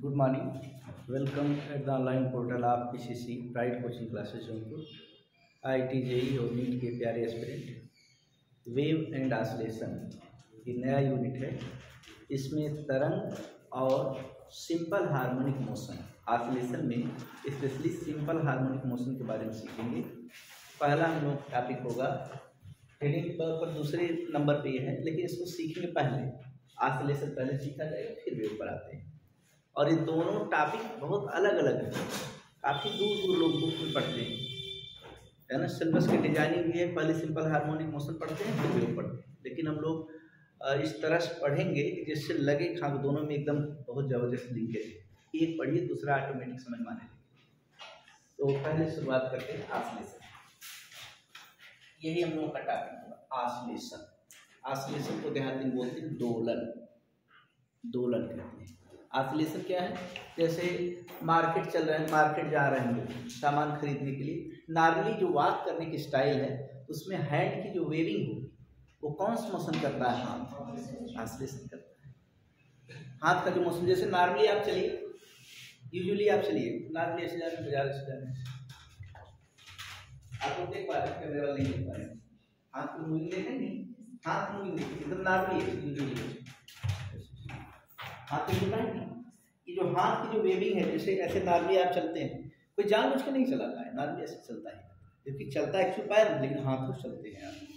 Good morning. Welcome at the online portal of PCC Pride coaching classes Jaunpur. IIT JEE और NEET के प्यारे aspirant, wave and oscillation ये नया unit है। इसमें तरंग और सिंपल हार्मोनिक मोशन, ऑसिलेशन में स्पेशली सिंपल हार्मोनिक मोशन के बारे में सीखेंगे। पहला हम लोग टॉपिक होगा, हेडिंग के तौर पर दूसरे नंबर पे ये है, लेकिन इसको सीखने पहले ऑसिलेशन पहले सीखा जाएगा, फिर वेव पर आते हैं। और ये दोनों टॉपिक बहुत अलग अलग हैं, काफ़ी दूर दूर लोग बुक में पढ़ते हैं, है ना। सिलेबस की डिजाइनिंग भी है, पहले सिंपल हार्मोनिक मोशन पढ़ते हैं फिर वेव पढ़ते हैं। लेकिन हम लोग इस तरह से पढ़ेंगे जिससे लगे हाँ दोनों में एकदम बहुत ज़बरदस्त लिंकेज है। एक पढ़िए, दूसरा ऑटोमेटिक समझ में आने लगे। तो पहले शुरुआत करते हैं ऑसिलेशन। यही हम लोगों का टॉपिक होगा, ऑसिलेशन। ऑसिलेशन को देहाती में बोलते हैं दोलन, दोलन कहते हैं। ऑसिलेशन क्या है? जैसे मार्केट चल रहा है, मार्केट जा रहे हैं लोग सामान खरीदने के लिए। नॉर्मली जो वॉक करने की स्टाइल है उसमें हैंड की जो वेविंग होगी वो कौन सा मोशन करता है? हाथ ऑसिलेशन करता है। हाथ का जो मोशन, जैसे नॉर्मली आप चलिए, यूजुअली आप चलिए, नॉर्मली ऐसे जा रहे हैं, बाजार से जा रहे हैं, आप लोग देख पा रहे हैं, कैमरे वाले नहीं देख पा रहे हैं, हाथ को मूविंग देखें नहीं, हाथ मूविंग देखिए, एकदम नॉर्मली है यूजुअली हाथ में नहीं। ये जो हाथ की जो वेविंग है, जैसे ऐसे नॉर्मली आप चलते हैं, कोई जानबूझ के नहीं चलाता है, नॉर्मली ऐसे चलता है, जबकि चलता है एक्चुअली पैर, लेकिन हाथों से चलते हैं आप।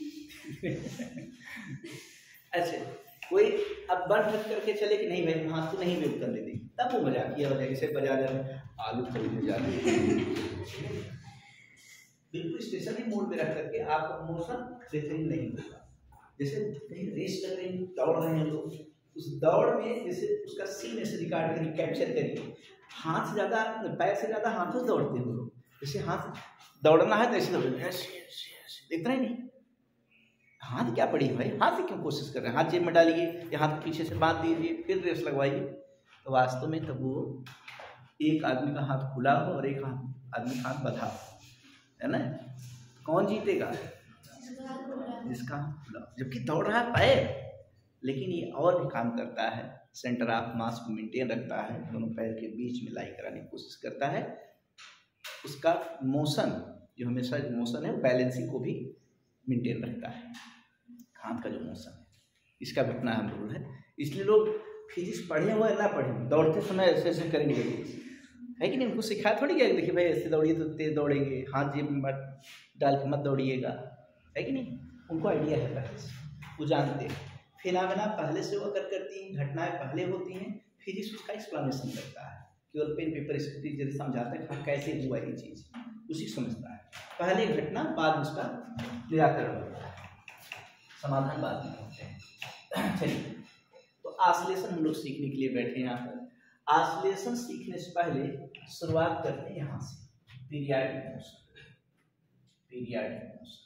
ऐसे कोई अब बंद रख करके चले कि नहीं भाई हाथ को नहीं वेव करने देंगे, तब वो मजाकिया हो जाएगा। जैसे बाजार में आलू खरीदने जा रहे हैं, बिल्कुल स्टेशनरी मोड में रख करके आपका मोशन बेहतरीन नहीं होगा। जैसे कहीं रेस कर रहे हैं, दौड़ रहे हैं लोग, उस दौड़ में जैसे उसका सीन ऐसे रिकॉर्ड करिए, कैप्चर करिए। हाथ से ज़्यादा, पैर से ज़्यादा हाथों से दौड़ते हैं लोग। जैसे हाथ दौड़ना है तो ऐसे दौड़ेंगे, ऐसे इतना ही नहीं। हाथ क्या पड़ी है भाई, हाथ से क्यों कोशिश कर रहे हैं? हाथ जेब में डालिए या हाथ पीछे से बांध दीजिए, फिर रेस लगवाइए। तो वास्तव में तब वो एक आदमी का हाथ खुला हो और एक आदमी का हाथ बंधा हो, है ना। कौन जीतेगा? जिसका हाथ खुला, जबकि दौड़ रहा है पैर, लेकिन ये और भी काम करता है, सेंटर ऑफ मास को मेंटेन रखता है, दोनों पैर के बीच में लाई कराने की कोशिश करता है। उसका मोशन जो हमेशा मोशन है, बैलेंसिंग को भी मेंटेन रखता है। हाथ का जो मोशन है, इसका भी अपना रोल है। इसलिए लोग फिजिक्स पढ़े हुए ना पढ़े, दौड़ते समय ऐसे ऐसे करेंगे, है कि नहीं। उनको सिखाया थोड़ी गया, देखिए भाई ऐसे दौड़िए तो तेज दौड़ेंगे, हाथ जेब में मत डाल के मत दौड़िएगा, है कि नहीं। उनको आइडिया है पहले से, वो जानते हैं। फिनोमेना पहले से वो करती हैं, घटनाएं पहले होती हैं, फिजिक्स उसका एक्सप्लेनेशन करता है, केवल पेन पेपर स्क्रिप्ट जैसे समझाता है कैसे हुआ ये चीज़, उसी समझता है। पहले घटना, बाद उसका निराकरण होता है, समाधान बाद में होते हैं। चलिए, तो ऑसिलेशन हम लोग सीखने के लिए बैठे हैं यहाँ पर। ऑसिलेशन सीखने से पहले शुरुआत करते हैं यहाँ से, periodic motion. Periodic motion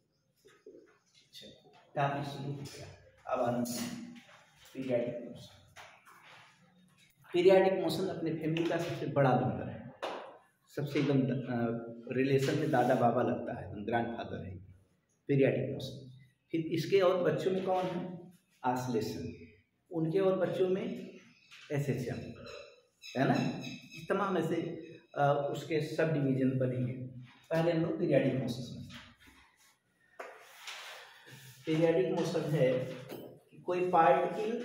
topic शुरू हो गया। अब पीरियाडिक मोशन। पीरियाडिक मोशन अपने फैमिली का सबसे बड़ा मेंबर है, सबसे एकदम रिलेशन में दादा बाबा लगता है, ग्रैंडफादर है पीरियाडिक मोशन। फिर इसके और बच्चों में कौन है? ऑसिलेशन। उनके और बच्चों में एसएचएम, है ना। तमाम ऐसे उसके सब डिवीजन बनेंगे। पहले हम लोग पीरियाडिक मोशन समझते हैं। पीरियाडिक मोशन है कि कोई पार्टिकल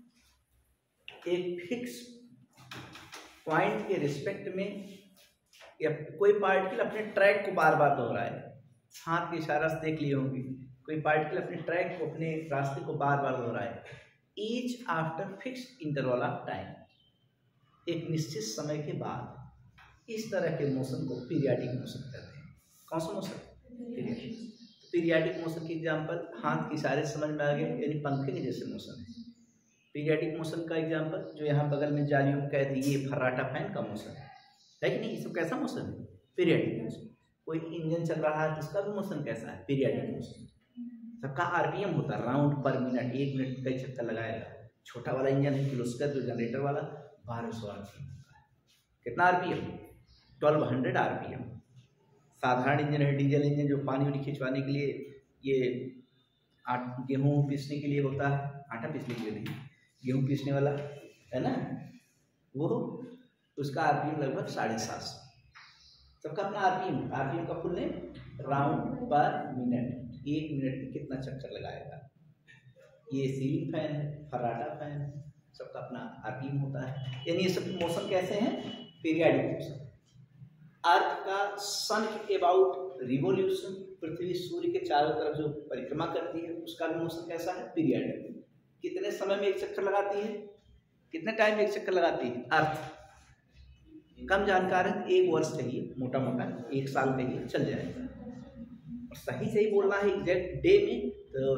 एक फिक्स पॉइंट के रिस्पेक्ट में, या कोई पार्टिकल अपने ट्रैक को बार बार दोहराए। हाथ के इशारा से देख लिए होंगे, कोई पार्टिकल अपने ट्रैक को, अपने रास्ते को बार बार दोहराए, each after fix interval of time, एक निश्चित समय के बाद। इस तरह के मोशन को पीरियाडिक मोशन कहते हैं। कौन सा मोशन? पीरियाडिक। पीरियाडिक मोशन की एग्जांपल हाथ के इशारे समझ में आ गए, यानी पंखे के जैसे मोशन है। पीरियाडिक मोशन का एग्जांपल जो यहाँ बगल में जालियों में कहते हैं, ये फर्राटा फैन का मोशन है कि नहीं। ये सब कैसा मोशन है? Periodic motion. कोई इंजन चल रहा है तो उसका भी मोशन कैसा है? Periodic motion. सबका आरपीएम होता है, राउंड पर मिनट, 1 मिनट कई चक्कर लगाएगा। छोटा वाला इंजन है किर्लोस्कर जो जनरेटर वाला, 1200 आरपीएम होता है। कितना आरपीएम? 1200 आरपीएम। साधारण इंजन है, डीजल इंजन, जो पानी वानी खिंचवाने के लिए, ये गेहूँ पीसने के लिए होता है, आटा पीसने के लिए नहीं, गेहूँ पीसने वाला, है ना, वो उसका आरपीएम लगभग 750। सबका अपना आरपीएम का full name round per minute. 1 minute में कितना चक्कर लगाएगा। ये सीलिंग फैन है, फर्राटा फैन है, सबका अपना आरपीएम होता है। यानी ये सब मोशन कैसे हैं, पीरियडिक मोशन। अर्थ का सन के अबाउट रिवोल्यूशन, पृथ्वी सूर्य के चारों तरफ जो परिक्रमा करती है उसका भी मोशन कैसा है, पीरियडिक। कितने समय में एक चक्कर लगाती है, कितने टाइम में एक चक्कर लगाती है अर्थ। कम जानकार है, 1 वर्ष कहिए, मोटा मोटा 1 साल कहिए, चल जाएगा। और सही बोलना है एग्जैक्ट डे में तो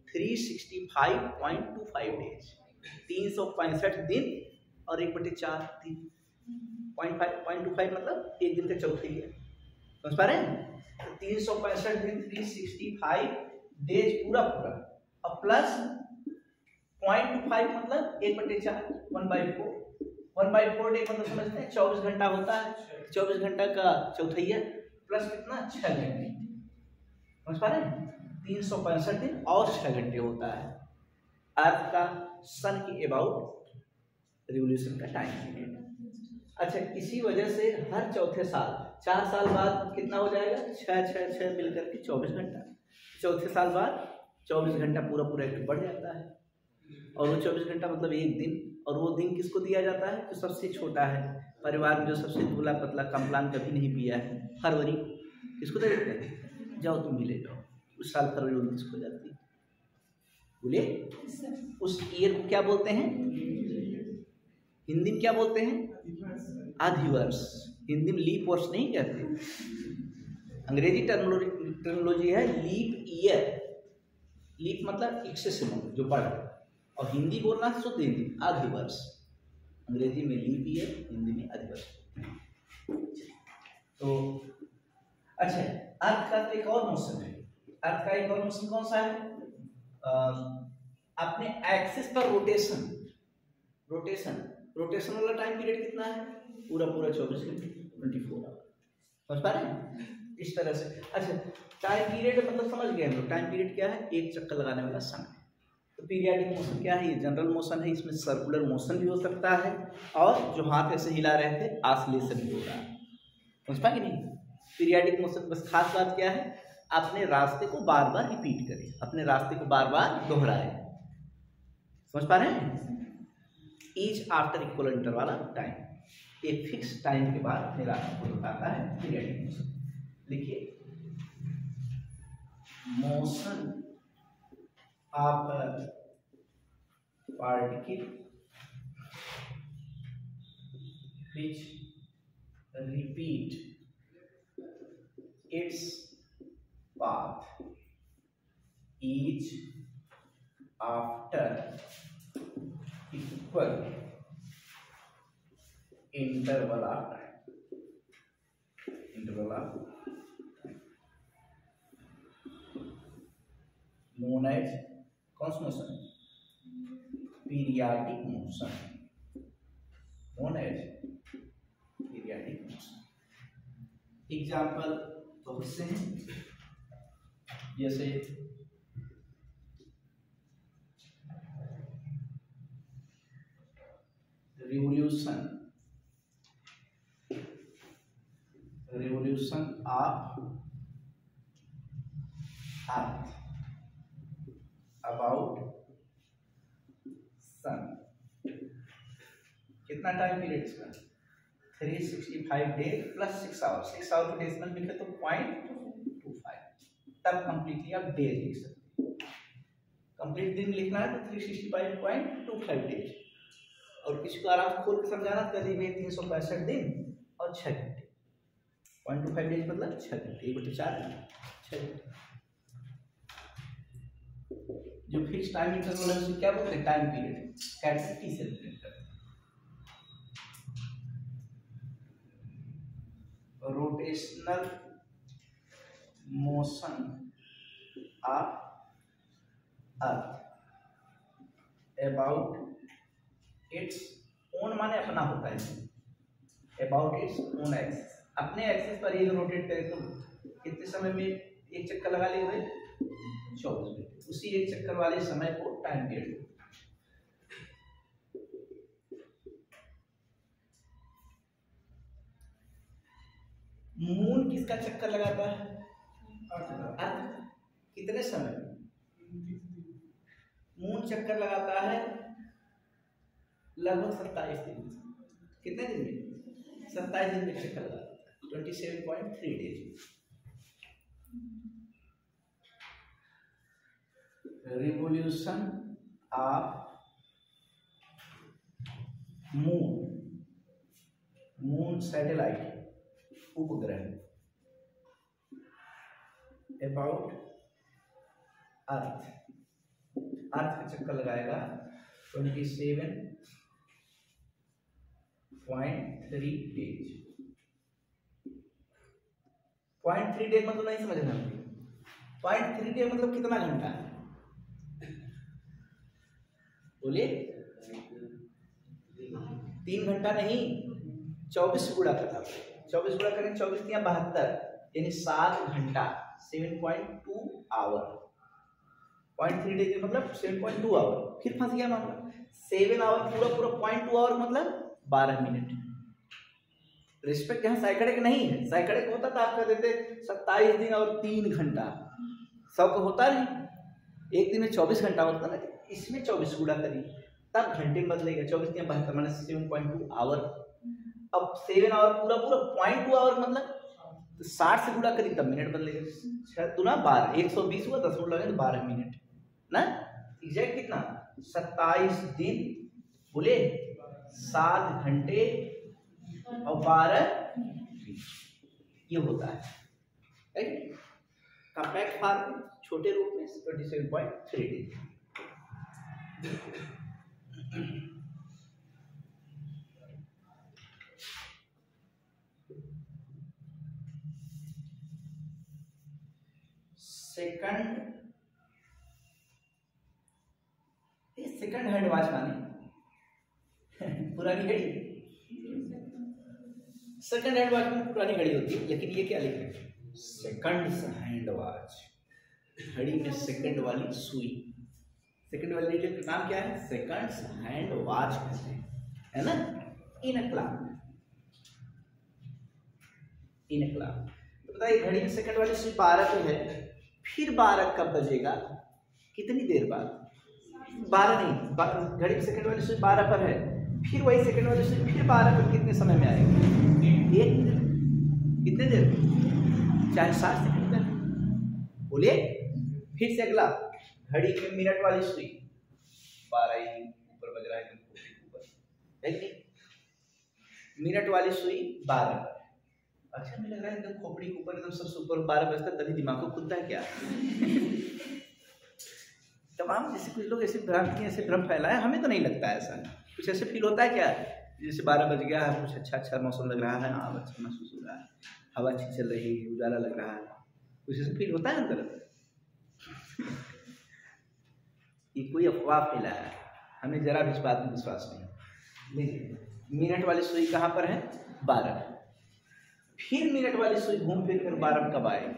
365.25 डेज, 365 दिन और 1/4 दिन। 0.25 मतलब 1 दिन का चौथाई है, समझ पा रहे हैं। तो 365 दिन, 365 डेज पूरा और प्लस 0.25 मतलब 1/4, 1/4। 1/4 डे मतलब समझते हैं 24 घंटा होता है। 24 घंटा का चौथाई प्लस कितना, 6 घंटे, समझ पा रहे हैं। 365 दिन और 6 घंटे होता है अर्थ का सन के अबाउट रिवोल्यूशन का टाइम पीरियड। अच्छा, इसी वजह से हर चौथे साल 4 साल बाद कितना हो जाएगा, 6 मिलकर के 24 घंटा। चौथे साल बाद 24 घंटा पूरा एक बढ़ जाता है। और वो 24 घंटा मतलब 1 दिन। और वो दिन किसको दिया जाता है, जो सबसे छोटा है परिवार में, जो सबसे दुबला पतला, कम्प्लान कभी नहीं पिया है, फरवरी किसको दे देते हैं, जाओ तुम भी ले जाओ। उस साल फरवरी 29 को जाती है, बोलिए। उस ईयर को क्या बोलते हैं, हिंदी में क्या बोलते हैं, अधिवर्ष। हिंदी में लीप वर्ष नहीं कहते, अंग्रेजी टर्मिनोलॉजी है लीप ईयर। लीप मतलब एक्सेसिव, जो बढ़, और हिंदी बोलना शुद्ध हिंदी अधिवर्ष। अंग्रेजी में लीप ईयर, हिंदी में अधिवर्ष। तो अच्छा, अर्थ का एक और मोशन है। अर्थ का एक और मोशन कौन सा है, अपने एक्सिस पर रोटेशन वाला टाइम पीरियड कितना है, पूरा 24 घंटे, 24 आवर, समझ पा रहे हैं इस तरह से। अच्छा, टाइम पीरियड मतलब समझ गए हम लोग। टाइम पीरियड क्या है, एक चक्कर लगाने वाला समय। तो पीरियडिक मोशन क्या है, ये जनरल मोशन है। इसमें सर्कुलर मोशन भी हो सकता है, और जो हाथ ऐसे हिला रहे थे आसलेशन भी हो रहा है, समझ पाएंगे नहीं। पीरियडिक मोशन बस खास बात क्या है, अपने रास्ते को बार बार रिपीट करें, अपने रास्ते को बार बार दोहराए, समझ पा रहे हैं। Each after equal interval of time, एक फिक्स टाइम के बाद अपने रास्ते को दोहराता है पीरियडिक मोशन। लिखिए, motion of particle which repeat its path each after equal interval of time, known as कौन सा motion, periodic motion, known as periodic motion. Example बहुत से हैं, जैसे revolution of earth about sun. कितना टाइम पीरियड इसका, 365 day plus 6 hour. 6 hour को decimal में लिखे तो 0.25, तब कंप्लीटली आप डे लिख सकते हैं। कंप्लीट दिन लिखना है तो 365.25 डेज। और किसी को आराम से खोल के समझाना तो करीब 365 दिन और 6 घंटे। 0.25 डेज मतलब 6 घंटे, 1/4 6 घंटे। जो फिक्स टाइम इंटरवल है उसे क्या बोलते हैं, टाइम पीरियड। कैसे टी से रिलेट करते हैं। Rotational motion of earth about its own, माने अपना होता है, अबाउट इट्स ओन एक्सिस, अपने एक्सिस पर ये रोटेट करे तो कितने समय में एक चक्कर लगा ले भाई, 24 मिनट। उसी एक चक्कर वाले समय को टाइम पीरियड। मून किसका चक्कर लगाता है? अर्थ। कितने समय? मून चक्कर लगाता है लगभग 27 दिन। कितने दिन में? 27 दिन में चक्कर लगाता है, 27.3 days. Revolution of moon satellite उपग्रह अबाउट अर्थ का चक्कर लगाएगा 27.3 डेज। 0.3 डेज मतलब नहीं समझना। 0.3 डेज मतलब कितना घंटा है? बोलिए। 3 घंटा नहीं, 24 गुणा करना। 24 गुणा करें, 24 या 72 यानी 7 घंटा, 7.2 आवर। 0.3 डेज मतलब 7.2 आवर। फिर फंस गया मामला। 7 आवर पूरा 0.2 आवर मतलब 12 मिनट। रिस्पेक्ट यहाँ साइकिल नहीं है। साइकिल होता था आप कह देते 27 दिन और 3 घंटा, सबको होता नहीं। एक दिन में 24 घंटा होता ना, इसमें 24 गुणा करिए तब घंटे में बदलेगा। 24 या 72 माने 7.2 आवर। अब 7 आवर पूरा 0.2 आवर मतलब 60 से गुणा करिए तब मिनट बदलेगा। 6 दूना 12, 120 हुआ, 10 लगे तो 12 मिनट ना। एग्जैक्ट कितना? 27 दिन बोले 7 घंटे और 12 ये होता है। राइट। कॉम्पैक्ट फॉर्म छोटे रूप में 27.3 डेज। सेकंड हैंड वॉच माने पुरानी घड़ी। सेकंड हैंड वॉच में पुरानी घड़ी होती है, लेकिन ये क्या लिख रहे हैं? Second hand watch. घड़ी में सेकंड वाली सुई। सेकंड वाली घड़ी का नाम क्या है? सेकंड हैंड वॉच कहते हैं, है ना। In a clock. तो बताइए घड़ी में सेकंड वाली सुई 12 पे है, फिर 12 कब बजेगा? कितनी देर बाद? 12 नहीं, घड़ी में सेकंड वाली सुई 12 पर है, फिर वही सेकंड वाली सुई फिर 12 पर कितने समय में आएगी? 1 मिनट। कितने देर? चाहे 60 सेकंड तक। बोलिए। फिर से अगला, घड़ी में मिनट वाली सुई 12 ही ऊपर बज रहा है, ऊपर। मिनट वाली सुई 12 पर। अच्छा, मुझे लग रहा है एकदम खोपड़ी के ऊपर एकदम सबसे ऊपर 12 बजता है, तभी दिमाग को खुलता है क्या? तमाम जैसे कुछ लोग ऐसे भ्रांति ऐसे भ्रम फैलाए, हमें तो नहीं लगता है ऐसा। कुछ ऐसे फील होता है क्या जैसे 12 बज गया है, कुछ अच्छा मौसम लग रहा है, हाँ अच्छा महसूस हो रहा है, हवा अच्छी चल रही है, उजाला लग रहा है, कुछ ऐसे फील होता है अंदर? ये कोई अफवाह फैला है, हमें जरा भी इस बात में विश्वास नहीं। देखिए मिनट वाली सुई कहाँ पर है? 12। फिर मिनट वाली सुई घूम फिर कर 12 कब आएगी?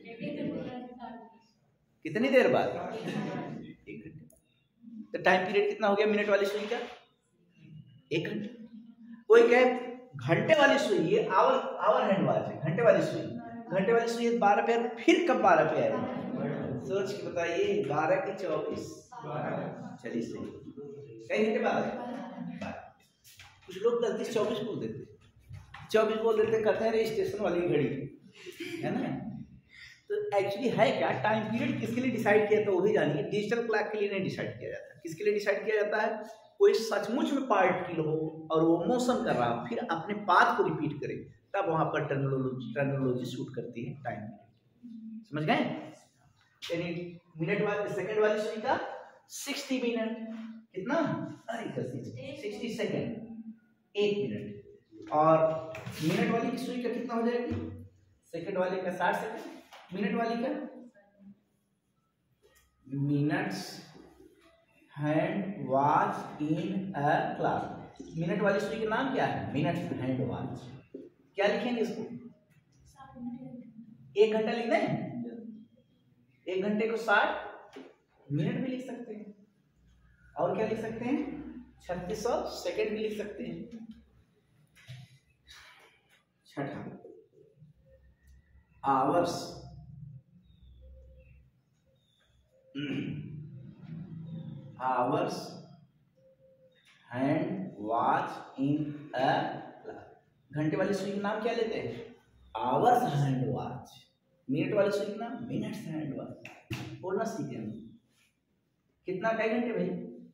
कितनी देर बाद? 1 घंटे। तो टाइम पीरियड कितना हो गया मिनट वाली सुई का? 1 घंटा। कोई कहे घंटे वाली सुई, ये आवर हैंड वॉच है, घंटे वाली सुई 12 पे, फिर कब 12 पे आएगी? सोच के बताइए। 12 की 24, चलिए सही, कई घंटे बाद। कुछ लोग गलती से 24 बोल देते, 24 बोल देते, कहते हैं रजिस्ट्रेशन वाली घड़ी, है ना। तो एक्चुअली है क्या? टाइम पीरियड किसके लिए डिसाइड किया था वो भी जानिए। डिजिटल क्लॉक के लिए नहीं डिसाइड किया जाता। किसके लिए डिसाइड किया जाता है? कोई सचमुच में पार्टिकल हो और वो मोशन कर रहा हो, फिर अपने पाथ को रिपीट करे, तब वहां पर टर्मिनोलॉजी शूट करती है टाइम पीरियड। समझ गए? यानी मिनट वाली सेकंड वाली सुई का 60 मिनट कितना? अरे 60 सेकंड, 1 मिनट। और मिनट वाली की सुई का कितना हो जाएगी? सेकंड वाले का 60 सेकंड, मिनट वाली का minutes hand watch in a clock. Minute वाली सुई का नाम क्या है? Minutes hand watch. क्या लिखेंगे इसको? 1 घंटा लिखना है। 1 घंटे को 60 मिनट भी लिख सकते हैं, और क्या लिख सकते हैं? 3600 सेकंड भी लिख सकते हैं। छठा, hours hand watch in a, घंटे वाली सुई का नाम क्या लेते हैं? Hours hand watch. मिनट वाली सुई का नाम मिनट्स हैंड वॉच। बोलना सीखे हम। कितना कई घंटे भाई?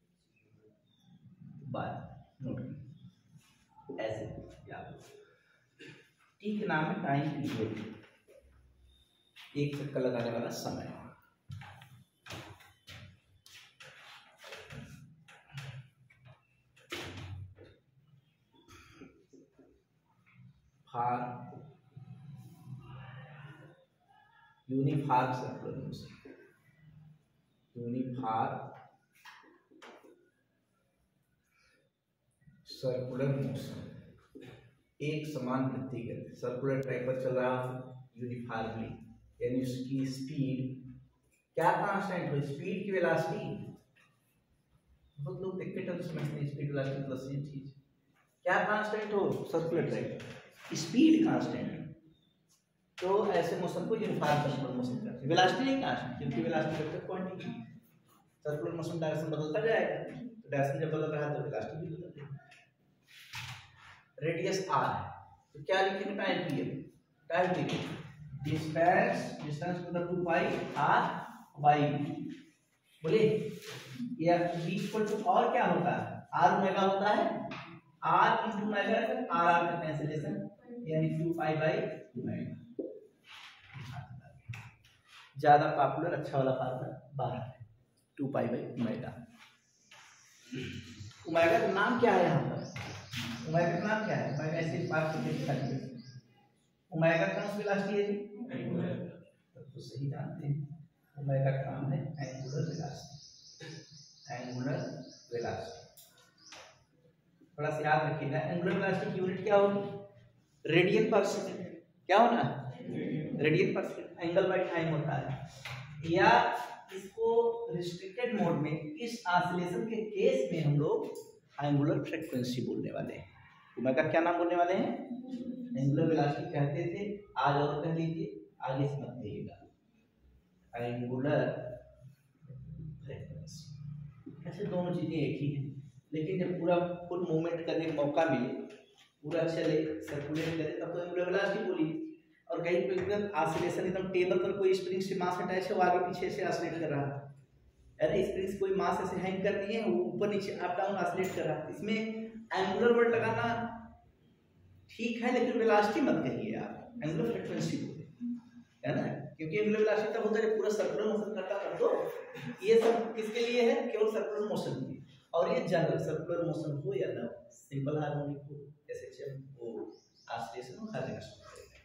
12। नोट ऐसे याद। टी के नाम है टाइम पीरियड, एक चक्कर लगाने वाला समय। For uniform circular motion, uniform circular motion, एक समान गति, सर्कुलर ट्रैक पर चल रहा यूनिफॉर्मली, यानी उसकी स्पीड क्या कांस्टेंट हो? स्पीड की वेलोसिटी। बहुत लोग देखते हैं समझते हैं स्पीड वेलोसिटी प्लस सेम चीज। क्या कांस्टेंट हो? Circular track speed constant. तो ऐसे मोशन को यूनिफॉर्म सर्कुलर मोशन कहते हैं। वेलोसिटी नहीं कांस्टेंट, क्योंकि velocity vector quantity. Circular motion direction बदलता जाएगा, तो डायरेक्शन जब बदल रहा है तो वेलोसिटी भी बदल रही है। रेडियस r है, तो क्या लिखेंगे? Time period. Time period distance मतलब 2 पाई r by v। बोले या v इक्वल टू और क्या होता है? r ओमेगा होता है। r into ओमेगा r का कैंसिलेशन, यानी 2 पाई बाई ओमेगा। ज्यादा पॉपुलर अच्छा वाला फार्मूला 12 है, 2 पाई बाई ओमेगा। ओमेगा का नाम क्या है यहाँ पर? ओमेगा का नाम क्या है? ओमेगा ऐसे बात करके दिखा दीजिए। ओमेगा कौन सी वेलोसिटी है जी? तो सही जानते हैं, ओमेगा का नाम है एंगुलर वेलोसिटी। एंगुलर वेलोसिटी थोड़ा सा याद रखिएगा। एंगुलर वेलोसिटी की यूनिट क्या होगी? रेडियन पर सेकंड। क्या होना? रेडियन पर सेकंड। एंगल बाय टाइम होता है। या इसको रिस्ट्रिक्टेड मोड में, इस ऑसिलेशन के केस में हम लोग एंगुलर फ्रीक्वेंसी बोलने वाले हैं। ओमेगा क्या नाम बोलने वाले हैं? एंगुलर वेलोसिटी कहते थे, आज और कह लीजिए, आगे से मत कहिएगा। Angular frequency. ऐसे दोनों चीजें एक ही हैं, लेकिन जब पूरा फुल मूवमेंट करने का मौका मिले, पूरा चले, सर्कुलेट करे, तब तो एंगुलर वेलोसिटी बोलिए। और कहीं पे एकदम ऑसिलेशन एकदम टेबल पर कोई स्प्रिंग से मास अटैच है, वो आगे पीछे से ऑसिलेट कर रहा है, अरे स्प्रिंग कोई मास ऐसे हैंग कर दिए, वो ऊपर नीचे अप डाउन ऑसिलेट कर रहा है। इसमें एंगुलर वर्ड लगाना ठीक है, लेकिन वेलोसिटी मत कहिए आप, एंगुलर फ्रीक्वेंसी बोलिए, है ना? क्योंकि एंगुलर वेलोसिटी तब होता है जब पूरा सर्कुलर मोशन करता है। तो ये सब किसके लिए है? केवल सर्कुलर मोशन के लिए। और ये जनरल सर्कुलर मोशन हो या ना, सिंपल हार्मोनिक हो, एसएचएम हो, ऑसिलेशन हो, हर जगह।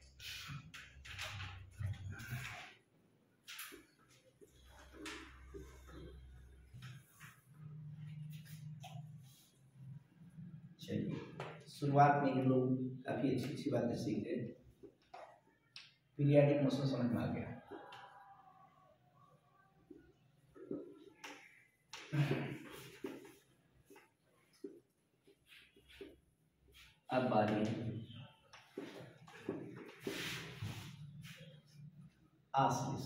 शुरुआत में हम लोग काफी अच्छी बातें सीख गए। पीरियाडिक मोशन समझ में आ गया। अब बारी है ऑसिलेशन।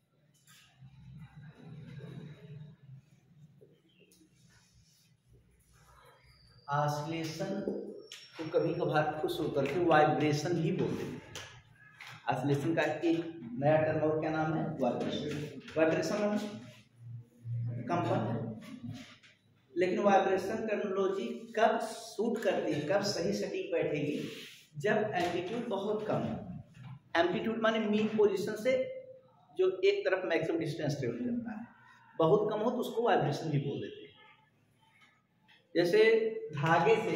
ऑसिलेशन तो कभी कभार खुश होकर के वाइब्रेशन भी बोल देते हैं। ऑसिलेशन का एक नया टर्म और क्या नाम है? वाइब्रेशन। वाइब्रेशन कंपन। लेकिन वाइब्रेशन टर्मिनोलॉजी कब सूट करती है, कब सही सटीक बैठेगी? जब एम्पलीट्यूड बहुत कम है। एम्पलीट्यूड माने मीन पोजीशन से जो एक तरफ मैक्सिमम डिस्टेंस ट्रेवल करता है, बहुत कम हो तो उसको वाइब्रेशन भी बोल देते हैं। जैसे धागे से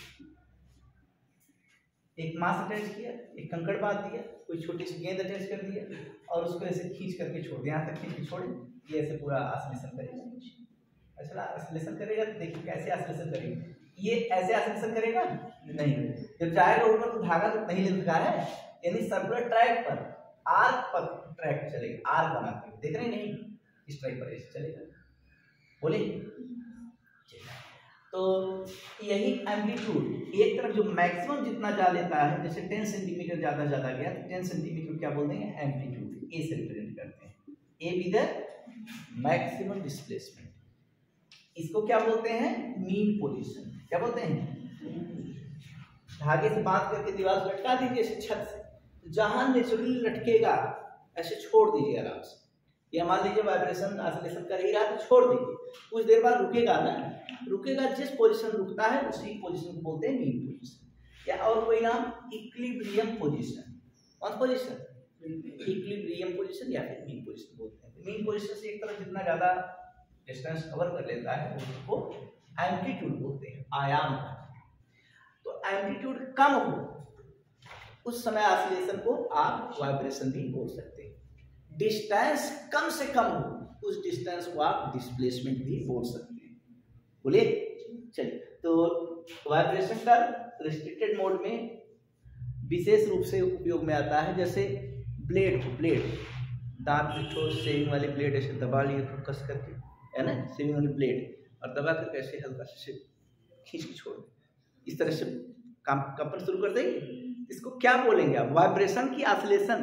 एक मास अटैच किया, एक कंकड़ बांध दिया, कोई छोटी सी गेंद अटैच कर दिया और उसको ऐसे खींच करके छोड़ दिया, यहाँ तक खींच के छोड़े, ये ऐसे पूरा ऑसिलेशन करेगा। अच्छा, ऑसिलेशन करेगा तो देखिए कैसे ऑसिलेशन करेगा। ये ऐसे ऑसिलेशन करेगा नहीं, जब जाएगा ऊपर तो धागा तो नहीं लटका है, यानी सर्कुलर ट्रैक पर आर्क पर ट्रैक चलेगा, आर्क बनाते हुए, देख रहे नहीं, इस ट्रैक पर ऐसे चलेगा। बोले तो यही एम्पलीट्यूड एक तरफ जो मैक्सिमम जितना जा लेता है, जैसे 10 सेंटीमीटर ज़्यादा गया तो 10 सेंटीमीटर क्या बोलते हैं, एम्पलीट्यूड, ए से रिप्रेजेंट करते हैं, A B the maximum displacement. इसको क्या बोलते हैं, मीन पोजीशन। क्या बोलते हैं, धागे से बांध करके दीवार से लटका दीजिए ऐसे छत से, तो जहां नेचुरली लटकेगा ऐसे छोड़ दीजिए आराम से। या मान लीजिए वाइब्रेशन ऑसिलेशन कर ही रहा है तो छोड़ दीजिए, कुछ देर बाद रुकेगा ना, रुकेगा, जिस पोजीशन रुकता है उसी पोजीशन को बोलते हैं मीन पोजीशन। या और कोई नाम, इक्विलिब्रियम पोजीशन। कौन पोजीशन, इक्विलिब्रियम पोजीशन या फिर मीन पोजीशन बोलते हैं। मीन पोजीशन से एक तरफ जितना ज्यादा डिस्टेंस कवर कर लेता है उसको एम्पलीट्यूड बोलते हैं, आयाम। तो एम्पलीट्यूड कम हो उस समय ऑसिलेशन को आप वाइब्रेशन भी बोल सकते हैं। डिस्टेंस कम से कम हो उस डिस्टेंस को आप डिस्प्लेसमेंट भी बोल सकते हैं। बोलिए, चलिए। तो वाइब्रेशन का रिस्ट्रिक्टेड मोड में विशेष रूप से उपयोग में आता है, जैसे ब्लेड दांत पिठो सेविंग वाले ब्लेड ऐसे दबा लिए कस करके, है ना, सेविंग वाली ब्लेड, और दबा करके ऐसे हल्का से खींच के छोड़, इस तरह से कंपन शुरू कर देंगे। इसको क्या बोलेंगे आप, वाइब्रेशन की ऑसिलेशन।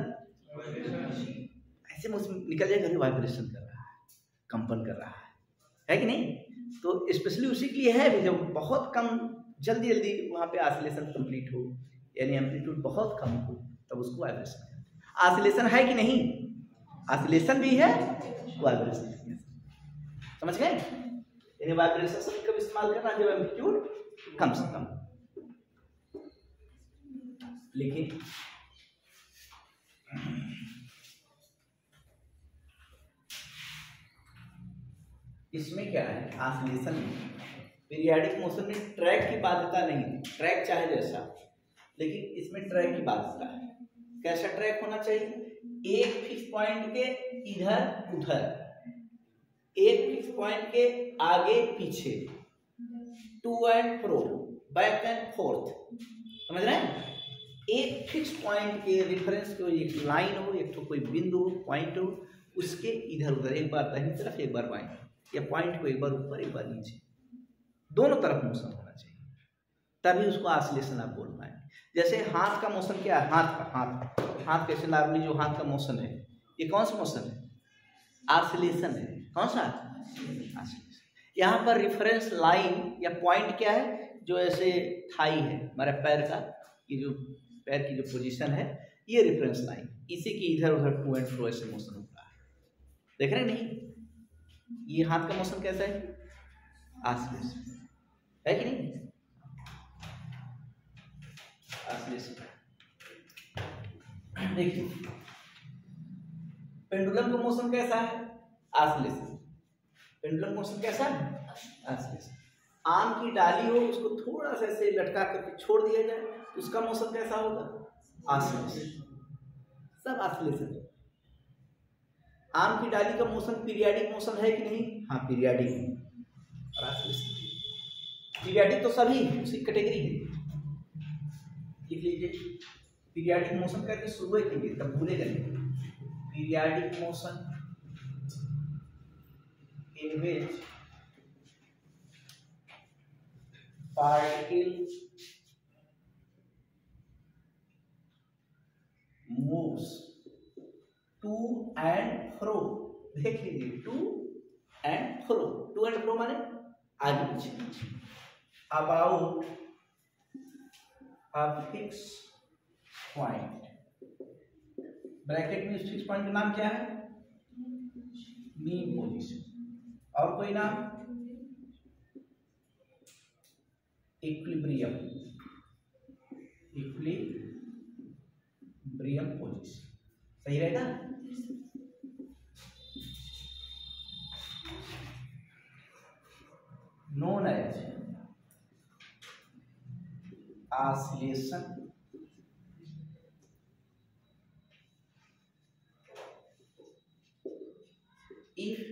ऐसे मुझसे निकल जाएगा, वाइब्रेशन कर रहा है, कंपन कर रहा है कि नहीं। तो स्पेशली उसी के लिए है भी, जब बहुत कम जल्दी वहाँ पे ऑसिलेशन कंप्लीट हो, यानी एम्पलीट्यूड बहुत कम हो, तब उसको वाइब्रेशन कहते हैं। ऑसिलेशन है कि नहीं, ऑसिलेशन भी है, वाइब्रेशन भी है, समझ गए। यानी वाइब्रेशन से कब इस्तेमाल करना, जब एम्पलीट्यूड कम से कम। लिखिए, इसमें क्या है, ऑसिलेशन में पीरियाडिक मोशन में ट्रैक की बाध्यता नहीं है, ट्रैक चाहे जैसा, लेकिन इसमें ट्रैक की बाध्यता है। कैसा ट्रैक होना चाहिए, एक फिक्स पॉइंट के इधर उधर, एक फिक्स पॉइंट के आगे पीछे, to and fro, back and forth, समझ रहे हैं। एक फिक्स पॉइंट के रेफरेंस को एक लाइन हो, एक तो कोई बिंदु हो, पॉइंट हो, उसके इधर उधर, एक बार दाहिनी तरफ एक बार बाईं, या पॉइंट को एक बार ऊपर एक बार नीचे, दोनों तरफ मोशन होना चाहिए, तभी उसको ऑसिलेशन आप बोल पाएंगे। जैसे हाथ का मोशन क्या है, हाथ कैसे नॉर्मली जो हाथ का मोशन है, ये कौन सा मोशन है, ऑसिलेशन है। कौन सा, ऑसिलेशन। यहाँ पर रेफरेंस लाइन या पॉइंट क्या है, जो ऐसे थाई है हमारे पैर का, ये जो पैर की जो पोजीशन है, ये रेफरेंस लाइन, इसी की इधर उधर टू एंड फ्रो ऐसे मोशन होता है, देख रहे हैं नहीं। ये हाथ का मोशन कैसा है, ऑसिलेशन है कि नहीं, ऑसिलेशन। देखिए पेंडुलम का मोशन कैसा है, ऑसिलेशन। पेंडुलम मोशन कैसा है, ऑसिलेशन। आम की डाली हो, उसको थोड़ा सा ऐसे लटका करके छोड़ दिया जाए, उसका मोशन कैसा होगा, ऑसिलेशन। सब ऑसिलेशन। आम की डाली का मोशन पीरियाडिक मोशन है कि नहीं, हाँ पीरियाडिक है, और ऑसिलेशन पीरियाडिक तो सभी उसी कैटेगरी है। लिख लीजिए, पीरियाडिक मोशन करके शुरू कीजिए, तब भूलेगा नहीं। Periodic motion in which particle moves to and fro, देख लीजिए, to and fro, to and fro माने आगे पीछे, about a fix point. Bracket में इस फिक्स पॉइंट का नाम क्या है, मीन पोजीशन। और कोई नाम, इक्विलिब्रियम, इक्विलिब्रियम पोजीशन, सही रहेगा। Known as oscillation if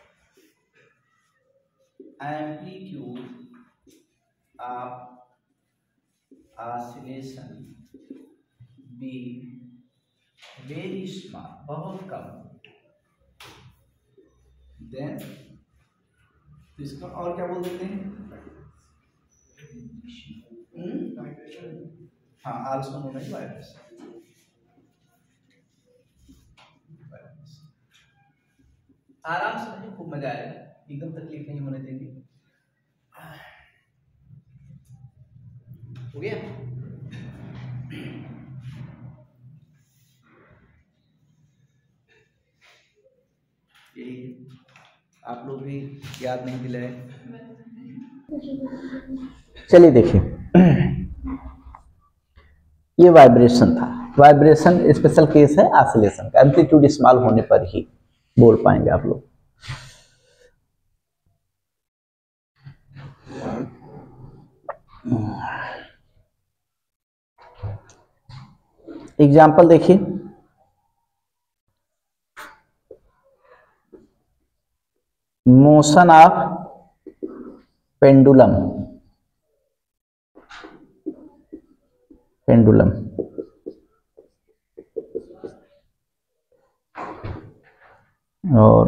amplitude of oscillation be very small, बहुत कम, then तो इसको और क्या बोल देते हैं, हाँ, आल्सो नोन एज वाइब्रेशन। आराम से नहीं, खूब मजा आएगा, एकदम तकलीफ नहीं होने देंगे। हो गया? यही आप लोग भी याद नहीं दिलाए। चलिए देखिए, ये वाइब्रेशन था। वाइब्रेशन स्पेशल केस है ऑसिलेशन का, एम्पलीट्यूड स्मॉल होने पर ही बोल पाएंगे आप लोग। एग्जाम्पल देखिए, मोशन ऑफ पेंडुलम, पेंडुलम और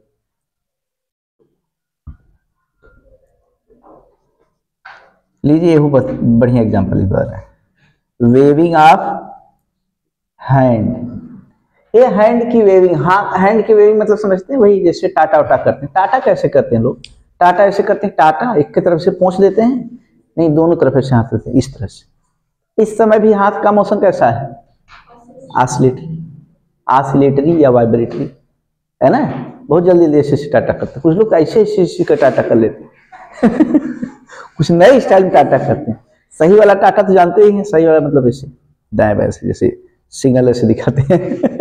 लीजिए, ये बढ़िया एग्जाम्पल इस बार है, वेविंग ऑफ हैंड। ये हैंड की वेविंग, हाँ हैंड की वेविंग मतलब समझते हैं वही, जैसे टाटा उटा करते हैं। टाटा कैसे करते हैं लोग? टाटा ऐसे करते हैं, टाटा एक की तरफ से पहुंच देते हैं, नहीं दोनों तरफ से हाथ देते हैं इस तरह से। इस समय भी हाथ का मोशन कैसा है? ऑसिलेटरी, ऑसिलेटरी या वाइब्रेटरी है ना। बहुत जल्दी ऐसे टाटा करते हैं, कुछ लोग ऐसे ऐसे का टाटा कर लेते हैं कुछ नए स्टाइल में टाटा करते हैं। सही वाला टाटा तो जानते ही हैं, सही वाला मतलब ऐसे दाएं बाएं से, जैसे सिग्नल ऐसे दिखाते हैं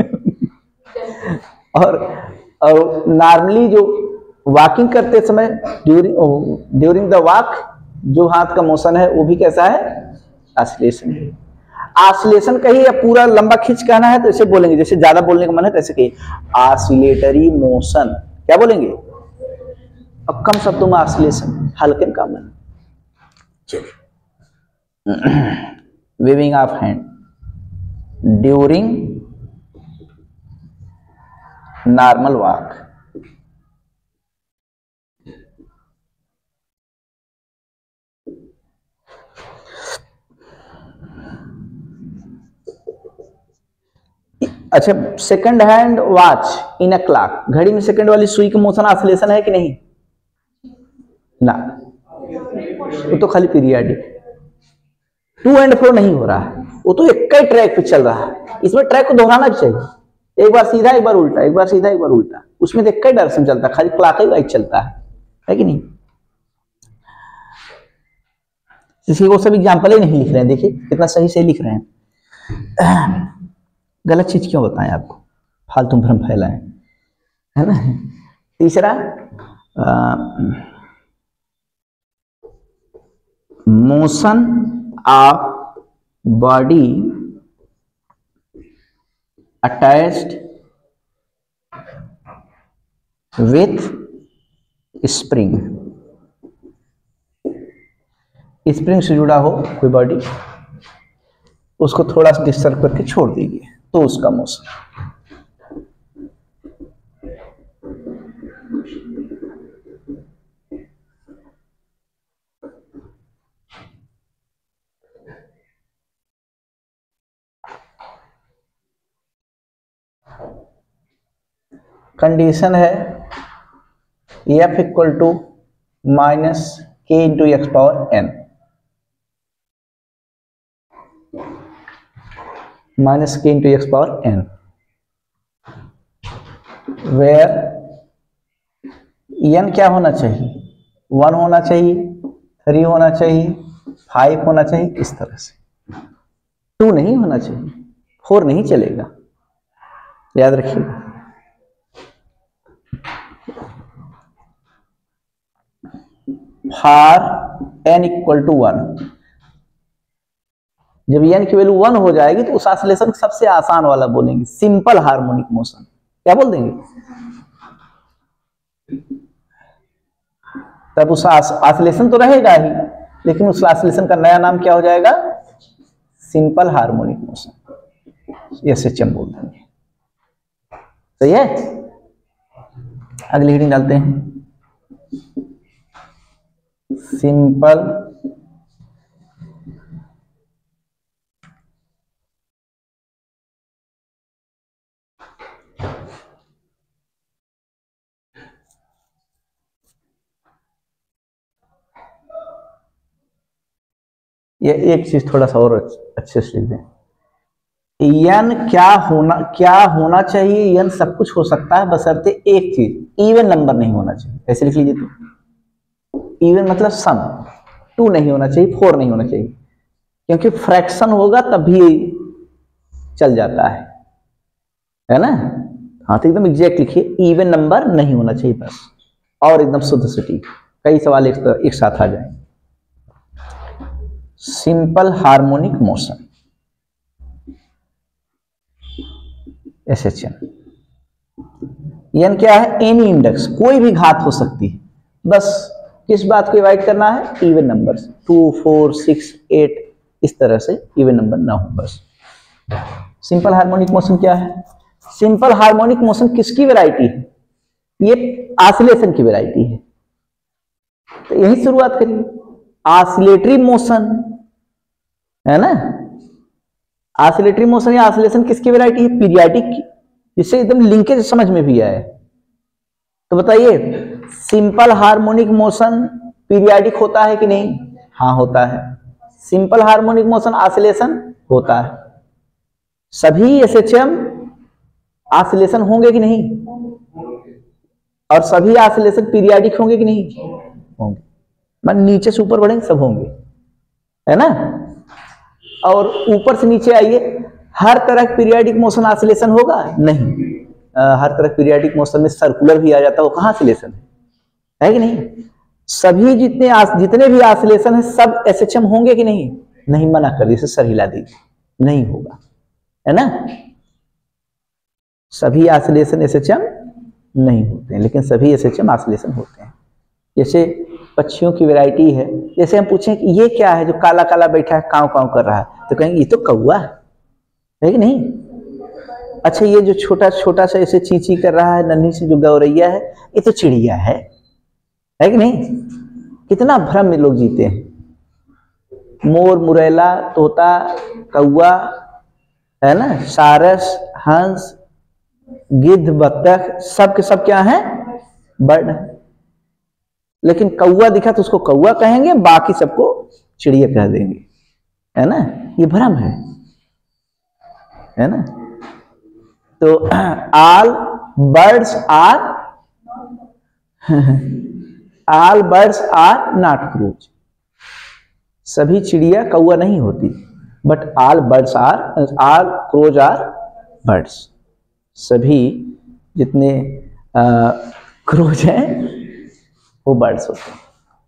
और नॉर्मली जो वॉकिंग करते समय ड्यूरिंग द वॉक जो हाथ का मोशन है वो भी कैसा है? ऑसिलेशन। ऑसिलेशन कहिए या पूरा लंबा खींच कहना है तो ऐसे बोलेंगे, जैसे ज्यादा बोलने का मन है तो ऐसे कहिए ऑसिलेटरी मोशन। क्या बोलेंगे? अब कम शब्दों में ऑसिलेशन, हल्के में काम है। Waving of hand during normal walk, अच्छा second hand watch in a clock, घड़ी में सेकंड वाली सुई का मोशन ऑसिलेशन है कि नहीं? ना, वो तो खाली पीरियडिक, टू एंड फ्रो नहीं हो रहा है, वो तो एक ही ट्रैक पे चल रहा है। इसमें ट्रैक को दोहराना भी चाहिए, एक बार सीधा एक बार उल्टा, एक बार सीधा एक बार उल्टा, उसमें एक ही डायरेक्शन चलता है, खाली क्लॉक ही वाइज चलता है कि नहीं? किसी को सब एग्जाम्पल ही नहीं लिख रहे हैं, देखिए कितना सही से लिख रहे हैं। गलत चीज क्यों बताएं आपको, फालतू भ्रम फैलाएं, है ना। तीसरा motion of body attached with spring, spring से जुड़ा हो कोई बॉडी, उसको थोड़ा सा डिस्टर्ब करके छोड़ दीजिए तो उसका मोशन। कंडीशन है F equal to minus k into x power n, minus k into x power n, where n क्या होना चाहिए? 1 होना चाहिए, 3 होना चाहिए, 5 होना चाहिए, इस तरह से 2 नहीं होना चाहिए, 4 नहीं चलेगा, याद रखिएगा। फॉर एन इक्वल टू 1, जब एन की वैल्यू 1 हो जाएगी तो उस ऑसिलेशन को सबसे आसान वाला बोलेंगे, सिंपल हार्मोनिक मोशन। क्या बोल देंगे? तब उस ऑसिलेशन तो रहेगा ही, लेकिन उस ऑसिलेशन का नया नाम क्या हो जाएगा? सिंपल हार्मोनिक मोशन, एसएचएम बोल देंगे। सही है। अगली हेडिंग डालते हैं, सिंपल ये एक चीज थोड़ा सा और अच्छे से लिख दें, यन क्या होना चाहिए, यन सब कुछ हो सकता है बशर्ते एक चीज, इवन नंबर नहीं होना चाहिए। ऐसे लिख लीजिए, तो इवन मतलब सम, 2 नहीं होना चाहिए, 4 नहीं होना चाहिए, क्योंकि फ्रैक्शन होगा तभी चल जाता है ना। हाँ तो एकदम एग्जैक्ट लिखिए, इवन नंबर नहीं होना चाहिए बस, और एकदम शुद्ध सटीक। कई सवाल एक साथ आ जाए। सिंपल हार्मोनिक मोशन, SHM, यन क्या है, एनी इंडेक्स, कोई भी घात हो सकती है, बस किस बात को अवॉइड करना है, इवन नंबर्स, 2, 4, 6, 8, इस तरह से इवन नंबर ना हो बस। सिंपल हार्मोनिक मोशन क्या है? सिंपल हार्मोनिक मोशन किसकी वैरायटी है? ये ऑसिलेशन की वैरायटी है। तो यही शुरुआत करिए, ऑसिलेटरी मोशन है ना। ऑसिलेटरी मोशन या ऑसिलेशन किसकी वैरायटी है? पीरियाडिक की, जिससे एकदम लिंकेज समझ में भी आए। तो बताइए, सिंपल हार्मोनिक मोशन पीरियाडिक होता है कि नहीं? हाँ होता है। सिंपल हार्मोनिक मोशन ऑसिलेशन होता है। सभी SHM ऑसिलेशन होंगे कि नहीं? और सभी ऑसिलेशन पीरियाडिक होंगे कि नहीं? होंगे। मान नीचे से ऊपर बढ़ेंगे सब होंगे, है ना। और ऊपर से नीचे आइए, हर तरह पीरियाडिक मोशन ऑसिलेशन होगा? नहीं। हर तरह पीरियाडिक मोशन में सर्कुलर भी आ जाता है, वो कहाँ ऑसिलेशन है कि नहीं? सभी जितने भी ऑसिलेशन है सब SHM होंगे कि नहीं? नहीं, मना कर दिए, सर हिला दीजिए, नहीं होगा, है ना। सभी ऑसिलेशन SHM नहीं होते हैं, लेकिन सभी SHM ऑसिलेशन होते हैं। जैसे पक्षियों की वैरायटी है, जैसे हम पूछें कि ये क्या है जो काला काला बैठा है, काव काव कर रहा है, तो कहेंगे ये तो कौवा है कि नहीं। अच्छा, ये जो छोटा छोटा सा ऐसे ची ची कर रहा है, नन्ही सी जो गौरैया है, ये तो चिड़िया है कि नहीं। कितना भ्रम में लोग जीते हैं। मोर, मुरैला, तोता, कौवा, है ना, सारस, हंस, गिद्ध, बत्तख, सब के सब क्या है? बर्ड है। लेकिन कौवा दिखा तो उसको कौवा कहेंगे, बाकी सबको चिड़िया कह देंगे, है ना। ये भ्रम है ना। तो all birds are not crows. सभी चिड़िया कौवा नहीं होती, but all crows are birds. सभी जितने क्रोज हैं वो बर्ड्स होते हैं।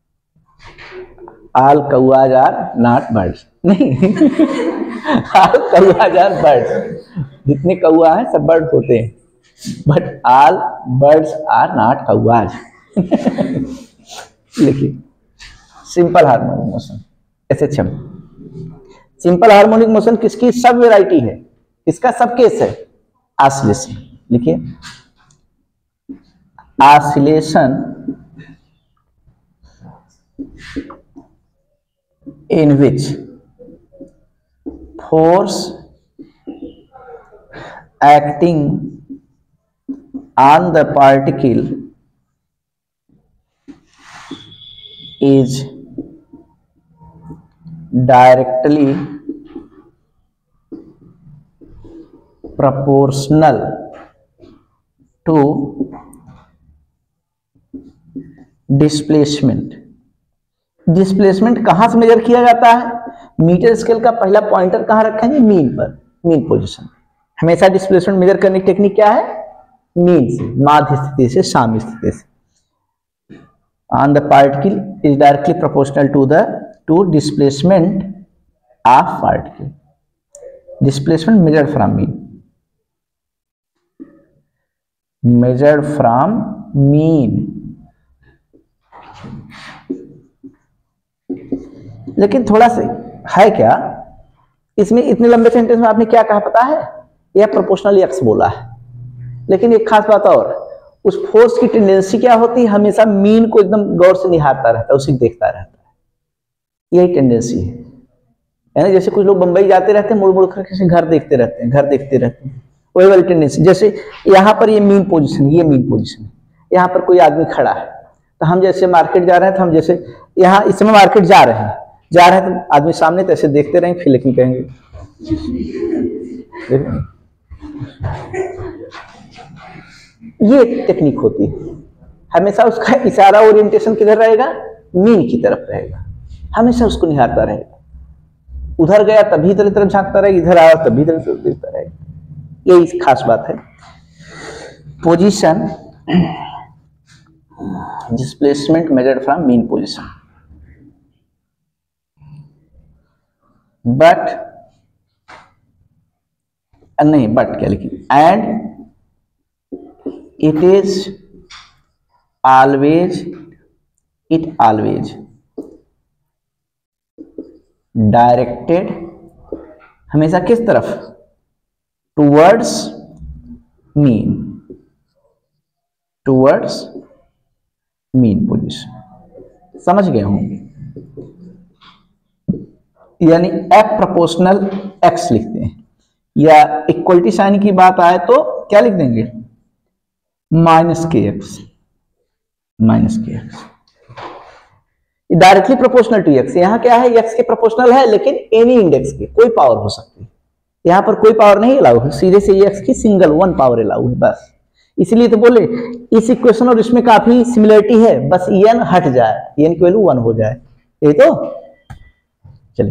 ऑल कौआज आर नॉट बर्ड्स, नहीं ऑल कौआज आर बर्ड्स। जितने कौआ हैं सब बर्ड होते हैं, but all birds are not कौआज। लिखिए, simple harmonic motion SHM। Simple harmonic motion किसकी सब वैरायटी है? इसका सब केस है ऑसिलेशन। लिखिए, oscillation in which force acting on the particle is directly proportional to displacement। Displacement कहां से मेजर किया जाता है? मीटर स्केल का पहला पॉइंटर कहां रखेंगे? मीन पर, मीन पोजीशन। हमेशा डिस्प्लेसमेंट मेजर करने की टेक्निक क्या है? मीन से, माध्य स्थिति से, साम्य स्थिति से। On the particle is directly proportional to displacement of particle. Displacement measured from mean, measured from mean. लेकिन थोड़ा सा है क्या इसमें, इतने लंबे सेंटेंस में आपने क्या कहा पता है? यह प्रोपोर्शनल एक्स बोला है। लेकिन एक खास बात और, उस फोर्स की टेंडेंसी क्या होती है? हमेशा मीन को एकदम गौर से निहारता रहता है, उसी देखता रहता है। यही टेंडेंसी है ना। जैसे कुछ लोग बंबई जाते रहते हैं, मुड़ मुड़ कर किसी घर देखते रहते हैं, घर देखते रहते हैं, वही वाली टेंडेंसी। जैसे यहाँ पर ये मीन पोजिशन, ये मीन पोजिशन, यहाँ पर कोई आदमी खड़ा है, तो हम जैसे मार्केट जा रहे हैं, तो हम जैसे यहाँ इस समय मार्केट जा रहे हैं, जा रहे हैं तो आदमी सामने तो ऐसे देखते रहेंगे, फिर लेकिन कहेंगे ये टेक्निक होती है। हमेशा उसका इशारा ओरिएंटेशन किधर रहेगा, मीन की तरफ रहेगा, हमेशा उसको निहारता रहेगा। उधर गया तभी इधर तरफ झांकता रहेगा, इधर आया तभी इधर तरफ देखता रहेगा। यही खास बात है। Position displacement measured from mean position, but नहीं बट क्या लिखी, एंड it always directed, हमेशा किस तरफ, towards mean position। समझ गए होंगे, यानी F प्रोपोर्शनल X लिखते हैं, या इक्वलिटी साइन की बात आए तो क्या लिख देंगे, -kx, directly proportional to x। यहां क्या है, x के प्रोपोर्शनल है, लेकिन एनी इंडेक्स के कोई पावर हो सकती है, यहां पर कोई पावर नहीं अलाउ है, सीधे से x की सिंगल वन पावर अलाउ है बस। इसलिए तो बोले इस इक्वेशन और इसमें काफी सिमिलरिटी है, बस n हट जाए, n की वैल्यू 1 हो जाए, यही तो। चलिए,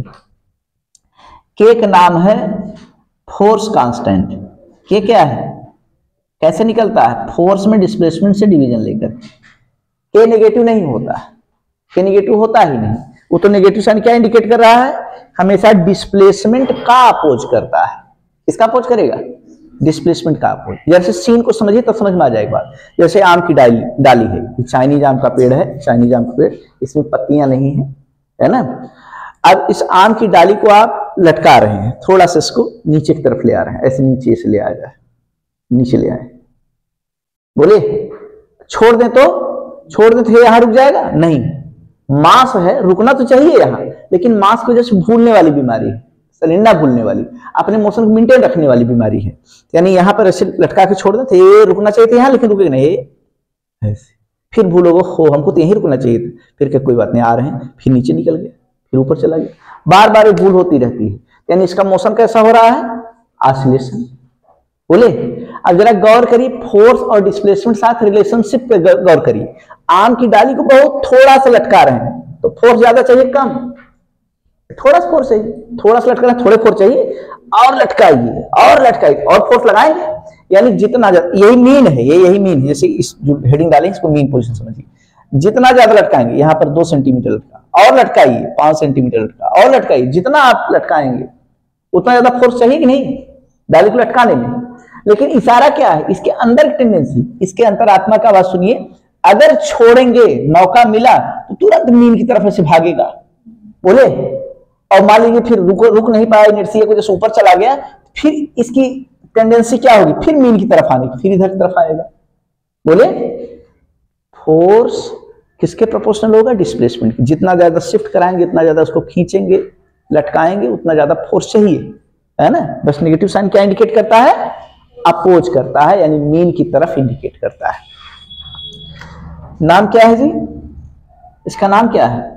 k का नाम है फोर्स कांस्टेंट। k क्या है, कैसे निकलता है, फोर्स में डिस्प्लेसमेंट से डिवीजन लेकर। के नेगेटिव नहीं होता, के नेगेटिव होता ही नहीं, वो तो नेगेटिव साइन क्या इंडिकेट कर रहा है, हमेशा डिस्प्लेसमेंट का अपोज करता है। किसका अपोज करेगा, डिस्प्लेसमेंट का अपोज। जैसे सीन को समझिए तब समझ में आ जाएगा बात। जैसे आम की डाली है, चाइनीज आम का पेड़ है, चाइनीज आम का पेड़, इसमें पत्तियां नहीं है ना। अब इस आम की डाली को आप लटका रहे हैं, थोड़ा सा इसको नीचे की तरफ ले आ रहे हैं, ऐसे नीचे से ले आ जाए, नीचे ले आए, बोले छोड़ दें तो यहां रुक जाएगा, नहीं, मांस है, रुकना तो चाहिए यहां, लेकिन मांस को जैसे भूलने वाली बीमारी है, सलिंडा भूलने वाली, अपने मोशन को मेंटेन रखने वाली बीमारी है। यानी यहां पर ऐसे लटका के छोड़ दें तो ये रुकना चाहिए था यहां, लेकिन रुकेगा नहीं, ऐसे फिर भूलोगे, हो हमको तो यहीं रुकना चाहिए था, फिर क्या कोई बात नहीं, आ रहे हैं, फिर नीचे निकल गए, फिर ऊपर चला गया, बार बार भूल होती रहती है। यानी इसका मोशन कैसा हो रहा है, ऑसिलेशन। बोले अब जरा गौर करिए, फोर्स और डिस्प्लेसमेंट साथ रिलेशनशिप पे गौर करिए। आम की डाली को बहुत थोड़ा सा लटका रहे हैं, तो फोर्स ज्यादा चाहिए कम, थोड़ा सा फोर्स चाहिए, थोड़ा सा लटकाना, थोड़े फोर्स चाहिए, और लटकाइए और फोर्स लगाएंगे, यानी जितना ज्यादा, यही मीन है, यही मीन है। जैसे इस जो हेडिंग डालेंगे इसको मीन पोजीशन समझिए, जितना ज्यादा लटकाएंगे, यहाँ पर 2 सेंटीमीटर लटका, और लटकाइए 5 सेंटीमीटर लटका, और लटकाइए, जितना आप लटकाएंगे उतना ज्यादा फोर्स चाहिए कि नहीं डाली को लटकाने में। लेकिन इशारा क्या है, इसके अंदर टेंडेंसी, इसके अंतरात्मा का आवाज सुनिए, अगर छोड़ेंगे, मौका मिला तो तुरंत मीन की तरफ से भागेगा। बोले और मान लीजिए फिर रुक नहीं पाया, इनर्शिया को जैसे ऊपर चला गया, फिर इसकी टेंडेंसी क्या होगी, फिर मीन की तरफ आने की, फिर इधर की तरफ आएगा। बोले फोर्स किसके प्रोपोर्शनल होगा, डिस्प्लेसमेंट। जितना ज्यादा शिफ्ट कराएंगे, इतना ज्यादा उसको खींचेंगे, लटकाएंगे, उतना ज्यादा फोर्स चाहिए, है ना। बस नेगेटिव साइन क्या इंडिकेट करता है, अपोज करता है, यानी मीन की तरफ इंडिकेट करता है। नाम क्या है जी, इसका नाम क्या है,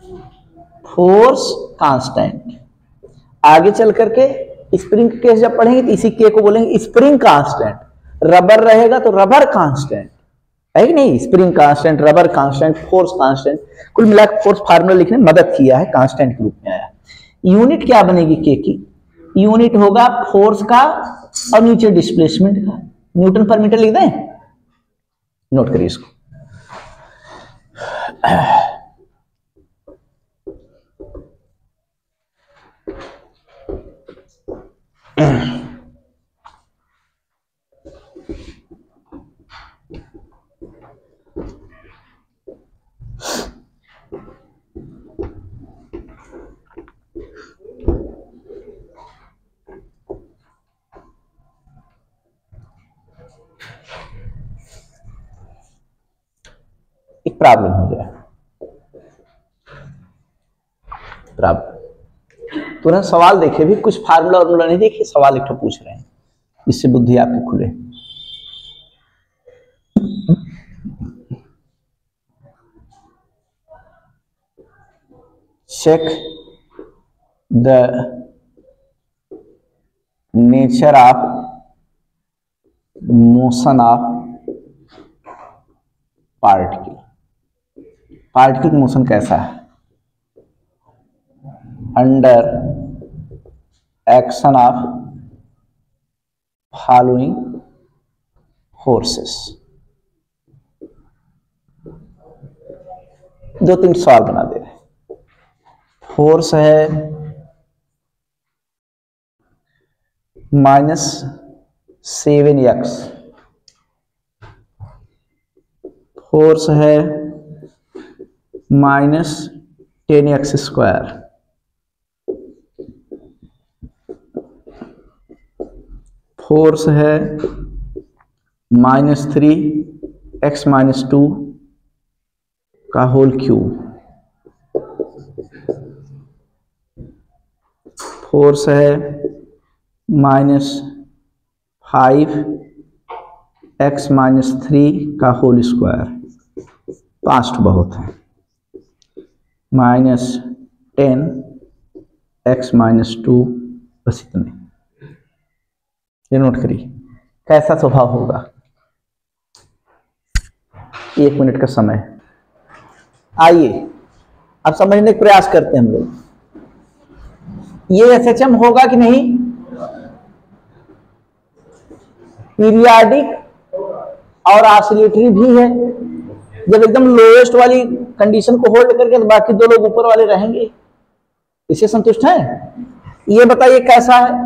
फोर्स कांस्टेंट। आगे चल करके स्प्रिंग केस जब पढ़ेंगे तो इसी के को बोलेंगे स्प्रिंग कांस्टेंट। रबर रहेगा तो रबर कांस्टेंट है कि नहीं, spring constant, rubber constant, force constant. कुल मिलाकर फोर्स फार्मूला लिखने में मदद किया है, कांस्टेंट के रूप में आया। यूनिट क्या बनेगी के की, यूनिट होगा फोर्स का और नीचे डिस्प्लेसमेंट का, न्यूटन पर मीटर लिख दें, नोट करिए इसको। एक प्रॉब्लम हो जाए, प्रॉब्लम तुरंत सवाल देखे भी, कुछ फार्मूला वार्मूला नहीं देखे, सवाल एक पूछ रहे हैं, इससे बुद्धि आपकी खुले। check the nature of motion of particle. Particle का मोशन कैसा है? Under action of following forces. दो तीन सवाल बना दे रहे। फोर्स है -7x, फोर्स है -10x², फोर्स है -3x-2 का होल क्यूब, फोर्स है -5x-3 का होल स्क्वायर। 5 बहुत है। -10x-2 बस इतने। ये नोट करिए कैसा स्वभाव होगा। 1 मिनट का समय। आइए अब समझने का प्रयास करते हैं हम लोग। ये एसएचएम होगा कि नहीं? पीरियाडिक और ऑसिलेटरी भी है। जब एकदम लोएस्ट वाली कंडीशन को होल्ड करके तो बाकी दो लोग ऊपर वाले रहेंगे। इससे संतुष्ट हैं? ये बताइए कैसा है?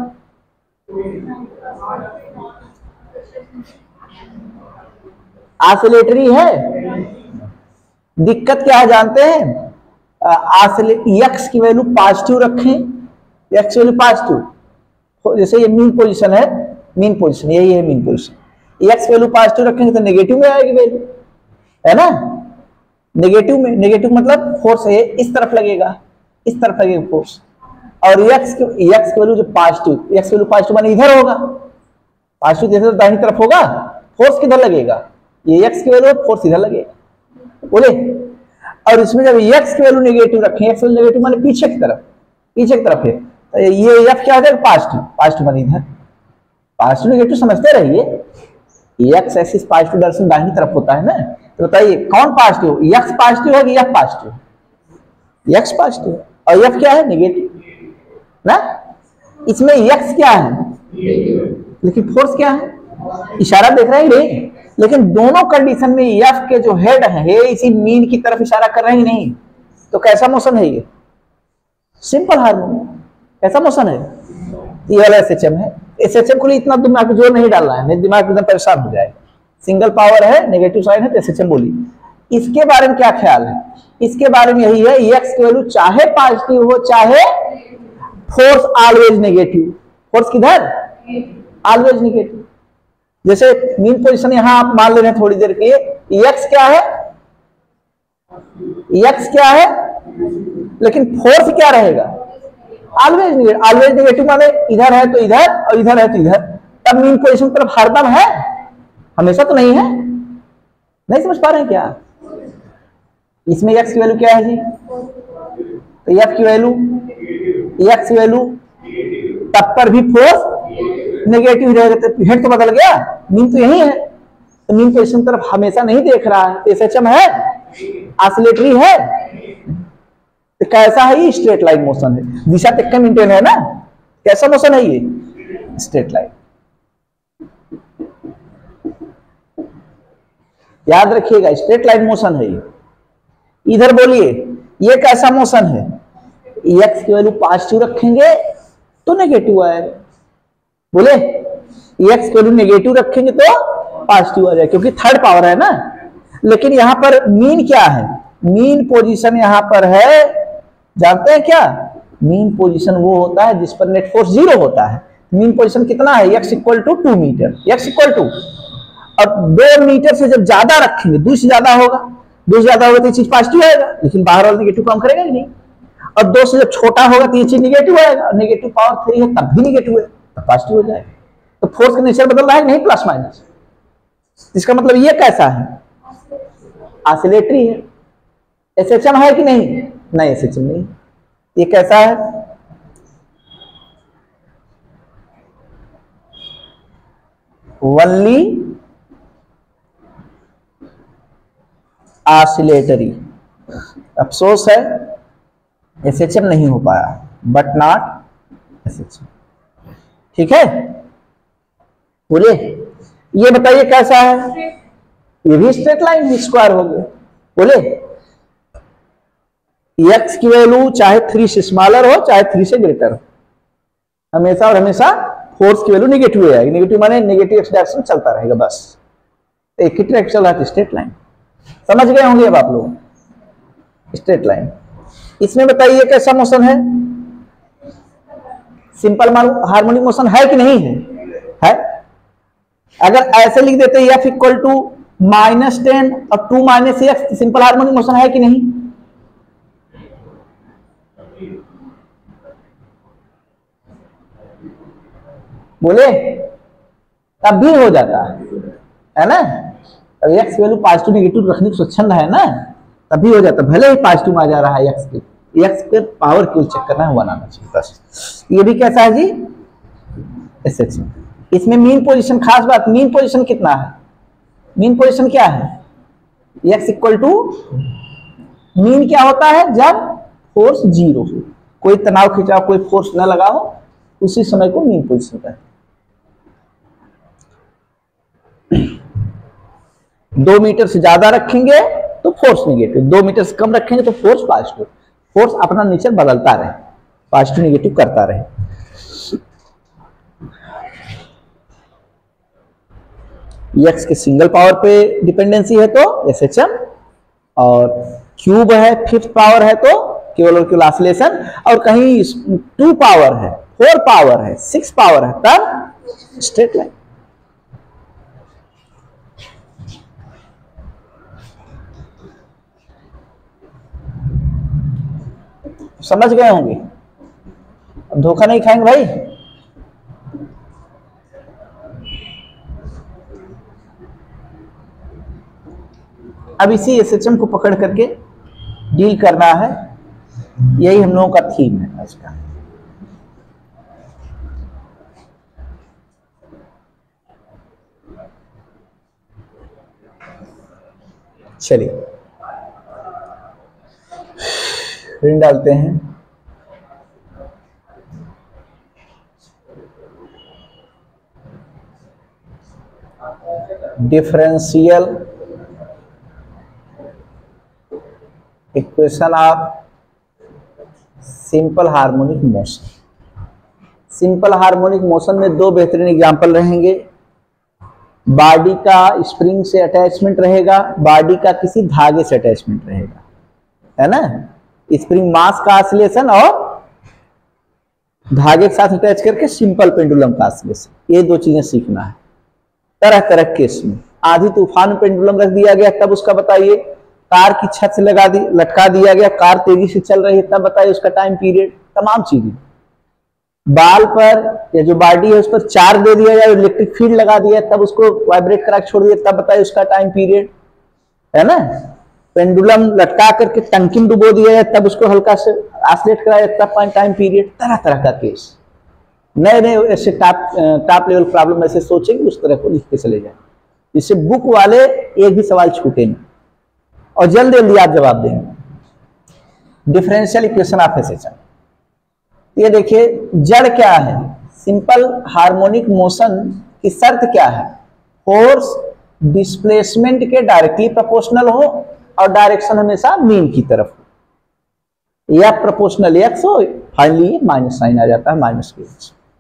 ऑसिलेटरी है। दिक्कत क्या है जानते हैं? एक्स की वैल्यू पॉजिटिव रखें, एक्स वैल्यू पॉजिटिव, जैसे ये मीन पोजीशन है, मीन पोजीशन यही है mean position. X value positive रखेंगे तो नेगेटिव में आएगी वैल्यू, है ना? नेगेटिव में, नेगेटिव मतलब फोर्स है इस तरफ लगेगा, इस तरफ लगेगा फोर्स। और एक्स की वैल्यू जो पॉजिटिव, एक्स वैल्यू पॉजिटिव माने इधर होगा, पॉजिटिव जैसे दाहिनी तरफ होगा, फोर्स किधर लगेगा? ये एक्स की वैल्यू, फोर्स इधर लगेगा, बोले। और इसमें जब एक्स की वैल्यू नेगेटिव रखें, एक्स वैल्यू नेगेटिव माने पीछे की तरफ, पीछे की तरफ है, तो ये एफ क्या हो जाएगा? पॉजिटिव, पॉजिटिव माने इधर। पॉजिटिव नेगेटिव समझते रहिए। एक्स एक्सिस पॉजिटिव डायरेक्शन दाहिनी तरफ होता है ना, तो बताइए कौन पॉजिटिव? एक्स पॉजिटिव है कि एफ पॉजिटिव? एक्स पॉजिटिव और एफ क्या है? नेगेटिव ना। इसमें एक्स क्या है लेकिन फोर्स क्या है? इशारा देख रहे हैं नहीं, लेकिन दोनों कंडीशन में एफ के जो हेड है इसी मीन की तरफ इशारा कर रहे हैं नहीं। तो कैसा मोशन है ये? Simple harmonic. कैसा मोशन है? ये वाला एसएचएम है। एसएचएम को लिए इतना दिमाग में जोर नहीं डालना है, नहीं दिमाग एकदम परेशान हो जाएगा। सिंगल पावर है, नेगेटिव साइन है, तो एसएचएम बोलिए। इसके बारे में क्या ख्याल है? इसके बारे में यही है, एक्स की वैल्यू चाहे पॉजिटिव हो चाहे फोर्स ऑलवेज नेगेटिव। फोर्स किधर? Always negative. जैसे मीन पोजीशन यहां आप मान ले रहे हैं थोड़ी देर के लिए, एक्स क्या है? एक्स क्या है? लेकिन फोर्स क्या रहेगा? Always negative. ऑलवेज नेगेटिव माने इधर है तो इधर और इधर है तो इधर। तब मीन पोजीशन तरफ हरदम है, हमेशा तो नहीं है। नहीं समझ पा रहे हैं क्या? इसमें एक्स की वैल्यू क्या है जी? तो एफ की वैल्यू, एक्स की वैल्यू, तब पर भी फोर्स नेगेटिव रहेगा, तो हेड तो बदल गया, मीन तो यही है। तो मीन पोजीशन तरफ हमेशा नहीं देख रहा है, तो एसएचएम है, ऑसिलेटरी है। तो कैसा है ये? स्ट्रेट लाइन मोशन है। दिशा तक का मेंटेन है ना। कैसा मोशन है ये? Straight line. याद रखिएगा स्ट्रेट लाइन मोशन है ये। इधर बोलिए ये कैसा मोशन है? एक्स की वैल्यू पॉजिटिव रखेंगे तो नेगेटिव आएगा, बोले। एक्स की वैल्यू नेगेटिव रखेंगे तो पॉजिटिव आ जाएगा, क्योंकि थर्ड पावर है ना। लेकिन यहां पर मीन क्या है? मीन पोजीशन यहां पर है, जानते हैं क्या? मीन पोजीशन वो होता है जिस पर नेट फोर्स 0 होता है। मीन पोजीशन कितना है? x equal to 2 metre, x equal to, और 2 मीटर से जब ज्यादा रखेंगे, 2 से ज्यादा होगा, 2 से ज्यादा होगा तो ये चीज पॉजिटिव आएगा, लेकिन बाहर वाला नेगेटिव काम करेगा कि नहीं। और 2 से जब छोटा होगा तो ये चीज नेगेटिव आएगा, नेगेटिव पावर 3 है तब भी नेगेटिव है, तब पॉजिटिव हो जाएगा। तो फोर्स का नेचर बदल रहा है नहीं, प्लस माइनस। इसका मतलब ये कैसा है? ऑसिलेटरी है। एसएचएम है कि नहीं? नहीं, एसएचएम नहीं। ये कैसा है? Only oscillatory. अफसोस है एसएचएम नहीं हो पाया, बट नॉट एसएचएम। ठीक है, बोलिए ये बताइए कैसा है? ये भी स्ट्रेट लाइन स्क्वायर हो गया। बोले एक्स की वैल्यू चाहे 3 से स्मॉलर हो चाहे 3 से ग्रेटर हो, हमेशा और हमेशा फोर्स की वैल्यू नेगेटिव आएगी। नेगेटिव माने नेगेटिव एक्स डायरेक्शन चलता रहेगा, बस एक ही ट्रैक चल रहा है, स्ट्रेट लाइन। समझ गए होंगे अब आप लोग, स्ट्रेट लाइन। इसमें बताइए कैसा मोशन है? सिंपल हार्मोनिक मोशन है कि नहीं है? है। अगर ऐसे लिख देते एफ इक्वल टू -10 और 2 - x, सिंपल हार्मोनिक मोशन है कि नहीं? बोले तब भी हो जाता है ना? अब एक्स वैल्यू पॉजिटिव नेगेटिव रखने की स्वच्छंद है ना, तभी हो जाता। भले ही पॉजिटिव आ जा रहा है एक्स के पावर क्यों चेक करना है, बनाना चाहिए बस। ये भी कैसा है जी? एसएचएम। इसमें मीन पोजीशन, खास बात, मीन पोजीशन कितना है? मीन पोजीशन क्या है? एक्स इक्वल टू मीन क्या होता है? जब फोर्स 0 हो, कोई तनाव खिंचाव, कोई फोर्स न लगा हो, उसी समय को मीन पोजीशन कहते हैं। 2 मीटर से ज्यादा रखेंगे तो फोर्स नेगेटिव, 2 मीटर से कम रखेंगे तो फोर्स पॉजिटिव। फोर्स अपना नेचर बदलता रहे, पॉजिटिव नेगेटिव करता रहे। एक्स के सिंगल पावर पे डिपेंडेंसी है तो एसएचएम, और क्यूब है, 5th पावर है तो केवल और केवल ऑसिलेशन, और कहीं 2 पावर है, 4 पावर है, 6 पावर है, तब स्ट्रेट लाइन। समझ गए होंगे, अब धोखा नहीं खाएंगे भाई। अब इसी एसएचएम को पकड़ करके डील करना है, यही हम लोगों का थीम है आज का। चलिए रिंग डालते हैं। Differential equation of simple harmonic motion. Simple harmonic motion में 2 बेहतरीन एग्जांपल रहेंगे। बॉडी का स्प्रिंग से अटैचमेंट रहेगा, बॉडी का किसी धागे से अटैचमेंट रहेगा, है ना? स्प्रिंग मास का ऑसिलेशन और धागे के साथ अटैच करके सिंपल पेंडुलम का ऑसिलेशन। ये 2 चीजें सीखना है। तरह तरह के केस में आधी तूफान में पेंडुलम रख दिया गया, तब उसका बताइए। कार की छत से लटका दिया गया, कार तेजी से चल रही है, तब बताइए उसका टाइम पीरियड। तमाम चीजें। बाल पर या जो बॉडी है उस पर चार्ज दे दिया जाए, इलेक्ट्रिक फील्ड लगा दिया, तब उसको वाइब्रेट करा छोड़ दिया, तब बताइए उसका टाइम पीरियड, है ना? पेंडुलम लटका करके टंकी में डुबो दिया जाए, तब उसको हल्का से ऑसिलेट कराया, तब टाइम पीरियड। तरह तरह का केस, नए नए ऐसे टॉप लेवल प्रॉब्लम ऐसे सोचेंगे, उस तरह को लिखते चले जाए, जिससे बुक वाले एक भी सवाल छूटे नहीं और जल्दी जल्दी आप जवाब देंगे। Differential equation of SHM. ये देखिए, जड़ क्या है? सिंपल हार्मोनिक मोशन की शर्त क्या है? फोर्स डिस्प्लेसमेंट के डायरेक्टली प्रोपोर्शनल हो और डायरेक्शन हमेशा मीन की तरफ हो, या प्रोपोर्शनल एक्स हो, फाइनली माइनस साइन आ जाता है, माइनस के।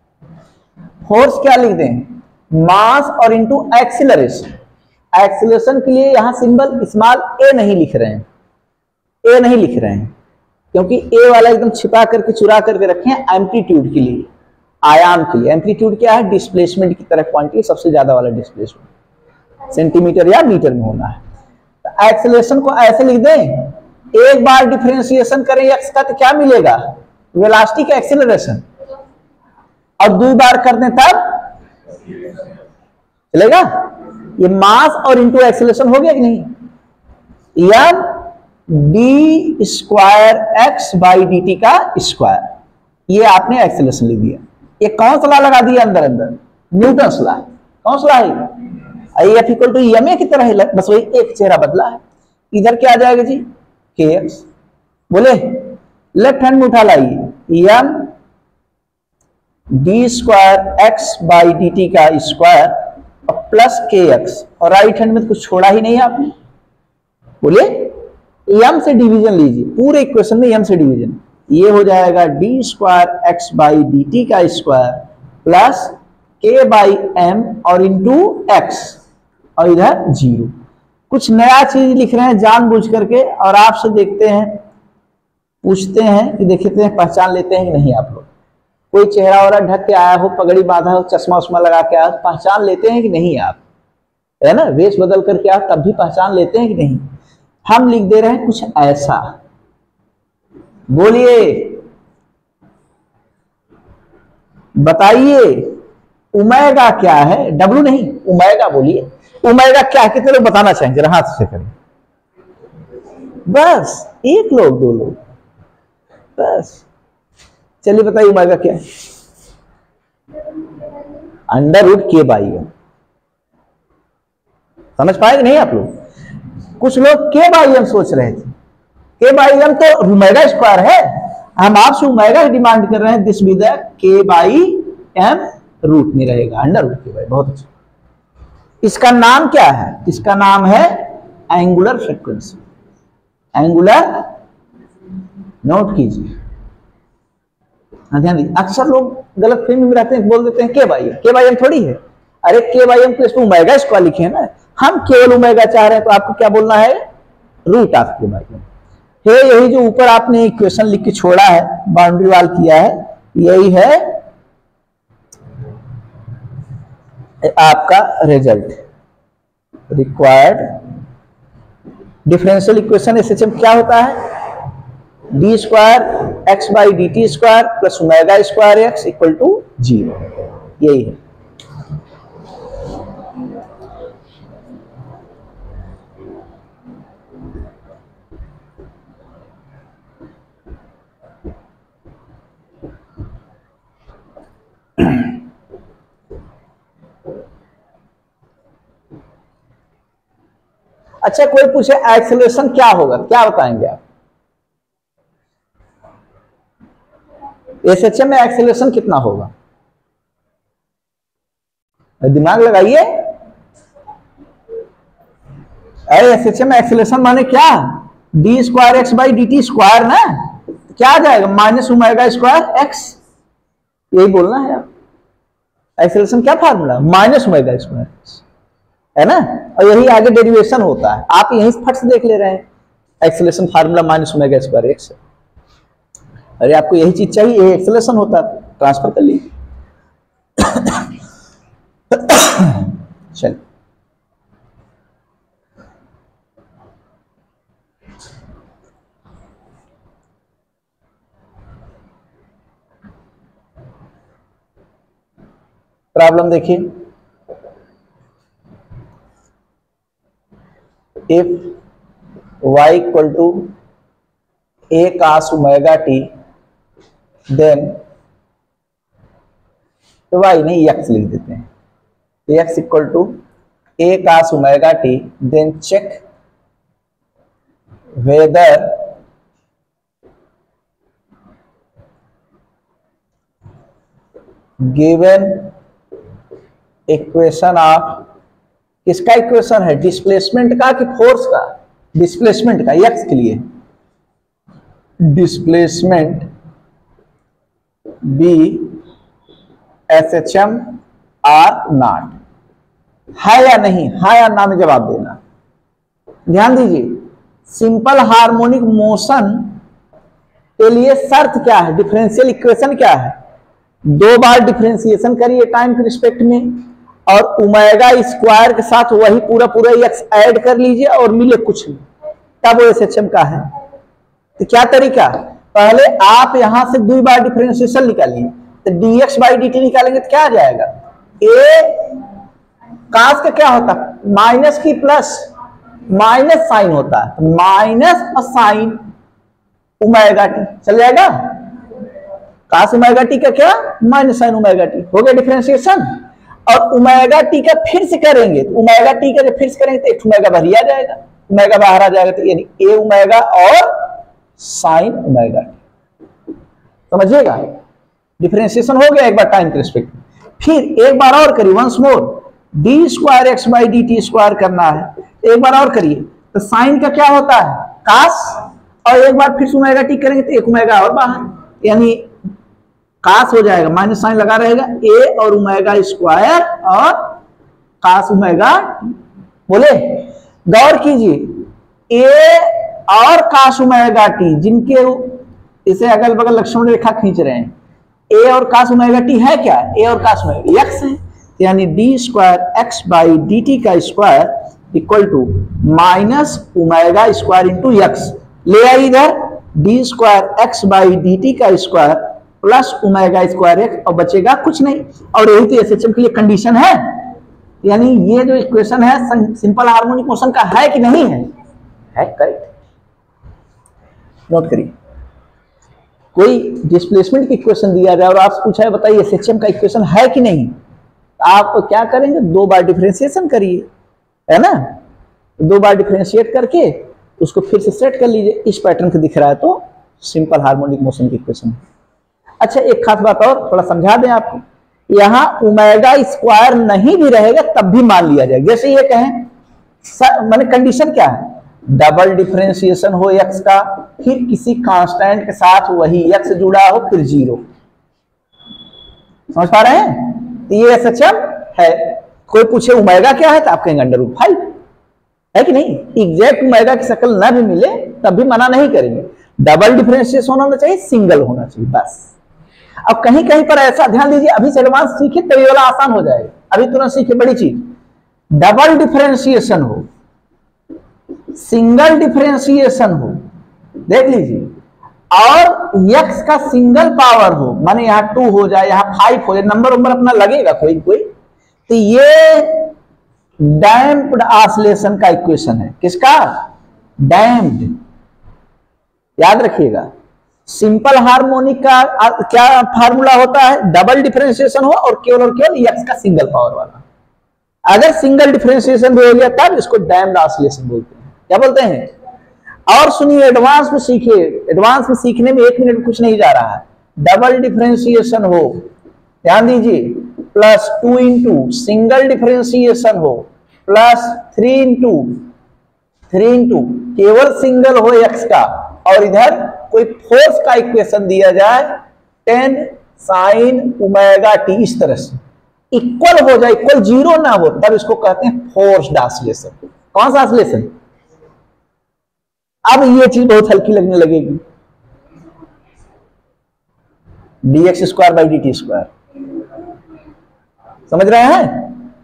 फोर्स क्या लिख दें? मास और इनटू एक्सीलरेशन। एक्सीलरेशन के लिए यहां सिंबल स्मॉल ए नहीं लिख रहे हैं, ए नहीं लिख रहे हैं, क्योंकि ए वाला एकदम छिपा करके चुरा करके रखे हैं एम्पलीट्यूड के लिए, आयाम के लिए। एम्पलीट्यूड क्या है? डिस्प्लेसमेंट की तरफ क्वांटिटी, सबसे ज्यादा वाला डिस्प्लेसमेंट सेंटीमीटर या मीटर में होना है। तो एक्सीलरेशन को ऐसे लिख दें, एक बार डिफरेंशिएशन करें एक्स का तो क्या मिलेगा? वेलोसिटी का एक्सीलरेशन, और 2 बार कर दें तब चलेगा। ये मास और इनटू एक्सीलरेशन हो गया कि नहीं? M d square x by d t का स्क्वायर, ये आपने एक्सेलरेशन लिख दिया। ये कौन सा लॉ लगा दिया अंदर अंदर, न्यूटन लॉ। कौन सा लॉ है, आई F equal to m a की तरह है, बस वही एक चेहरा बदला है। इधर क्या आ जाएगा जी, के एक्स। बोले लेफ्ट हैंड में उठा लाइए, m d square x by d t का स्क्वायर और प्लस के एक्स, और राइट हैंड में तो कुछ छोड़ा ही नहीं है आपने। बोले एम से डिवीजन लीजिए, पूरे इक्वेशन में एम से डिवीजन, ये हो जाएगा d square x by d t का square plus k by m और इंटू एक्स, और इधर जीरो। कुछ नया चीज लिख रहे हैं जानबूझ करके, और आपसे देखते हैं, पूछते हैं कि देखते हैं पहचान लेते हैं कि नहीं आप लोग। कोई चेहरा वाला ढक के आया हो, पगड़ी बांधा हो, चश्मा उश्मा लगा के आया हो, पहचान लेते हैं कि नहीं आप, है ना, वेश बदल करके आप तब भी पहचान लेते हैं कि नहीं। हम लिख दे रहे हैं कुछ ऐसा, बोलिए बताइए ओमेगा क्या है, डब्लू नहीं ओमेगा, बोलिए ओमेगा क्या है, कितने लोग बताना चाहेंगे, जरा हाथ से करें, बस एक लोग दो लोग, बस चलिए बताइए ओमेगा क्या है। अंडर रूट के बाई एम, समझ पाएंगे नहीं आप लोग। कुछ लोग के बाई एम सोच रहे थे, के बाई एम तो ओमेगा स्क्वायर है, हम आपसे ओमेगा डिमांड कर रहे हैं, this with k by m root में रहेगा, अंडर रूट के बाई। बहुत अच्छा, इसका नाम क्या है, इसका नाम है एंगुलर फ्रीक्वेंसी। एंगुलर नोट कीजिए, ध्यान दीजिए। अक्सर लोग गलत फहमी में रहते हैं, बोल देते हैं के बाई एम थोड़ी है, अरे के बाई एम तो ओमेगा स्क्वायर लिखे है ना, हम केवल ओमेगा चाह रहे हैं, तो आपको क्या बोलना है, root of k by M है। यही जो ऊपर आपने इक्वेशन लिख के छोड़ा है, बाउंड्री वाल किया है, यही है आपका result. Required differential equation SHM क्या होता है, d square x by d t square plus omega square x equal to 0, यही है। अच्छा, कोई पूछे एक्सेलरेशन क्या होगा, क्या बताएंगे आप, एसएचएम में एक्सेलरेशन कितना होगा, दिमाग लगाइए। अरे एसएचएम में एक्सेलरेशन माने क्या, d square x by d t square ना, क्या आ जाएगा, माइनस ओमेगा स्क्वायर एक्स, यही बोलना है आप। एक्सेलरेशन क्या formula, minus omega square x, है ना, और यही आगे डेरिवेशन होता है, आप यहीं फट से देख ले रहे हैं, acceleration formula minus omega square x. अरे आपको यही चीज चाहिए, ये एक्सेलरेशन होता है, ट्रांसफर कर लीजिए। चलिए प्रॉब्लम देखिए, if y equal to a cos omega t, then तो y नहीं x लिख देते हैं, x equal to a cos omega t, then check whether given equation of, किसका इक्वेशन है, डिस्प्लेसमेंट का कि फोर्स का, डिस्प्लेसमेंट का, एक्स के लिए displacement be SHM or not, है या नहीं, हाँ या ना में जवाब देना। ध्यान दीजिए, सिंपल हार्मोनिक मोशन के लिए शर्त क्या है, डिफरेंशियल इक्वेशन क्या है, दो बार डिफरेंशिएशन करिए टाइम के रिस्पेक्ट में, और ओमेगा स्क्वायर के साथ वही पूरा पूरा एक्स ऐड कर लीजिए और मिले कुछ नहीं, तब वो एसएचएम का है। तो क्या तरीका, पहले आप यहां से 2 बार डिफरेंशिएशन निकालिए, तो dx बाई dt निकालेंगे तो क्या आ जाएगा, a cos का क्या होता, माइनस की प्लस, माइनस साइन होता है, तो माइनस और साइन ओमेगा टी चल जाएगा। कास ओमेगा टी का क्या, माइनस साइन ओमेगा टी, हो गया डिफरेंशिएशन। और ओमेगा टी का फिर से करेंगे, तो ओमेगा टी का जब फिर से करेंगे तो एक ओमेगा बाहर आ जाएगा, ओमेगा बाहर आ जाएगा, तो यानी ए ओमेगा और साइन ओमेगा टी। समझिएगा, डिफरेंशिएशन हो गया एक बार टाइम के रिस्पेक्ट में। फिर एक बार और करिए, once more, d square x by d t square करना है, एक बार और करिए, तो साइन का क्या होता है, कास, और एक बार फिर से ओमेगा टी करेंगे तो एक ओमेगा और बाहर, यानी कास हो जाएगा, माइनस साइन लगा रहेगा, ए और ओमेगा स्क्वायर और कास ओमेगा। बोले गौर कीजिए, ए और कास ओमेगा टी, जिनके इसे अगल बगल लक्ष्मण रेखा खींच रहे हैं, ए और कास ओमेगा टी है क्या, ए और कास ओमेगा एक्स है, यानी d square x by d t का square equal to minus omega square into x. ले आई इधर, d square x by d t का square plus omega square x, और बचेगा कुछ नहीं। और यही तो एसएचएम के लिए कंडीशन है, यानी ये जो इक्वेशन है सिंपल हार्मोनिक मोशन का है कि नहीं है, करेक्ट। नोट करिए, कोई डिस्प्लेसमेंट की इक्वेशन दिया जाए और आपसे पूछा है बताइए एसएचएम का इक्वेशन है कि नहीं, आप क्या करेंगे, दो बार डिफरेंशिएशन करिए, है ना, दो बार डिफरेंशिएट करके उसको फिर से सेट कर लीजिए, इस पैटर्न को दिख रहा है तो सिंपल हार्मोनिक मोशन की इक्वेशन है। अच्छा, एक खास बात और थोड़ा समझा दें आपको, यहां ओमेगा स्क्वायर नहीं भी रहेगा तब भी मान लिया जाएगा। जैसे ये कहें, माने कंडीशन क्या है, डबल डिफरेंशिएशन हो एक्स का, फिर किसी कांस्टेंट के साथ वही एक्स जुड़ा हो, फिर जीरो। समझ पा रहे हैं, तो ये एसएचएम है। कोई पूछे ओमेगा क्या है तो आप कहेंगे √5, है कि नहीं, एग्जैक्ट ओमेगा की शक्ल ना भी मिले तब भी मना नहीं करेंगे, डबल डिफरेंशिएशन होना चाहिए, सिंगल होना चाहिए, बस। अब कहीं कहीं पर ऐसा ध्यान दीजिए, अभी से एडवांस सीखे तो ये वाला आसान हो जाएगा, अभी तुरंत सीखे बड़ी चीज, डबल डिफरेंशिएशन हो, सिंगल डिफरेंशिएशन हो, देख लीजिए, और x का सिंगल पावर हो, माने यहां 2 हो जाए, यहां 5 हो जाए, नंबर अपना लगेगा कोई कोई, तो ये डैम्प्ड ऑसिलेशन का इक्वेशन है। किसका, डैम्प्ड। याद रखिएगा, सिंपल हार्मोनिक का क्या फार्मूला होता है, डबल डिफरेंशिएशन हो और केवल x का सिंगल पावर वाला। अगर सिंगल डिफरेंशिएशन भी हो गया तब इसको डैम्प्ड ऑसिलेशन बोलते हैं। क्या बोलते हैं, और सुनिए, एडवांस में सीखिए, एडवांस में सीखने में 1 मिनट कुछ नहीं जा रहा है। डबल डिफरेंशिएशन हो, ध्यान दीजिए, प्लस 2 इंटू, सिंगल डिफरेंशिएशन हो प्लस 3 इंटू केवल सिंगल हो एक्स का, और इधर कोई फोर्स का इक्वेशन दिया जाए 10 साइन ओमेगा टी, इस तरह से इक्वल हो जाए, इक्वल जीरो ना हो, तब इसको कहते हैं फोर्स्ड ऑसिलेशन। कौन सा ऑसिलेशन, अब ये चीज बहुत हल्की लगने लगेगी, dx square by dt square, समझ रहे हैं,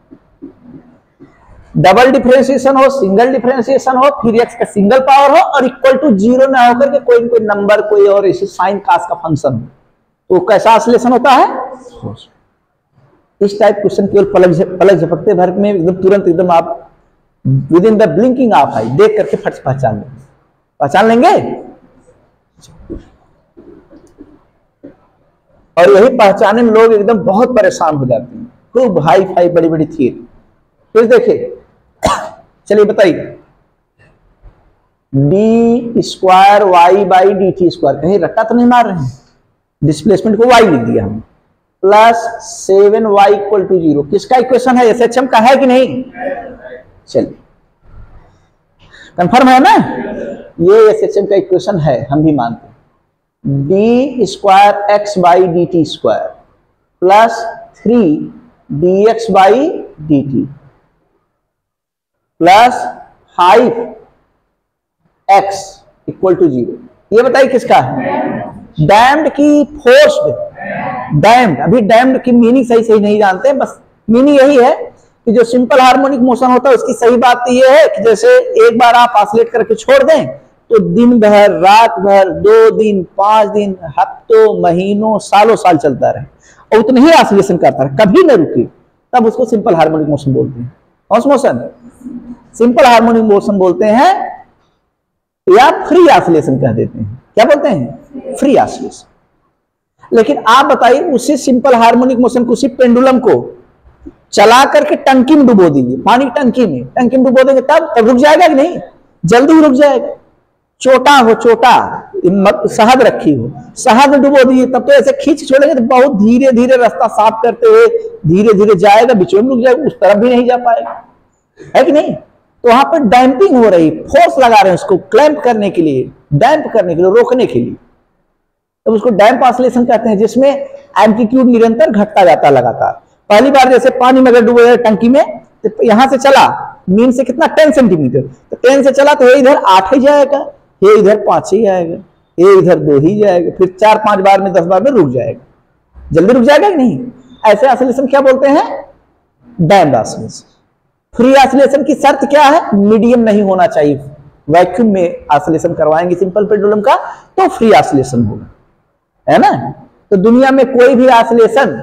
डबल डिफरेंशिएशन हो, सिंगल डिफरेंशिएशन हो, फिर x का सिंगल पावर हो और इक्वल टू जीरो ना होकर के कोई नंबर, कोई और इसे साइन कास का फंक्शन हो, तो कैसा ऑसिलेशन होता है। इस टाइप क्वेश्चन केवल पलक झपकते भर में एकदम तुरंत एकदम आप within the blinking of eye देख करके फट से पहचान लेंगे। और यही पहचाने में लोग एकदम बहुत परेशान हो जाते हैं, खूब हाई फाई बड़ी बड़ी थियरी। फिर देखिए, चलिए बताइए, d square y by d t square, कहीं रट्टा तो नहीं मार रहे हैं, डिस्प्लेसमेंट को वाई लिख दिया हम, प्लस 7y इक्वल टू 0, किसका इक्वेशन है, एसएचएम का है कि नहीं, चलिए कंफर्म है ना, ये एसएचएम का इक्वेशन है, हम भी मानते हैं। D square x by d t square plus 3 d x by d t plus 5 x equal to 0, ये बताइए किसका है, डैम्ड की फोर्स्ड। डैम्ड, अभी डैम्ड की मीनिंग सही नहीं जानते हैं, बस मीनिंग यही है कि जो सिंपल हार्मोनिक मोशन होता है उसकी सही बात तो ये है कि जैसे एक बार आप ऑसिलेट करके छोड़ दें तो दिन भर, रात भर, 2 दिन, 5 दिन, हफ्तों, महीनों, सालों साल चलता रहे और उतने ही ऑसिलेशन करता रहे, कभी न रुके, तब उसको सिंपल हार्मोनिक मोशन बोलते हैं। कौन सा मोशन, सिंपल हार्मोनिक मोशन बोलते हैं या फ्री ऑसिलेशन कह देते हैं। क्या बोलते हैं? Free oscillation. लेकिन आप बताइए उसी सिंपल हार्मोनिक मोशन को, उसी पेंडुलम को चला करके टंकी में डुबो दीजिए, पानी टंकी में डुबो देंगे, तब रुक जाएगा कि नहीं? जल्दी ही रुक जाएगा। चोटा हो, चोटा शहद रखी हो, शहद में डुबो दीजिए, तब तो ऐसे खींच छोड़ेंगे तो बहुत धीरे धीरे रास्ता साफ करते हुए धीरे धीरे जाएगा, बीच में रुक जाएगा, उस तरफ भी नहीं जा पाएगा, है कि नहीं? तो वहां पर डैम्पिंग हो रही, फोर्स लगा रहे हैं उसको क्लैंप करने के लिए, डैम्प करने के लिए, रोकने के लिए, तो उसको डैम्प ऑसिलेशन कहते हैं, जिसमें एम्पलीट्यूड निरंतर घटता जाता लगातार। पहली बार जैसे पानी में अगर डूबे है टंकी में, तो यहां से चला मीन से कितना 10 सेंटीमीटर, तो 10 से चला तो ये इधर 8 ही जाएगा, ये इधर 5 ही जाएगा, ये इधर 2 ही जाएगा, फिर 4-5 बार में 10 बार में रुक जाएगा। जल्दी रुक जाएगा कि नहीं? ऐसे ऑसिलेशन क्या बोलते हैं? Damped oscillation. फ्री ऑसिलेशन की शर्त क्या है? मीडियम नहीं होना चाहिए। वैक्यूम में ऑसिलेशन करवाएंगे सिंपल पेंडुलम का तो फ्री ऑसिलेशन होगा, है ना? तो दुनिया में कोई भी ऑसिलेशन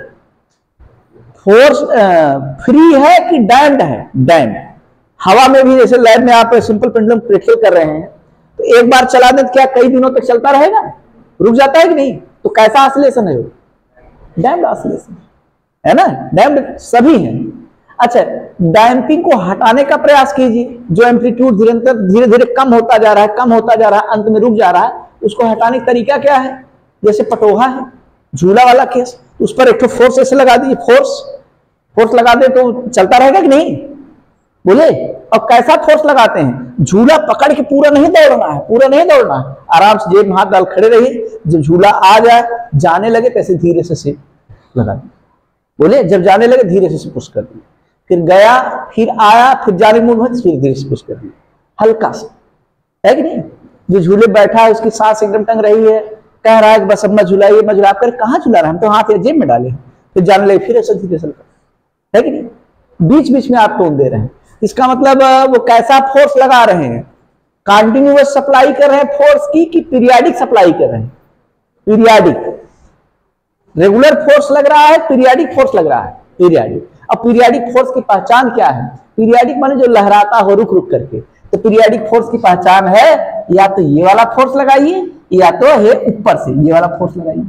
फोर्स फ्री है कि डैम्प्ड है? डैम्प्ड। हवा में भी जैसे लैब में आप सिंपल पेंडुलम प्रैक्टिस कर रहे हैं, तो एक बार चला दें तो क्या कई दिनों तक चलता रहेगा? रुक जाता है कि नहीं? तो कैसा ऑसिलेशन है वो? डैम्प्ड ऑसिलेशन, है ना? डैम्प्ड सभी हैं। अच्छा, डैम्पिंग को हटाने का प्रयास कीजिए। जो एम्पलीट्यूड धीरे धीरे कम होता जा रहा है, कम होता जा रहा है, अंत में रुक जा रहा है, उसको हटाने का तरीका क्या है? जैसे पटोहा है, झूला वाला केस, उस पर एक तो फोर्स ऐसे लगा दीजिए, फोर्स लगा दे तो चलता रहेगा कि नहीं? बोले। और कैसा फोर्स लगाते हैं? झूला पकड़ के पूरा नहीं दौड़ना है, पूरा नहीं दौड़ना है, आराम से जेब में हाथ डाल खड़े रहिए, जब झूला आ जाए, जाने लगे कैसे धीरे से लगा दिए। बोले, जब जाने लगे धीरे से पुश कर दिए, फिर गया, फिर आया, फिर जाने मूड में फिर धीरे से पुश कर दिए, हल्का सा, है कि नहीं? जो झूले बैठा है उसकी सांस एकदम टंग रही है, कह रहा है कि बस अब मैं झुलाइए, मैं झुला कर कहाँ झुला रहा है, हम तो हाथ जेब में डाले, फिर जाने लगे, फिर ऐसे धीरे से, है कि नहीं? बीच बीच में आप टोन दे रहे हैं। इसका मतलब वो कैसा फोर्स लगा रहे हैं? कंटिन्यूअस सप्लाई कर रहे हैं फोर्स की कि पीरियाडिक सप्लाई कर रहे हैं? पीरियाडिक। रेगुलर फोर्स लग रहा है, पीरियाडिक फोर्स लग रहा है, पीरियाडिक। अब पीरियाडिक फोर्स की पहचान क्या है? पीरियाडिक माने जो लहराता हो रुक रुक करके। तो पीरियाडिक फोर्स की पहचान है या तो ये वाला फोर्स लगाइए या तो है ऊपर से ये वाला फोर्स लगाइए।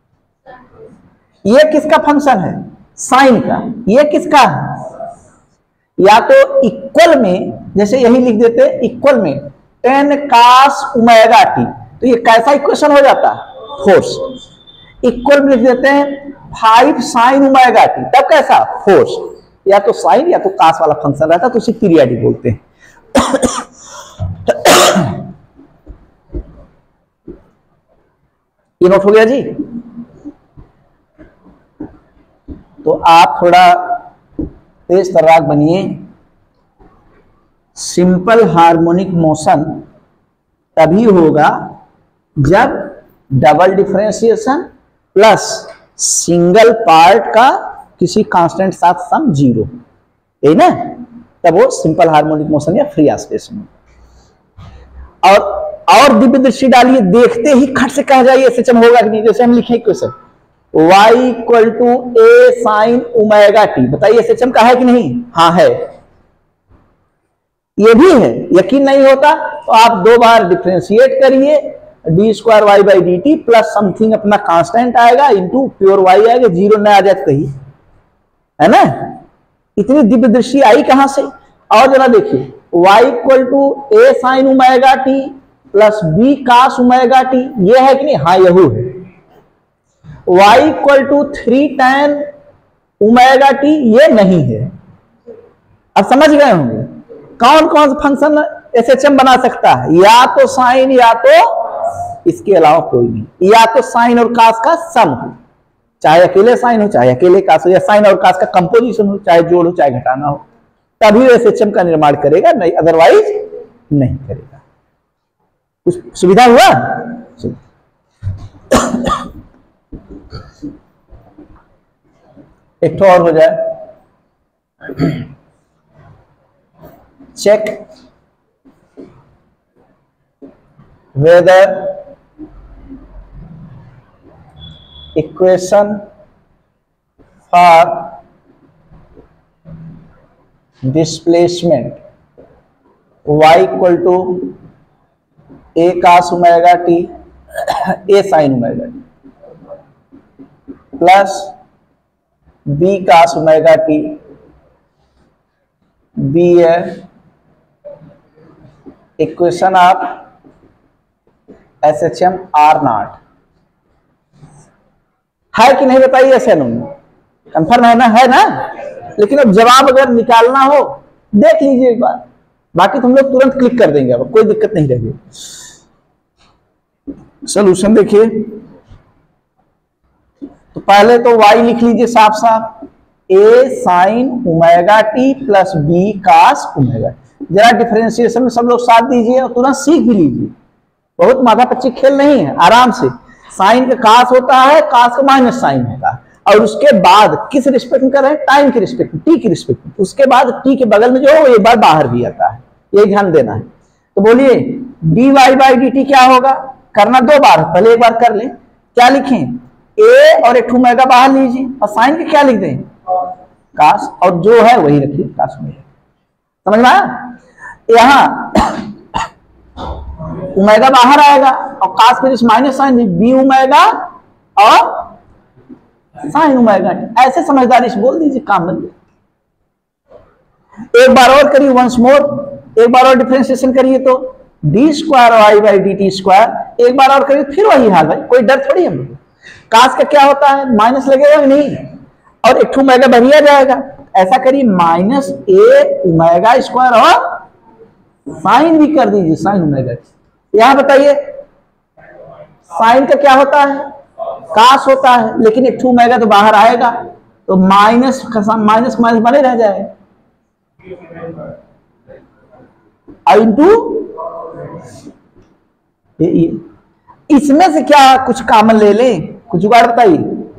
ये किसका फंक्शन है? साइन का। ये किसका है? या तो इक्वल में, जैसे यही लिख देते इक्वल में 10 cos ओमेगा टी, तो ये कैसा इक्वेशन हो जाता है? फोर्स। इक्वल में लिख देते हैं 5 sin ओमेगा टी, तब कैसा? फोर्स। या तो साइन या तो कास वाला फंक्शन रहता है, तो उसे पीरियडिक बोलते हैं। ये नोट हो गया जी? तो आप थोड़ा तेज तर्राक बनिए। सिंपल हार्मोनिक मोशन तभी होगा जब double differentiation plus single part का किसी कांस्टेंट साथ सम 0, है ना? तब वो सिंपल हार्मोनिक मोशन या फ्री ऑसिलेशन। और दिव्य दृष्टि डालिए, देखते ही खट से कह जाइए सिस्टम होगा कि नहीं। जैसे हम लिखे question y equal to a sin omega t, बताइए सिस्टम का है कि नहीं? हाँ है। ये भी है। यकीन नहीं होता तो आप 2 बार डिफरेंशिएट करिए, d square y by d t plus something अपना कांस्टेंट आएगा इंटू प्योर वाई आएगा, 0 न आ जाए तो कही, है ना? इतनी दिव्य दृष्टि आई कहां से? और जरा देखिए, y equal to a sin omega T plus b cos omega t, ये है कि नहीं? हाँ यहू है। y equal to 3 tan omega t, ये नहीं है। अब समझ गए होंगे कौन कौन सा फंक्शन एसएचएम बना सकता है? या तो साइन या तो इसके अलावा कोई नहीं, या तो साइन और कास का सम हो, चाहे अकेले साइन हो चाहे अकेले कास हो, या साइन और कास का कंपोजिशन हो, चाहे जोड़ हो चाहे घटाना हो, तभी एसएचएम का निर्माण करेगा, नहीं अदरवाइज नहीं करेगा। कुछ सुविधा हुआ? एक तो और हो जाए, check whether equation for displacement y equal to a cos omega t a sin omega t plus b cos omega t b है इक्वेशन ऑफ SHM R0 है कि नहीं बताइए। ऐसे कंफर्म है ना। लेकिन अब जवाब अगर निकालना हो देख लीजिए एक बार, बाकी तुम लोग तुरंत क्लिक कर देंगे, अब कोई दिक्कत नहीं रहेगी। सॉल्यूशन देखिए, तो पहले तो y लिख लीजिए साफ साफ, a sin omega t plus b cos omega. जरा डिफरेंशिएशन में सब लोग साथ दीजिए और तुरंत सीख भी लीजिए, बहुत माथा पच्ची खेल नहीं है, आराम से। साइन का कास होता है, कास का माइनस साइन होता है, और उसके बाद किस रिस्पेक्ट में कर रहे हैं, टाइम के रिस्पेक्ट में, टी के रिस्पेक्ट में। उसके बाद टी के बगल में जो है वो एक बार बाहर भी आता है, ये ध्यान देना है। तो बोलिए dy बाई डी टी क्या होगा, करना दो बार, पहले एक बार कर ले। क्या लिखें, a और एक ओमेगा बाहर लीजिए और साइन के क्या लिख दें, कास, और जो है वही रखिए कास में। समझ में आया। यहाँ ओमेगा बाहर आएगा और कास फिर इस माइनस साइन बी ओमेगा और साइन ओमेगा, ऐसे समझदारी से बोल दीजिए, काम बन गया। एक बार और करिए, वंस मोर, एक बार और डिफरेंशिएशन करिए तो d square y by d t square, एक बार और करिए फिर वही हाल भाई, कोई डर थोड़ी है। कास का क्या होता है, माइनस लगेगा नहीं और एक ओमेगा बढ़िया जाएगा। ऐसा करिए माइनस ए ओमेगा स्क्वायर और साइन भी कर दीजिए, साइन ओमेगा। यहां बताइए साइन का क्या होता है, कास होता है, लेकिन एक ओमेगा तो बाहर आएगा, तो माइनस माइनस माइनस बने रह जाएगा इंटू। इसमें से क्या कुछ कॉमन ले लें, कुछ जुगाड़ बताइए।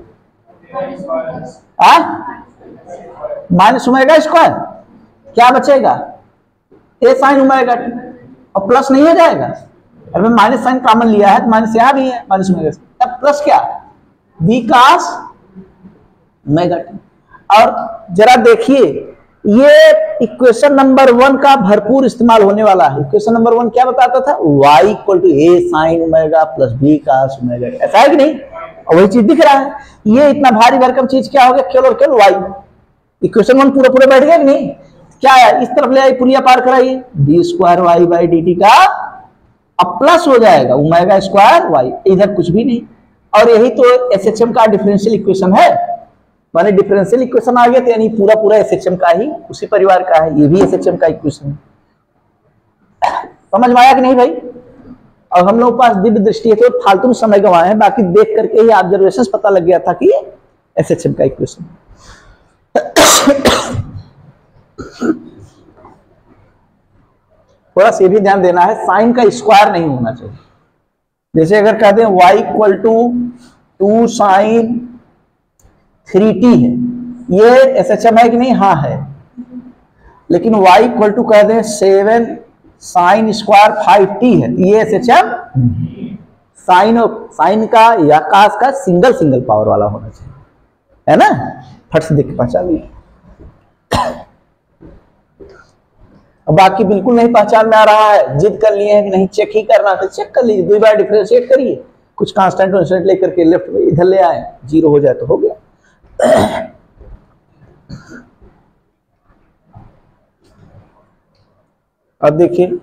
माइनस ओमेगा स्क्वायर क्या बचेगा, ए साइन ओमेगा टी, और प्लस नहीं हो जाएगा। अगर माइनस साइन कॉमन लिया है तो माइनस यहां भी है, माइनस ओमेगा, तब प्लस क्या, बी कास ओमेगा टी। और जरा देखिए ये इक्वेशन नंबर 1 का भरपूर इस्तेमाल होने वाला है। इक्वेशन नंबर 1 क्या बताता था, y equal to a sine omega plus b cos omega, ऐसा है कि नहीं। और वही चीज दिख रहा है, ये इतना भारी भरकम चीज क्या हो गया, केवल और केवल y। इक्वेशन 1 पूरा पूरा बैठ गया कि नहीं। क्या है, इस तरफ ले आई, पुरिया पार कराइए, d square y by d t का अब प्लस हो जाएगा ओमेगा स्क्वायर वाई, इधर कुछ भी नहीं। और यही तो एसएचएम का डिफरेंशियल इक्वेशन है, माने डिफरेंशियल इक्वेशन आ गया तो यानी पूरा पूरा एसएचएम का ही, उसी परिवार का है, ये भी एसएचएम का इक्वेशन है। समझ में आया कि नहीं भाई। और हम लोग पास दिव्य दृष्टि है तो फालतू में समय गंवाए हैं, बाकी देख करके ही ऑब्जर्वेशन पता लग गया था कि एसएचएम का इक्वेशन। थोड़ा सा भी ध्यान देना है, साइन का स्क्वायर नहीं होना चाहिए। जैसे अगर कहते हैं y equal to 2 sign 3t है, ये एसएचएम है कि नहीं, हाँ है। लेकिन y इक्वल टू कहते हैं 7 साइन स्क्वायर 5t है, ये एसएचएम साइन और साइन का या कास का सिंगल सिंगल पावर वाला होना चाहिए, है ना। फट से देख के पहचान लीजिए। बाकी बिल्कुल नहीं पहचान में आ रहा है, जिद कर लिए हैं कि नहीं चेक ही करना, तो चेक कर लीजिए, 2 बार डिफरेंशिएट करिए, कुछ कांस्टेंट कांस्टेंट लेकर के लेफ्ट में इधर ले आए, 0 हो जाए तो हो गया। अब देखिए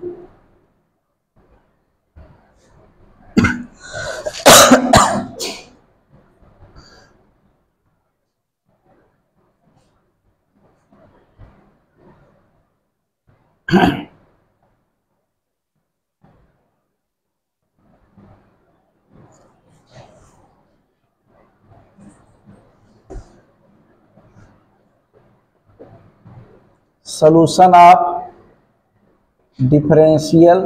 solution of differential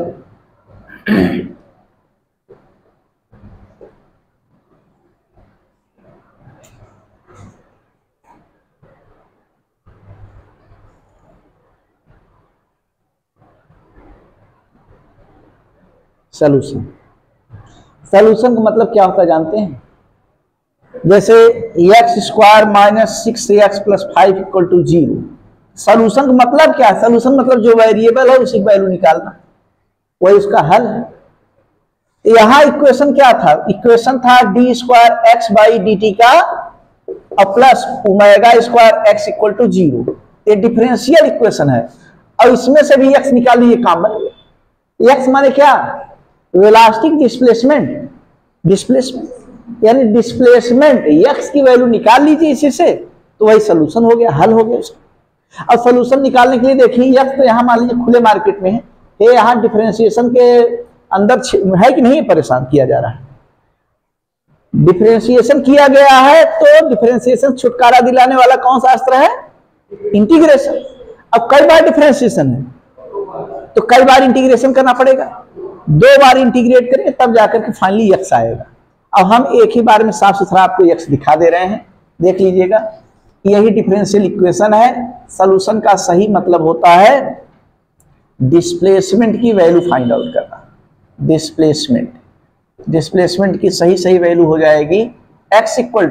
solution. Solution का मतलब क्या होता है जानते हैं, जैसे x square minus 6x plus 5 equal to 0, solution का मतलब क्या है? सॉल्यूशन मतलब जो वेरिएबल है उसी की वैल्यू निकालना, वही उसका हल है। यहां इक्वेशन क्या था? इक्वेशन था d square x by d t का और plus omega square x equal to 0। ये डिफरेंशियल इक्वेशन है और इसमें से भी एक्स निकाल लीजिए, काम बन गया। एक्स माने क्या? वेलोसिटी डिस्प्लेसमेंट, डिस्प्लेसमेंट यानी डिस्प्लेसमेंट एक्स की वैल्यू निकाल लीजिए इसी से, तो वही सोल्यूशन हो गया, हल हो गया उसका। अब सोल्यूशन निकालने के लिए देखिए एक्स तो यहाँ मान लीजिए खुले मार्केट में है, ये यहाँ डिफरेंशिएशन के अंदर है कि नहीं परेशान किया जा रहा है। डिफरेंशिएशन किया गया है तो डिफरेंशिएशन छुटकारा दिलाने वाला कौन सा अस्त्र है? इंटीग्रेशन। अब कई बार डिफरेंशिएशन है तो कई बार इंटीग्रेशन करना पड़ेगा, 2 बार इंटीग्रेट करेंगे तब जाकर के फाइनली एक्स आएगा। अब हम एक ही बार में साफ सुथरा आपको एक्स दिखा दे रहे हैं, देख लीजिएगा। यही डिफरेंशियल इक्वेशन है। सॉल्यूशन का सही मतलब होता है डिस्प्लेसमेंट की वैल्यू फाइंड आउट करना। डिस्प्लेसमेंट की सही वैल्यू हो जाएगी x equal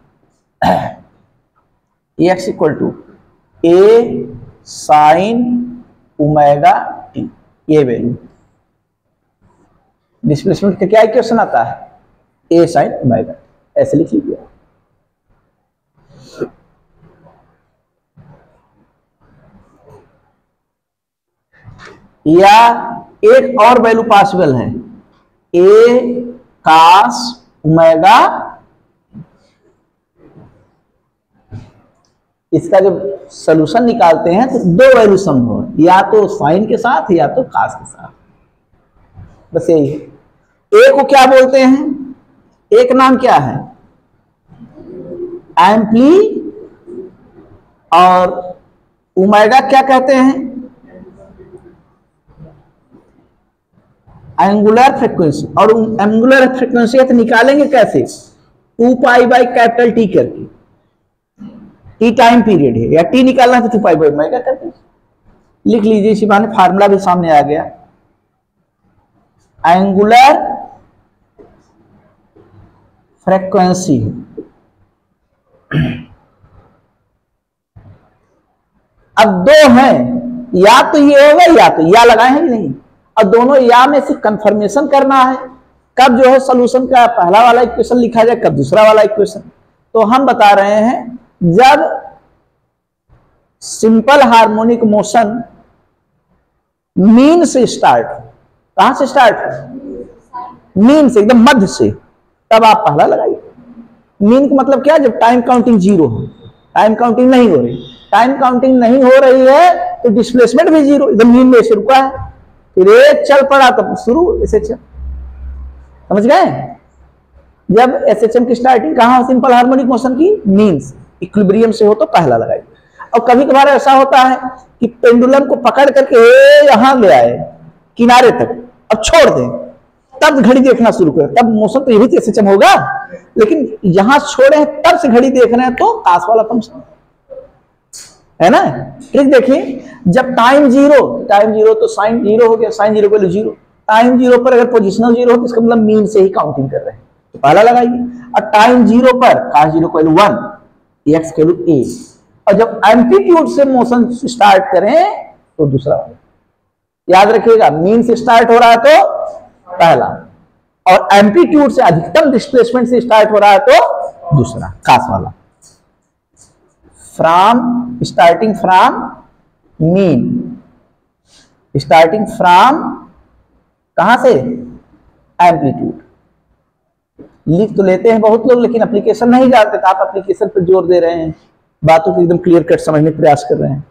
to a sine omega t, ये वैल्यू। डिस्प्लेसमेंट का क्या इक्वेशन आता है? ए साइन ओमेगा, ऐसे लिख लीजिए। या एक और वैल्यू पॉसिबल है, ए कास ओमेगा। इसका जब सॉल्यूशन निकालते हैं तो 2 वैल्यू संभव है, या तो साइन के साथ या तो कास के साथ, बस यही है। ए को क्या बोलते हैं? एक नाम क्या है? एम्पली, और ओमेगा क्या कहते हैं? Angular frequency. और एंगुलर फ्रीक्वेंसी तो निकालेंगे कैसे? 2 पाई बाई कैपिटल टी करके, टी टाइम पीरियड है, या टी निकालना है तो 2 पाई बाई ओमेगा करके लिख लीजिए। इसी बहाने फार्मूला भी सामने आ गया। एंगुलर फ्रीक्वेंसी अब 2 हैं, या तो ये होगा या तो या लगाए हैं कि नहीं, और दोनों या में से कंफर्मेशन करना है कब जो है सॉल्यूशन का पहला वाला इक्वेशन लिखा जाए, कब दूसरा वाला इक्वेशन। तो हम बता रहे हैं जब सिंपल हार्मोनिक मोशन मीन से स्टार्ट, कहां से स्टार्ट? मीन से, एकदम मध्य से, तब आप पहला लगाइए। मीन का मतलब क्या? जब टाइम काउंटिंग 0 हो, टाइम काउंटिंग नहीं हो रही। टाइम काउंटिंग नहीं हो रही है तो डिस्प्लेसमेंट भी 0, एकदम मीन में से रुका है, फिर एक चल पड़ा तो शुरू एसएचएम, समझ गए? जब एसएचएम की स्टार्टिंग कहां हो सिंपल हार्मोनिक मोशन की? मीन्स इक्विलिब्रियम से हो तो पहला लगाइए। और कभी कभार ऐसा होता है कि पेंडुलम को पकड़ करके यहां ले आए किनारे तक, अब छोड़ दें, तब घड़ी देखना शुरू करें, तब मोशन तो यही तो एसएचएम होगा। लेकिन यहां छोड़े हैं तब से घड़ी देख रहे हैं तो कास वाला फंक्शन है ना। ट्रिक देखिए, जब टाइम 0 तो साइन 0 हो गया, साइन 0 वैल्यू 0। टाइम 0 पर अगर पोजिशनल 0 हो तो इसका मतलब मीन से ही काउंटिंग कर रहे हैं, तो पहला लगाइए। और टाइम 0 पर cos 0 value 1, x value a। और जब एम्पलीट्यूड से मोशन स्टार्ट करें तो दूसरा वाला, याद रखिएगा, मीन से स्टार्ट हो रहा है तो पहला, और एम्पलीट्यूड से अधिकतम डिस्प्लेसमेंट से स्टार्ट हो रहा है तो दूसरा, कास वाला। Starting from mean, starting from कहां से? एम्पलीट्यूड। लिख तो लेते हैं बहुत लोग, लेकिन एप्लीकेशन नहीं जानते, तो आप एप्लीकेशन पर जोर दे रहे हैं, बातों को एकदम क्लियर कट समझने का प्रयास कर रहे हैं।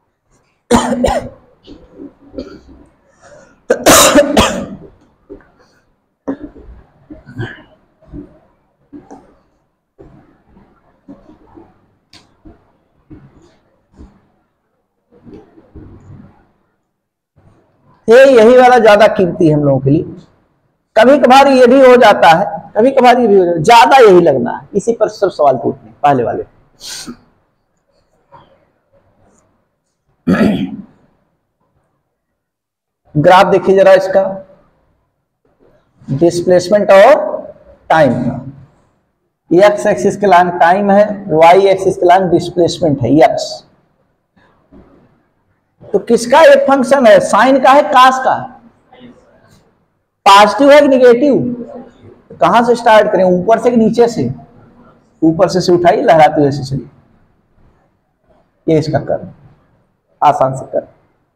यही वाला ज्यादा कीमती है हम लोगों के लिए। कभी कभार ये भी हो जाता है, कभी कभार ये भी हो जाता है, ज्यादा यही लगना है, इसी पर सब सवाल पूछने पहले वाले। ग्राफ देखिए जरा इसका, डिस्प्लेसमेंट और टाइम का। एक्स एक्सिस के लाइन टाइम है, वाई एक्सिस के लाइन डिस्प्लेसमेंट है एक्स। तो किसका एक फंक्शन है, साइन का है कास का, पॉजिटिव है कि निगेटिव? कहां से स्टार्ट करें, ऊपर से कि नीचे से? ऊपर से उठाइए, लहराते हुए से चलिए, ये इसका कर, आसान से कर।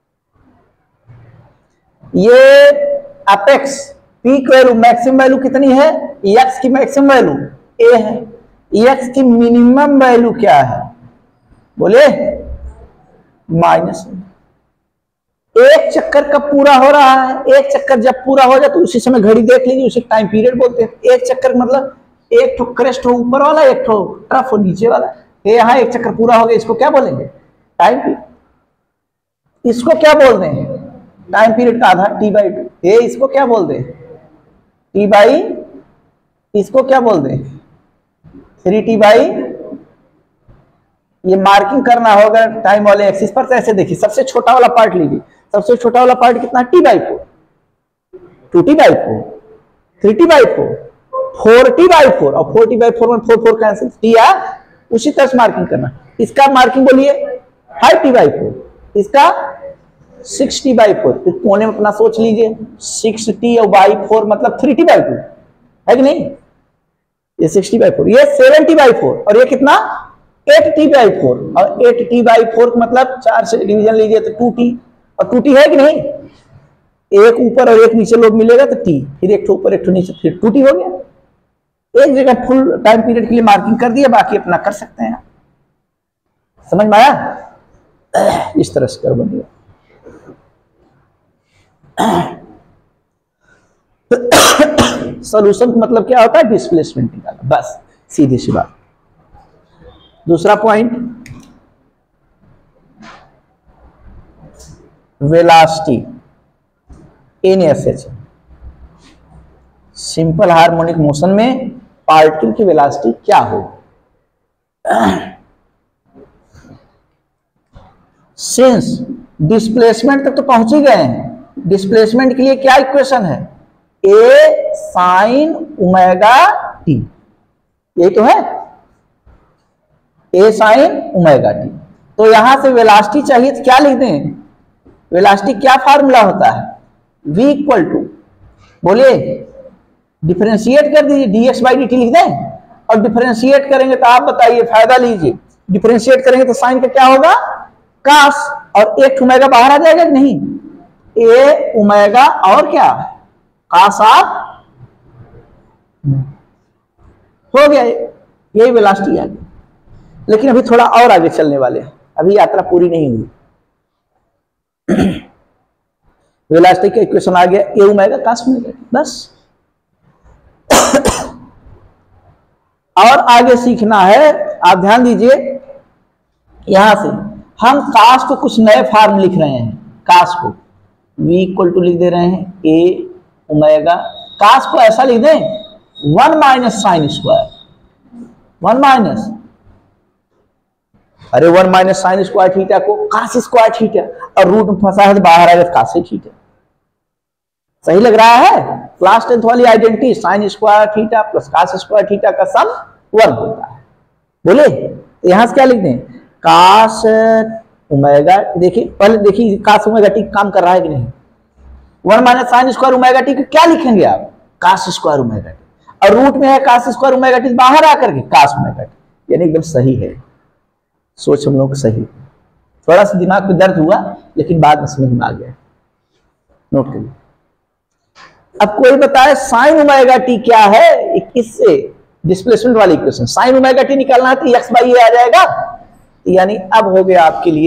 ये apex peak value, maximum value कितनी है? एक्स की मैक्सिमम वैल्यू ए है, एक्स की मिनिमम वैल्यू क्या है? बोले माइनस। एक चक्कर कब पूरा हो रहा है? एक चक्कर जब पूरा हो जाए तो उसी समय घड़ी देख लीजिए, उसे टाइम पीरियड बोलते हैं। एक चक्कर मतलब एक ठो क्रेस्ट हो ऊपर वाला, एक ठो ट्रफ हो नीचे वाला। ये यहाँ एक चक्कर पूरा हो गया, इसको क्या बोलेंगे? Time period. इसको क्या बोलते हैं? टाइम पीरियड का आधा T/2। ये इसको क्या बोलते हैं? T/, इसको क्या बोलते हैं? 3T/। ये मार्किंग करना होगा टाइम वाले एक्सिस पर। तो ऐसे देखिए, सबसे छोटा वाला पार्ट लीजिए, सबसे छोटा वाला पार्ट कितना? T/4, 2T/4, 3T/4, 4T/4, और 4T/4 में 4 4 कैंसिल, T आ उसी तरह से मार्किंग करना। इसका मार्किंग बोलिए 5T/4, इसका 6T/4। फिर कोने में अपना सोच लीजिए, 6T और by4 मतलब 3T/2 है कि नहीं? ये 6T/4, ये 7T/4, और ये कितना? 8T/4, और 8T/4 मतलब 4 से डिवीजन लीजिए तो 2T, और 2T है कि नहीं? एक ऊपर और एक नीचे लोग मिलेगा तो T, फिर एक ऊपर एक नीचे, फिर 2T हो गया। एक जगह फुल टाइम पीरियड के लिए मार्किंग कर दिया, बाकी अपना कर सकते हैं। समझ में आया? इस तरह से कर बनेगा। सॉल्यूशन मतलब क्या होता है? डिस्प्लेसमेंट निकालना, बस सीधी सी बात। दूसरा point, velocity in SH, simple harmonic motion में पार्टिकल की वेलोसिटी क्या हो? सिंस डिस्प्लेसमेंट तक तो पहुंच ही गए हैं, डिस्प्लेसमेंट के लिए क्या इक्वेशन है? ए साइन ओमेगा टी, यही तो है, ए साइन ओमेगा टी। तो यहां से वेलोसिटी चाहिए तो क्या लिखते हैं? वेलोसिटी क्या फार्मूला होता है? v इक्वल टू, बोलिए, डिफरेंशिएट कर दीजिए, dx/dt लिख दें, और डिफरेंशिएट करेंगे तो आप बताइए, फायदा लीजिए। डिफरेंशिएट करेंगे तो साइन का क्या होगा? कास, और एक ओमेगा बाहर आ जाएगा कि नहीं? ए ओमेगा और क्या? कास ऑफ, हो गया, यही वेलोसिटी आ गई। लेकिन अभी थोड़ा और आगे चलने वाले हैं, अभी यात्रा पूरी नहीं हुई। वेलोसिटी का इक्वेशन आ गया, ए ओमेगा कास ओमेगा, बस। और आगे सीखना है, आप ध्यान दीजिए, यहां से हम कास को कुछ नए फॉर्म लिख रहे हैं। कास को v इक्वल टू लिख दे रहे हैं ए ओमेगा, कास को ऐसा लिख दें 1 माइनस साइन स्क्वायर, 1 माइनस, अरे 1 माइनस साइन स्क्वायर थीटा को कास स्क्वायर थीटा, और रूट में फंसा है तो बाहर आएगा कास थीटा। सही लग रहा है? क्लास 10th वाली identity, sine square theta plus cos square theta का सम 1 होता है। बोले यहां से क्या लिख दें? कास ओमेगा, देखिए पहले देखिए कास ओमेगा टी काम कर रहा है कि नहीं? 1 minus sine square omega T को क्या लिखेंगे आप? कास स्क्वायर ओमेगा टी, और रूट में है कास स्क्वायर ओमेगा टी, बाहर आकर के कास ओमेगा टी, यानी एकदम सही है। सोच हम लोग को सही, थोड़ा सा दिमाग में दर्द हुआ लेकिन बाद में समझ में आ गया। नोट करिए। अब कोई बताए साइन ओमेगा टी क्या है? इससे डिस्प्लेसमेंट वाली इक्वेशन, साइन ओमेगा टी निकालना है तो एक्स बाई ए आ जाएगा, यानी अब हो गया आपके लिए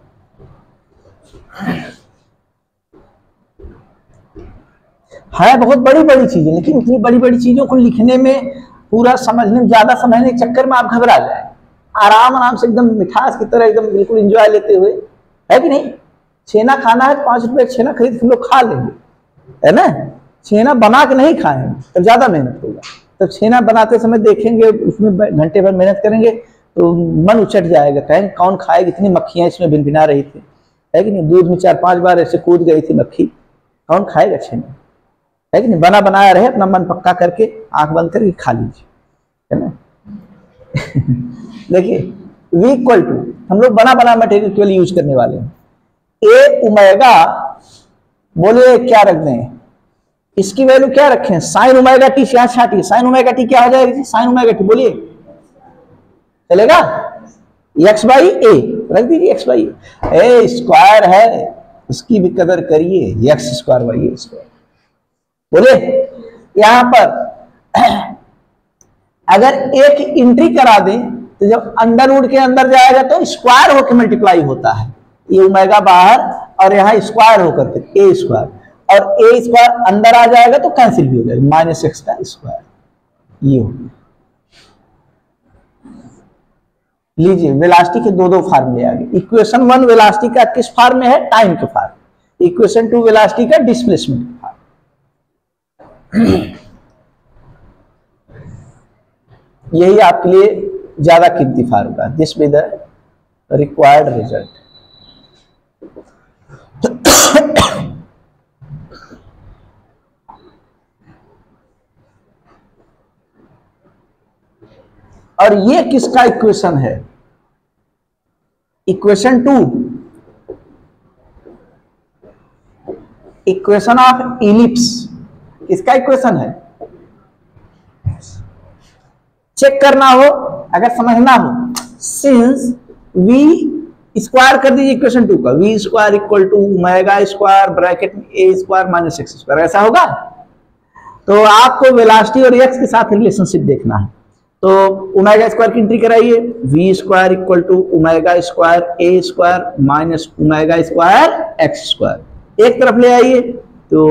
है बहुत बड़ी बड़ी चीजें, लेकिन इतनी बड़ी बड़ी चीजों को लिखने में, पूरा समझने, ज्यादा समझने के चक्कर में आप घबरा जाए। आराम आराम से एकदम मिठास की तरह एकदम बिल्कुल एंजॉय लेते हुए, है कि नहीं? छेना खाना है, 5 रुपए छेना खरीद के हम लोग खा लेंगे, है ना? छेना बना के नहीं खाएंगे तो ज्यादा मेहनत होगा। तो छेना बनाते समय देखेंगे, उसमें घंटे भर मेहनत करेंगे तो मन उचट जाएगा, कहेंगे कौन खाएगा, इतनी मक्खियां इसमें भिनभिना रही थी, है कि नहीं? दूध में 4-5 बार ऐसे कूद गई थी मक्खी, कौन खाएगा छेना, है कि नहीं? बना बनाया रहे, अपना मन पक्का करके आंख बंद करके खा लीजिए, है ना? देखिए v इक्वल टू, हम लोग बना बना मटेरियल केवल यूज करने वाले हैं। ए ओमेगा, बोलिए क्या रख दें, इसकी वैल्यू क्या रखें, साइन ओमेगा टी से यहां छाटिए, साइन ओमेगा टी क्या हो जाएगी, साइन ओमेगा टी, बोलिए चलेगा, एक्स बाई ए रख दीजिए, एक्स बाई ए स्क्वायर है उसकी भी कदर करिए, x square by a square, बोलिए यहां पर अगर एक एंट्री करा दें तो जब अंडर रूट के अंदर जाएगा तो स्क्वायर होकर मल्टीप्लाई होता है, ये ओमेगा बाहर और यहाँ स्क्वायर होकर के ए स्क्वायर, और ए स्क्वायर अंदर आ जाएगा तो कैंसिल भी हो जाएगा, माइनस एक्स का स्क्वायर, ये हो गया। लीजिए वेलोसिटी के दो फार्मूले आ गए, इक्वेशन 1 वेलोसिटी का किस फार्म में है, टाइम के फार्म, इक्वेशन 2 वेलोसिटी का डिस्प्लेसमेंट के फार्म। यही आपके लिए ज्यादा कीमती formula, this be the required result. और ये किसका इक्वेशन है, इक्वेशन 2, इक्वेशन ऑफ इलिप्स, किसका इक्वेशन है, चेक करना हो अगर समझना हो, सिंस वी स्क्वायर कर दीजिए इक्वेशन 2 का, v square equal to omega square bracket में ए स्क्वायर माइनस एक्स स्क्वायर, ऐसा होगा। तो आपको वेलोसिटी और एक्स के साथ रिलेशनशिप देखना है, तो ओमेगा स्क्वायर की एंट्री कराइए, v square equal to omega square a square minus omega square x square, एक तरफ ले आइए तो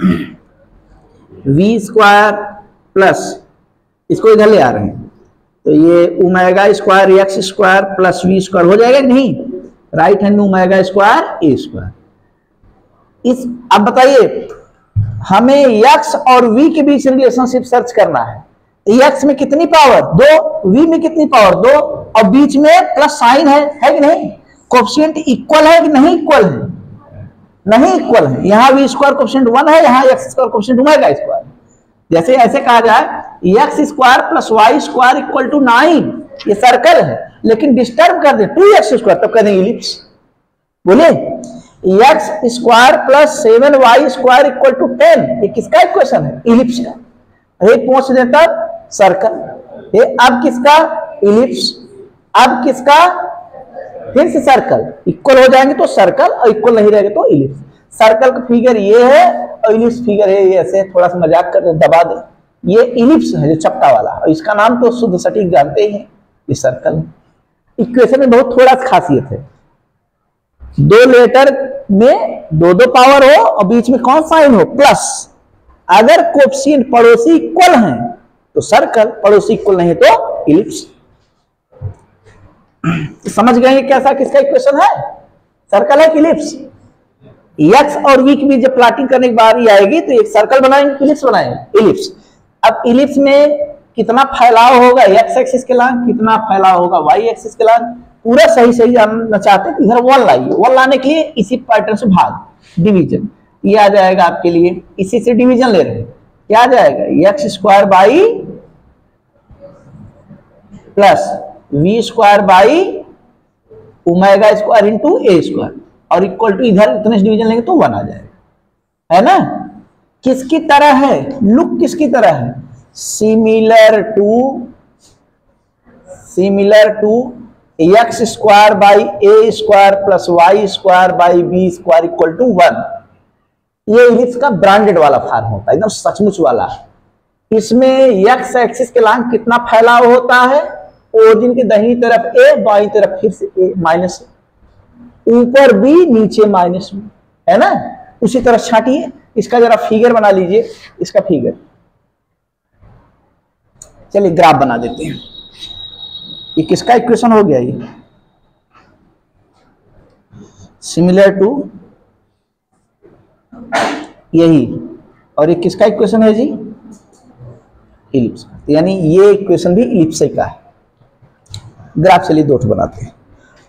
वी स्क्वायर प्लस, इसको इधर ले आ रहे हैं तो ये omega square x square plus v square हो जाएगा कि नहीं, राइट हैंड में ओमेगा स्क्वायर ए स्क्वायर। इस अब बताइए हमें एक्स और वी के बीच रिलेशनशिप सर्च करना है, एक्स में कितनी पावर 2, वी में कितनी पावर 2, और बीच में प्लस साइन है कि नहीं, कोएफिशिएंट इक्वल है कि नहीं इक्वल है, नहीं इक्वल है, यहाँ वी स्क्वायर कोएफिशिएंट 1 है, यहाँ x square coefficient omega square, जैसे ऐसे कहा जाए x square plus y square equal to 9, ये सर्कल है, लेकिन डिस्टर्ब कर दे 2x स्क्वायर तब कर देंगे इलिप्स, बोले x square plus 7y square equal to 10, ये किसका इक्वेशन है, इलिप्स का, ये पहुंच देता सर्कल, ये अब किसका इलिप्स, अब किसका फिर से सर्कल, इक्वल हो जाएंगे तो सर्कल और इक्वल नहीं रहेगा तो इलिप्स, सर्कल का फिगर ये है और इलिप्स फिगर है, ये ऐसे थोड़ा सा मजाक कर दबा दे, ये इलिप्स है जो चपटा वाला, और इसका नाम तो शुद्ध सटीक जानते ही हैं, ये सर्कल। इक्वेशन में बहुत थोड़ा खासियत है, दो लेटर में दो पावर हो और बीच में कौन साइन हो प्लस, अगर कोएफिशिएंट पड़ोसी इक्वल हैं तो सर्कल, पड़ोसी इक्वल नहीं है तो इलिप्स। समझ गए कैसा किसका इक्वेशन है, सर्कल है कि इलिप्स। एक्स और वी की भी जब प्लॉटिंग करने की बारी आएगी तो एक सर्कल बनाएंगे, इलिप्स बनाएंगे, इलिप्स। अब इलिप्स में कितना फैलाव होगा एक्स एक्सिस के लाइन, कितना फैलाव होगा वाई एक्सिस के लाइन, पूरा सही सही जानना चाहते हैं इधर 1 लाइए, 1 लाने के लिए इसी पैटर्न से भाग डिवीजन, ये आ जाएगा आपके लिए, इसी से डिवीजन ले रहे हैं, क्या आ जाएगा x square by plus v square by omega square into a square, और इक्वल टू इधर इतने से डिवीजन लेंगे तो 1 आ जाएगा, है ना। किसकी तरह है, लुक किसकी तरह है, similar to x square by a square plus y square by b square equal to 1, ये इलिप्स का ब्रांडेड वाला फॉर्म होता है, एकदम सचमुच वाला। इसमें एक्स एक्सिस के लाइन कितना फैलाव होता है, ओरिजिन के दाहिनी तरफ ए, बाई तरफ फिर से ए माइनस, ऊपर बी नीचे माइनस बी, है ना। उसी तरह छाटिए, इसका जरा फिगर बना लीजिए, इसका फिगर, चलिए ग्राफ बना देते हैं। ये किसका इक्वेशन हो गया, ये सिमिलर टू यही, और ये किसका इक्वेशन है जी, इलिप्स, यानी ये इक्वेशन भी इलिप्स का है। ग्राफ चलिए 2 बनाते हैं।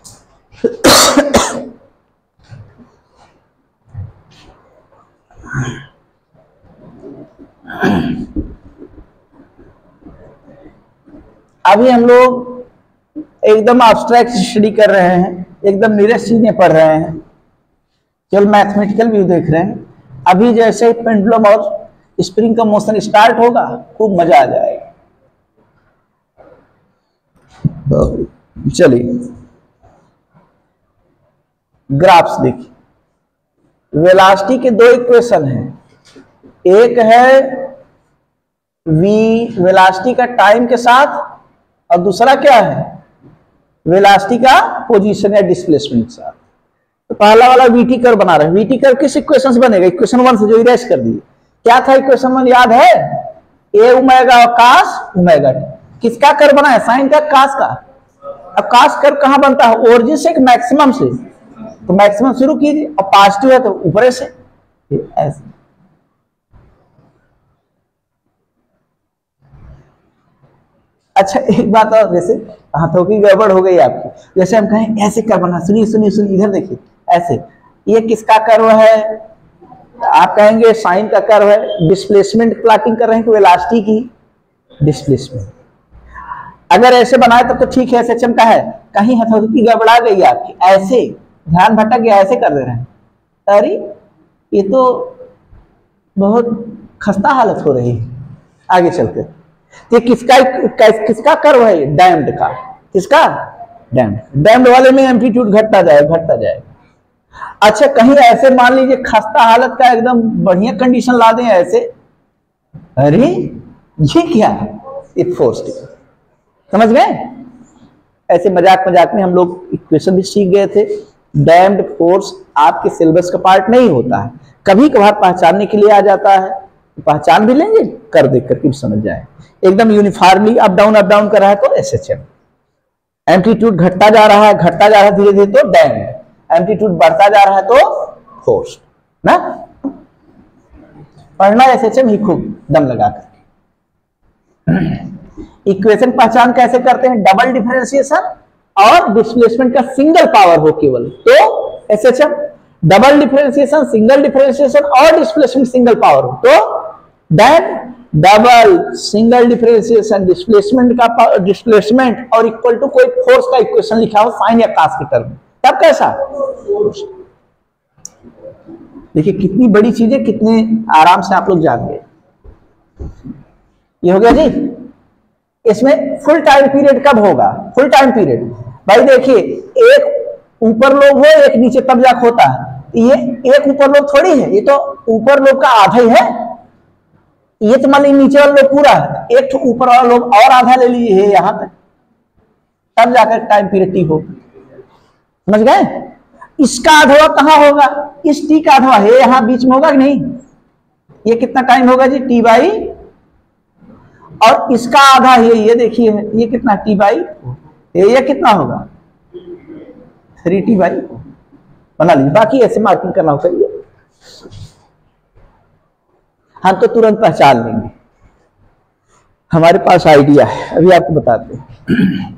अभी हम लोग एकदम एब्स्ट्रैक्ट स्टडी कर रहे हैं, एकदम नीरस चीजें पढ़ रहे हैं, केवल मैथमेटिकल व्यू देख रहे हैं। अभी जैसे पेंडुलम और स्प्रिंग का मोशन स्टार्ट होगा खूब मजा आ जाएगा। चलिए ग्राफ्स देखिए, वेलोसिटी के दो इक्वेशन हैं, एक है v वेलोसिटी का टाइम के साथ और दूसरा क्या है वेलोसिटी का पोजीशन या डिस्प्लेसमेंट के साथ। तो पहला वाला वीटी कर्व बना रहे हैं। वीटी कर्व किस इक्वेशन से बनेगा? इक्वेशन 1 से जो इरेज कर दिए। क्या था इक्वेशन 1 याद है? ए ओमेगा और कास ओमेगा टी। किसका कर्व बना है? साइन का, कास का। अब कास कर्व कहां बनता है? ओरिजिन से कि मैक्सिमम से? तो मैक्सिमम शुरू कीजिए और पॉजिटिव है तो ऊपर से ऐसे। अच्छा एक बात और, जैसे हाथों की गड़बड़ हो गई आपकी, जैसे हम कहें ऐसे कर्व बना, सुनिए सुनिए सुनिए इधर देखिए ऐसे, ये किसका कर्व है? आप कहेंगे साइन का कर्व है। डिस्प्लेसमेंट प्लॉटिंग कर रहे हैं कि वेलोसिटी की डिस्प्लेसमेंट। अगर ऐसे बनाए तब तो ठीक है, ऐसे चमका है। कहीं हथौड़ी की गड़बड़ा गई आपकी, ऐसे ध्यान भटक गया, ऐसे कर दे रहे हैं, अरे ये तो बहुत खस्ता हालत हो रही है। आगे चलते ये किसका कर्व है? डैम्ड का। किसका? डैम्ड। डैम्ड वाले में एम्पलीट्यूड घटता जाएगा। अच्छा कहीं ऐसे मान लीजिए खस्ता हालत का एकदम बढ़िया कंडीशन ला दें ऐसे, अरे ये क्या है? एक फोर्स। समझ गए? ऐसे मजाक मजाक में हम लोग इक्वेशन भी सीख गए थे। डैम्ड फोर्स आपके सिलेबस का पार्ट नहीं होता है, कभी कभार पहचानने के लिए आ जाता है, पहचान भी लेंगे, कर देख करके भी समझ जाए। एकदम यूनिफॉर्मली अप डाउन कर रहा है तो एसएचएम। एम्पलीट्यूड घटता जा रहा है धीरे धीरे तो डैम्ड। एम्पलीट्यूड बढ़ता जा रहा है तो फोर्स ना। पढ़ना एसएचएम ही खूब दम लगा कर। इक्वेशन पहचान कैसे करते हैं? डबल डिफरेंशिएशन और डिस्प्लेसमेंट का सिंगल पावर हो केवल तो SHM. Double differentiation, single differentiation और डिस्प्लेसमेंट सिंगल पावर हो तो that. Double single differentiation displacement का डिस्प्लेसमेंट और इक्वल टू कोई फोर्स का इक्वेशन लिखा हो साइन या कास के टर्म, तब कैसा? देखिए कितनी बड़ी चीजें कितने आराम से आप लोग जान गए। ये हो गया जी। इसमें फुल टाइम पीरियड कब होगा? फुल टाइम पीरियड भाई देखिए, एक ऊपर लोब हो एक नीचे तब जाके होता है। ये एक ऊपर लोब थोड़ी है, ये तो ऊपर लोब का आधा ही है। ये तो मान लीजिए नीचे वाला लोब पूरा है, एक तो ऊपर वाला लोब और आधा ले लीजिए यहां तक, तब जाकर टाइम पीरियड टी हो। समझ गए? इसका आधा कहां होगा? इस टी का आधा है यहां बीच में होगा कि नहीं? ये कितना टाइम होगा जी? टी बाई, और इसका आधा ये देखिए ये कितना? T by. ये कितना होगा? 3t by. बना लीजिए, बाकी ऐसे मार्किंग करना होता है। हम तो तुरंत पहचान लेंगे, हमारे पास आइडिया है, अभी आपको बताते हैं।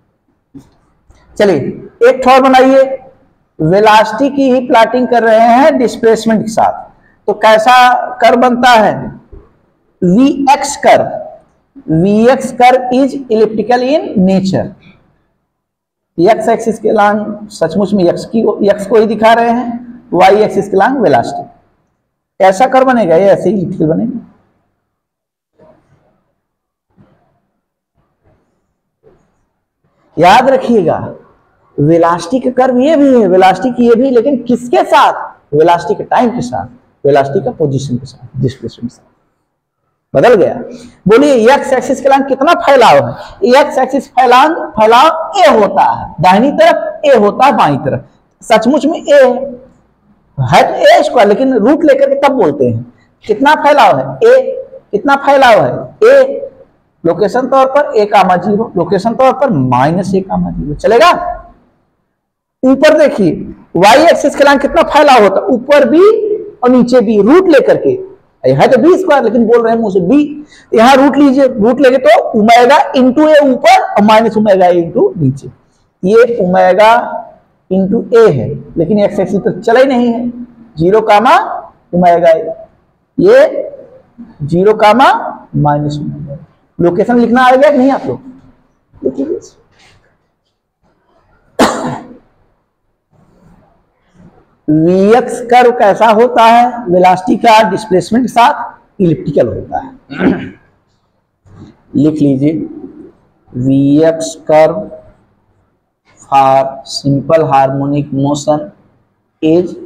चलिए एक और बनाइए। वेलोसिटी की ही प्लॉटिंग कर रहे हैं डिस्प्लेसमेंट के साथ, तो कैसा कर्व बनता है? Vx curve. Vx curve is elliptical in nature. x axis के लॉन्ग सचमुच में x को ही दिखा रहे हैं, y एक्सिस के लॉन्ग वेलोसिटी। कैसा कर्व बनेगा? ये ऐसे ही इलिप्टिकल बनेगा। याद रखिएगा वेलोसिटी का कर्व ये भी है, वेलोसिटी की ये भी, लेकिन किसके साथ? वेलोसिटी के टाइम के साथ, वेलोसिटी का पोजीशन के साथ, डिस्प्लेसमेंट के साथ। बदल गया। बोलिए एक्स एक्सिस के लॉन्ग कितना फैलाव है? एक्स एक्सिस फैलाव ए होता है, दाहिनी तरफ ए होता है, बाईं तरफ। सचमुच में ए है ए स्क्वायर, लेकिन रूट लेकर के तब बोलते हैं कितना फैलाव है? ए। कितना फैलाव है? ए। लोकेशन तौर पर a, 0, लोकेशन तौर पर -a, 0 चलेगा। ऊपर देखिए y एक्सिस के लॉन्ग कितना फैलाव होता है? ऊपर भी और नीचे भी, रूट लेकर के है तो बी स्क्वायर, लेकिन बोल रहे हैं मुंह से बी। यहां रूट लीजिए, रूट लेके तो ओमेगा इंटू ए ऊपर और माइनस ओमेगा इंटू नीचे। ये ओमेगा इंटू ए है, लेकिन एक्स एक्सिस तो चला ही नहीं है। 0, ओमेगा ए, ये 0, माइनस ओमेगा। लोकेशन लिखना आ गया कि नहीं आप लोग? देखिए Vx कर्व कैसा होता है, वेलोसिटी का डिस्प्लेसमेंट के साथ इलिप्टिकल होता है। लिख लीजिए Vx curve for simple harmonic motion is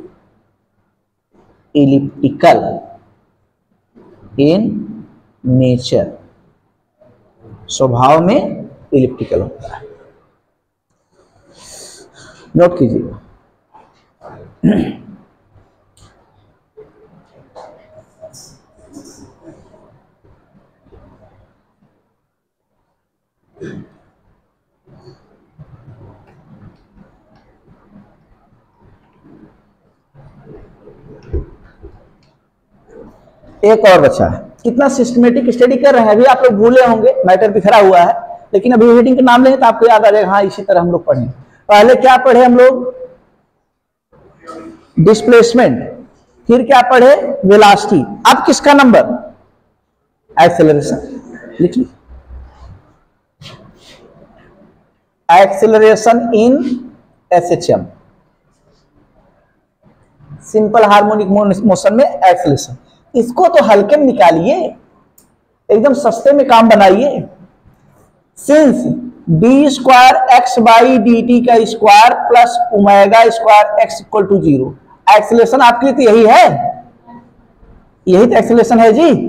elliptical in nature, स्वभाव में इलिप्टिकल होता है। नोट कीजिए। एक और बचा है। कितना सिस्टमेटिक स्टडी कर रहे हैं, अभी आप लोग भूले होंगे, मैटर बिखरा हुआ है, लेकिन अभी हेडिंग का नाम लेंगे तो आपको याद आ जाएगा। हाँ, इसी तरह हम लोग पढ़े। पहले क्या पढ़े हम लोग, डिस्प्लेसमेंट, फिर क्या पढ़े, वेलोसिटी। अब किसका नंबर, एक्सेलरेशन। लिखिए acceleration in SHM, simple harmonic motion में एक्सेलरेशन। इसको तो हल्के में निकालिए, एकदम सस्ते में काम बनाइए। Since d square x by d t का square plus omega square x equal to 0, acceleration आपके लिए तो यही है, यही तो एक्सेलरेशन है जी।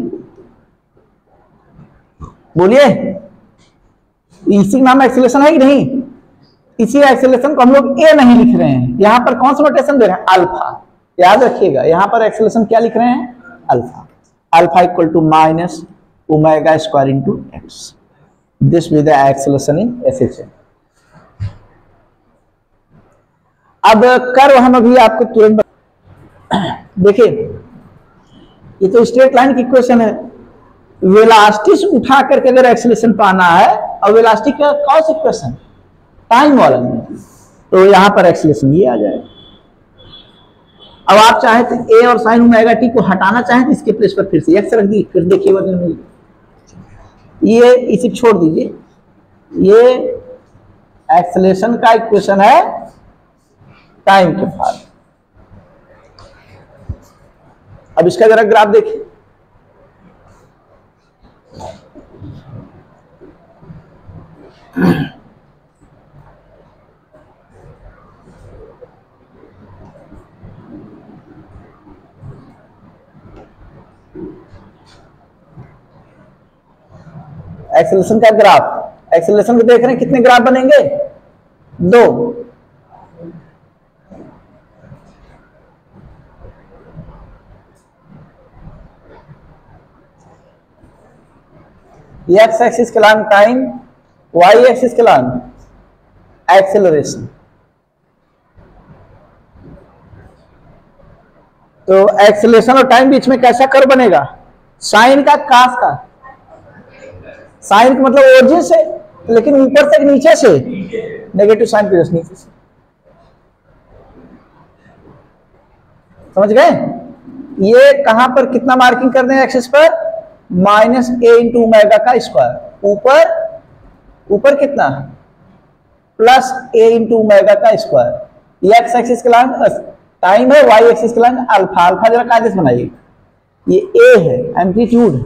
बोलिए, इसी नाम एक्सेलरेशन है कि नहीं? इसी एक्सेलरेशन को हम लोग ए नहीं लिख रहे हैं, यहां पर कौन सा नोटेशन दे रहे हैं, अल्फा। याद रखिएगा, यहां पर एक्सेलरेशन क्या लिख रहे हैं, alpha. Alpha equal to minus omega square into x, this with the acceleration in SHM. अब कर्व हम अभी आपको तुरंत देखिए, ये तो स्ट्रेट लाइन की इक्वेशन है। वेलोसिटी से उठा करके अगर एक्सेलरेशन पाना है, और वेलोसिटी का कौन सा इक्वेशन, टाइम वाला में, तो यहां पर एक्सेलरेशन ये आ जाएगा। अब आप चाहे तो ए और साइन ओमेगा टी को हटाना चाहें तो इसके प्लेस पर फिर से एक्स रख दी, फिर देखिए बदल में ये इसे छोड़ दीजिए। ये एक्सेलरेशन का इक्वेशन है टाइम के बाद। अब इसका जरा ग्राफ देखिए, एक्सेलरेशन का ग्राफ, एक्सेलरेशन को देख रहे हैं, कितने ग्राफ बनेंगे, 2। एक्स एक्सिस के लाइन टाइम, वाई एक्सिस के लाइन एक्सेलरेशन। तो एक्सेलरेशन और टाइम बीच में कैसा कर्व बनेगा, साइन का, कास का। साइन का मतलब ओरिजिन से, लेकिन ऊपर से नीचे से, नेगेटिव साइन प्लस नीचे से। समझ गए? ये कहां पर कितना मार्किंग कर दें एक्सिस पर, माइनस ए इंटू ओमेगा का स्क्वायर, ऊपर कितना, प्लस ए इंटू ओमेगा का स्क्वायर। ये एक्स एक्सिस के लाइन टाइम है, वाई एक्सिस के लाइन अल्फा। अल्फा जरा कायदे से बनाइए, ये ए है, एम्पलीट्यूड,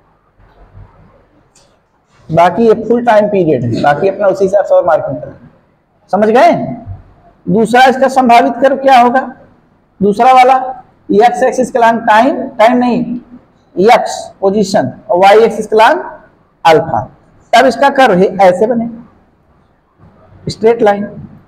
बाकी ये फुल टाइम पीरियड है, बाकी अपना उसी हिसाब से और मार्किंग करें। समझ गए? दूसरा इसका संभावित कर्व क्या होगा, दूसरा वाला, एक्स एक्सिस के लाइन टाइम, टाइम नहीं, एक्स पोजीशन, और वाई एक्सिस के लाइन अल्फा। तब इसका कर्व है ऐसे बने, स्ट्रेट लाइन।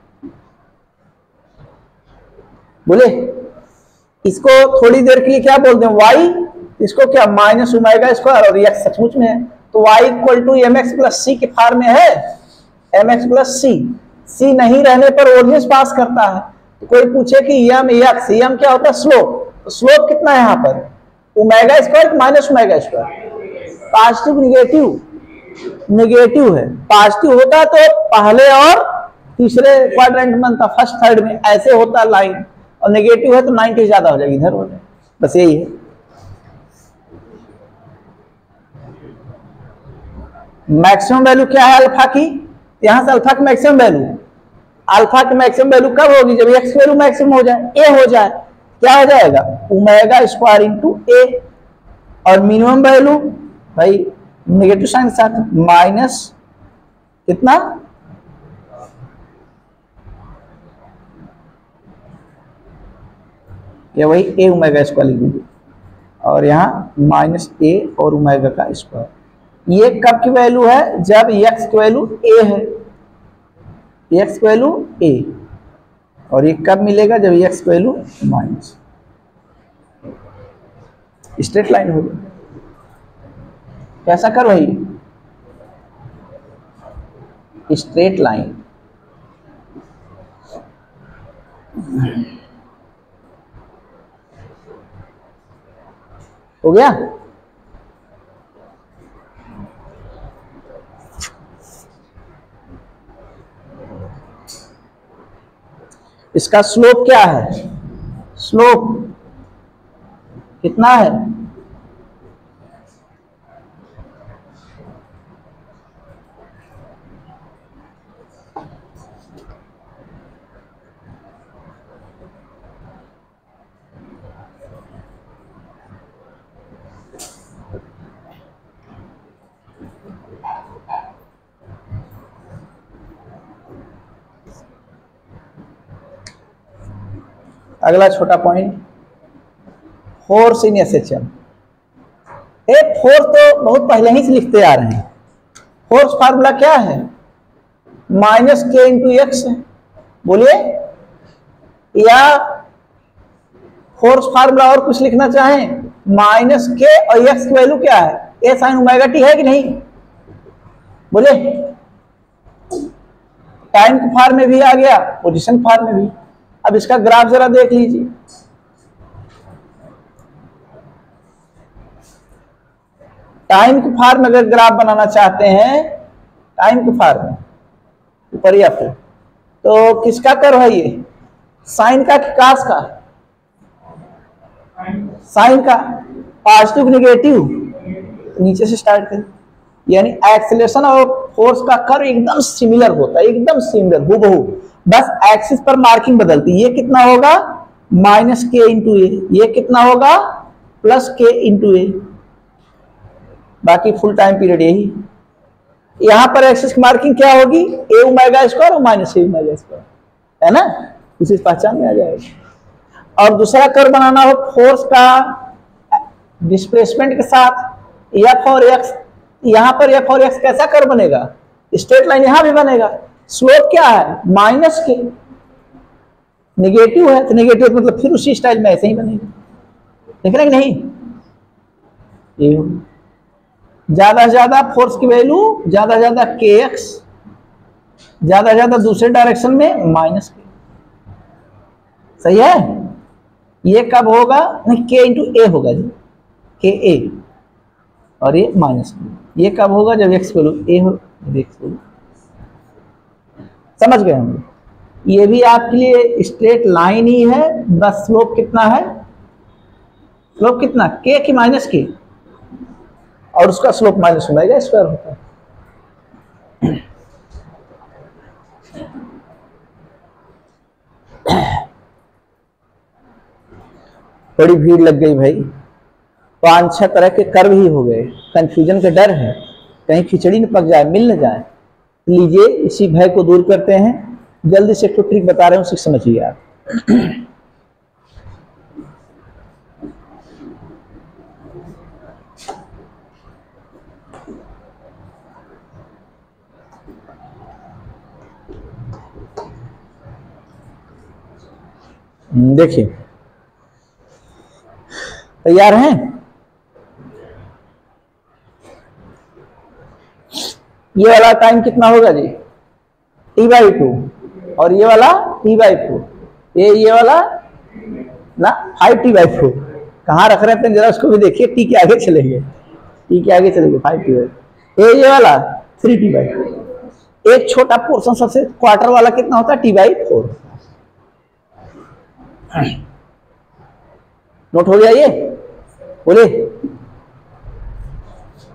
बोले, इसको थोड़ी देर के लिए क्या बोलते हैं, वाई, इसको क्या, माइनस ओमेगा स्क्वायर, और एक्स सचमुच में है, तो y equal to m x plus c के फॉर्म में है, m x plus c. C नहीं रहने पर ओरिजिन पास करता है। तो कोई पूछे कि यम एक्स, यम क्या होता है, स्लोप। तो स्लोप कितना है यहाँ पर, omega square minus omega square. Positive negative, negative है, पॉजिटिव होता तो पहले और तीसरे क्वाड्रेंट में बनता, फर्स्ट थर्ड में ऐसे होता लाइन, और नेगेटिव है तो 90 ज्यादा हो जाएगी, इधर हो जाए, बस यही है। मैक्सिमम वैल्यू क्या है अल्फा की, यहां से अल्फा की मैक्सिमम वैल्यू अल्फा की मैक्सिमम वैल्यू कब होगी? जब एक्स वैल्यू मैक्सिमम हो जाए, ए हो जाए, क्या हो जाएगा? Omega square into a. और मिनिमम वैल्यू भाई नेगेटिव साइन के साथ माइनस कितना? या वही ए ओमेगा स्क्वायर लिख दीजिए, और यहाँ माइनस ए और ओमेगा का स्क्वायर। ये कब की वैल्यू है? जब एक्स की वैल्यू ए है, एक्स की वैल्यू ए। और ये कब मिलेगा? जब एक्स की वैल्यू माइनस। स्ट्रेट लाइन होगी। कैसा कर भाई? Straight line. हो गया? इसका स्लोप क्या है? स्लोप कितना है? अगला छोटा पॉइंट, फोर्स इन एसएचएम। एक फोर्स तो बहुत पहले ही से लिखते आ रहे हैं। फोर्स फार्मूला क्या है? माइनस के इंटू एक्स है। बोलिए, या फोर्स फार्मूला और कुछ लिखना चाहें? माइनस के और एक्स की वैल्यू क्या है? ए साइन ओमेगा टी है कि नहीं? बोलिए, टाइम के फार्म में भी आ गया, पोजीशन फार्म में भी। अब इसका ग्राफ जरा देख लीजिए। टाइम के फार्म अगर ग्राफ बनाना चाहते हैं, टाइम के फार्म ऊपर या फिर, तो किसका कर्व है ये? साइन का कि कास का? साइन का। पॉजिटिव नेगेटिव नीचे से स्टार्ट करें, यानी एक्सेलरेशन और फोर्स का कर्व एकदम सिमिलर होता है, एकदम सिमिलर, हूबहू। बस एक्सिस पर मार्किंग बदलती है। ये कितना होगा? माइनस के इंटू ए। ये कितना होगा? प्लस के इंटू ए। बाकी फुल टाइम पीरियड यही। यहां पर एक्सिस की मार्किंग क्या होगी? ए ओमेगा स्क्वायर और माइनस ए ओमेगा स्क्वायर, है ना? इसी पहचान में आ जाएगा। और दूसरा कर्व बनाना हो फोर्स का डिस्प्लेसमेंट के साथ, एफ और एक्स। यहां पर एफ और एक्स कैसा कर्व बनेगा? स्ट्रेट लाइन यहां भी बनेगा। स्लोप क्या है? माइनस के। नेगेटिव है तो नेगेटिव मतलब फिर उसी स्टाइल में ऐसे ही बनेगा। देख रहे हैं कि नहीं? ये ज्यादा से ज्यादा फोर्स की वैल्यू, ज्यादा से ज्यादा के एक्स, ज्यादा से ज्यादा दूसरे डायरेक्शन में माइनस के। सही है? ये कब होगा? नहीं, के इंटू ए होगा जी, के ए, और ये माइनस के। ये कब होगा? जब एक्स वैल्यू ए हो, एक्स वैल्यू। समझ गए हम? ये भी आपके लिए स्ट्रेट लाइन ही है, बस स्लोप कितना है? स्लोप कितना? के की माइनस के, और उसका स्लोप माइनस ओमेगा स्क्वायर होता है। बड़ी भीड़ लग गई भाई, 5-6 तरह के कर्व ही हो गए। कंफ्यूजन का डर है, कहीं खिचड़ी न पक जाए, मिल न जाए। लीजिए, इसी भय को दूर करते हैं। जल्दी से एक ट्रिक बता रहे हूं, उसे समझिए आप। देखिए, तैयार हैं? ये वाला टाइम कितना होगा जी? t/2, और ये वाला t/4। ये वाला ना 5t/4। कहाँ रख रहे हैं जरा उसको भी देखिए। t के आगे चलेंगे, t के आगे चलेंगे 5t/4। ये वाला 3t/4। एक छोटा पोर्शन सबसे क्वार्टर वाला कितना होता है? t/4। नोट हो गया ये? बोलिए।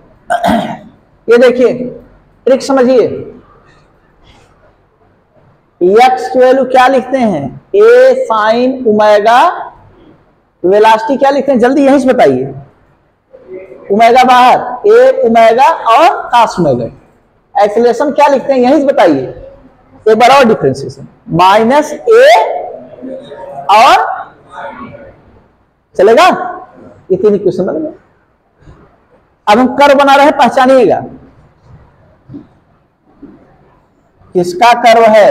ये देखिए, ट्रिक समझिए। एक्स की वैल्यू क्या लिखते हैं, ए साइन ओमेगा, वेलोसिटी क्या लिखते हैं, जल्दी यहीं से बताइए, ओमेगा बाहर, ए ओमेगा और कॉस ओमेगा। एक्सेलरेशन क्या लिखते हैं यहीं से बताइए, ए बड़ा और डिफरेंशिएशन माइनस ए और चलेगा, ये तीन इक्वेशन बन गए। अब हम कर्व बना रहे हैं, पहचानिएगा किसका कर्व है,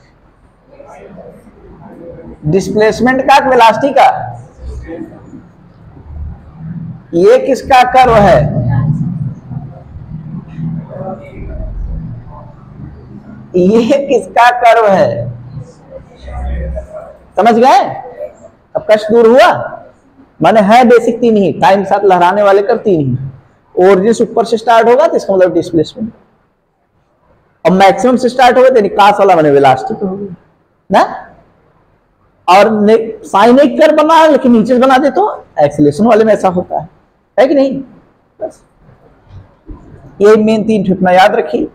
डिस्प्लेसमेंट का, वेलोसिटी का, ये किसका कर्व है, ये किसका कर्व है, समझ गए। अब कष्ट दूर हुआ, माने है बेसिक तीन ही, टाइम के साथ लहराने वाले कर तीन ही, ओरिजिन से ऊपर से स्टार्ट होगा तो इसका मतलब डिस्प्लेसमेंट, और मैक्सिमम से स्टार्ट होगा तो कास वाला माने वेलोसिटी पे होगा ना, और साइन एक कर बना लेकिन नीचे बना दे तो एक्सेलरेशन वाले में ऐसा होता है कि नहीं। बस ये मेन तीन ठिकाना याद रखिए।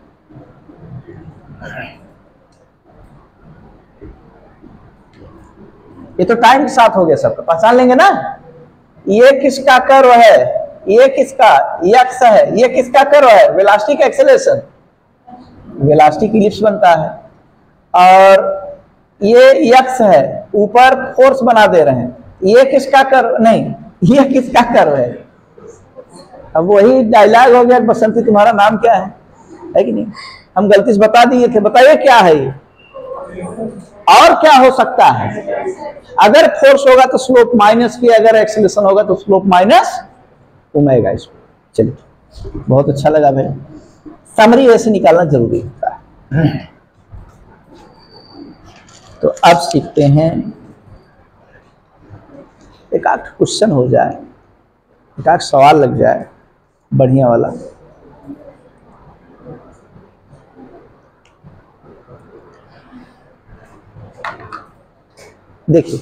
ये तो टाइम के साथ हो गया, सबका पहचान लेंगे ना। ये किसका कर्व है, ये किसका एक्स है, ये किसका कर्व है, वेलोसिटी का एक्सेलरेशन, वेलोसिटी की इलिप्स बनता है, और ये एक्स है, ऊपर फोर्स बना दे रहे हैं, ये किसका कर्व, नहीं ये किसका कर्व है। अब वही डायलॉग हो गया, बसंती तुम्हारा नाम क्या है कि नहीं, हम गलती से बता दिए थे, बताइए क्या है ये, और क्या हो सकता है, अगर फोर्स होगा तो स्लोप माइनस की, अगर एक्सेलरेशन होगा तो स्लोप माइनस ओमेगा इसको। चलिए बहुत अच्छा लगा भाई, समरी ऐसे निकालना जरूरी होता है। तो अब सीखते हैं, एक आध क्वेश्चन हो जाए, एक आध सवाल लग जाए बढ़िया वाला। देखिए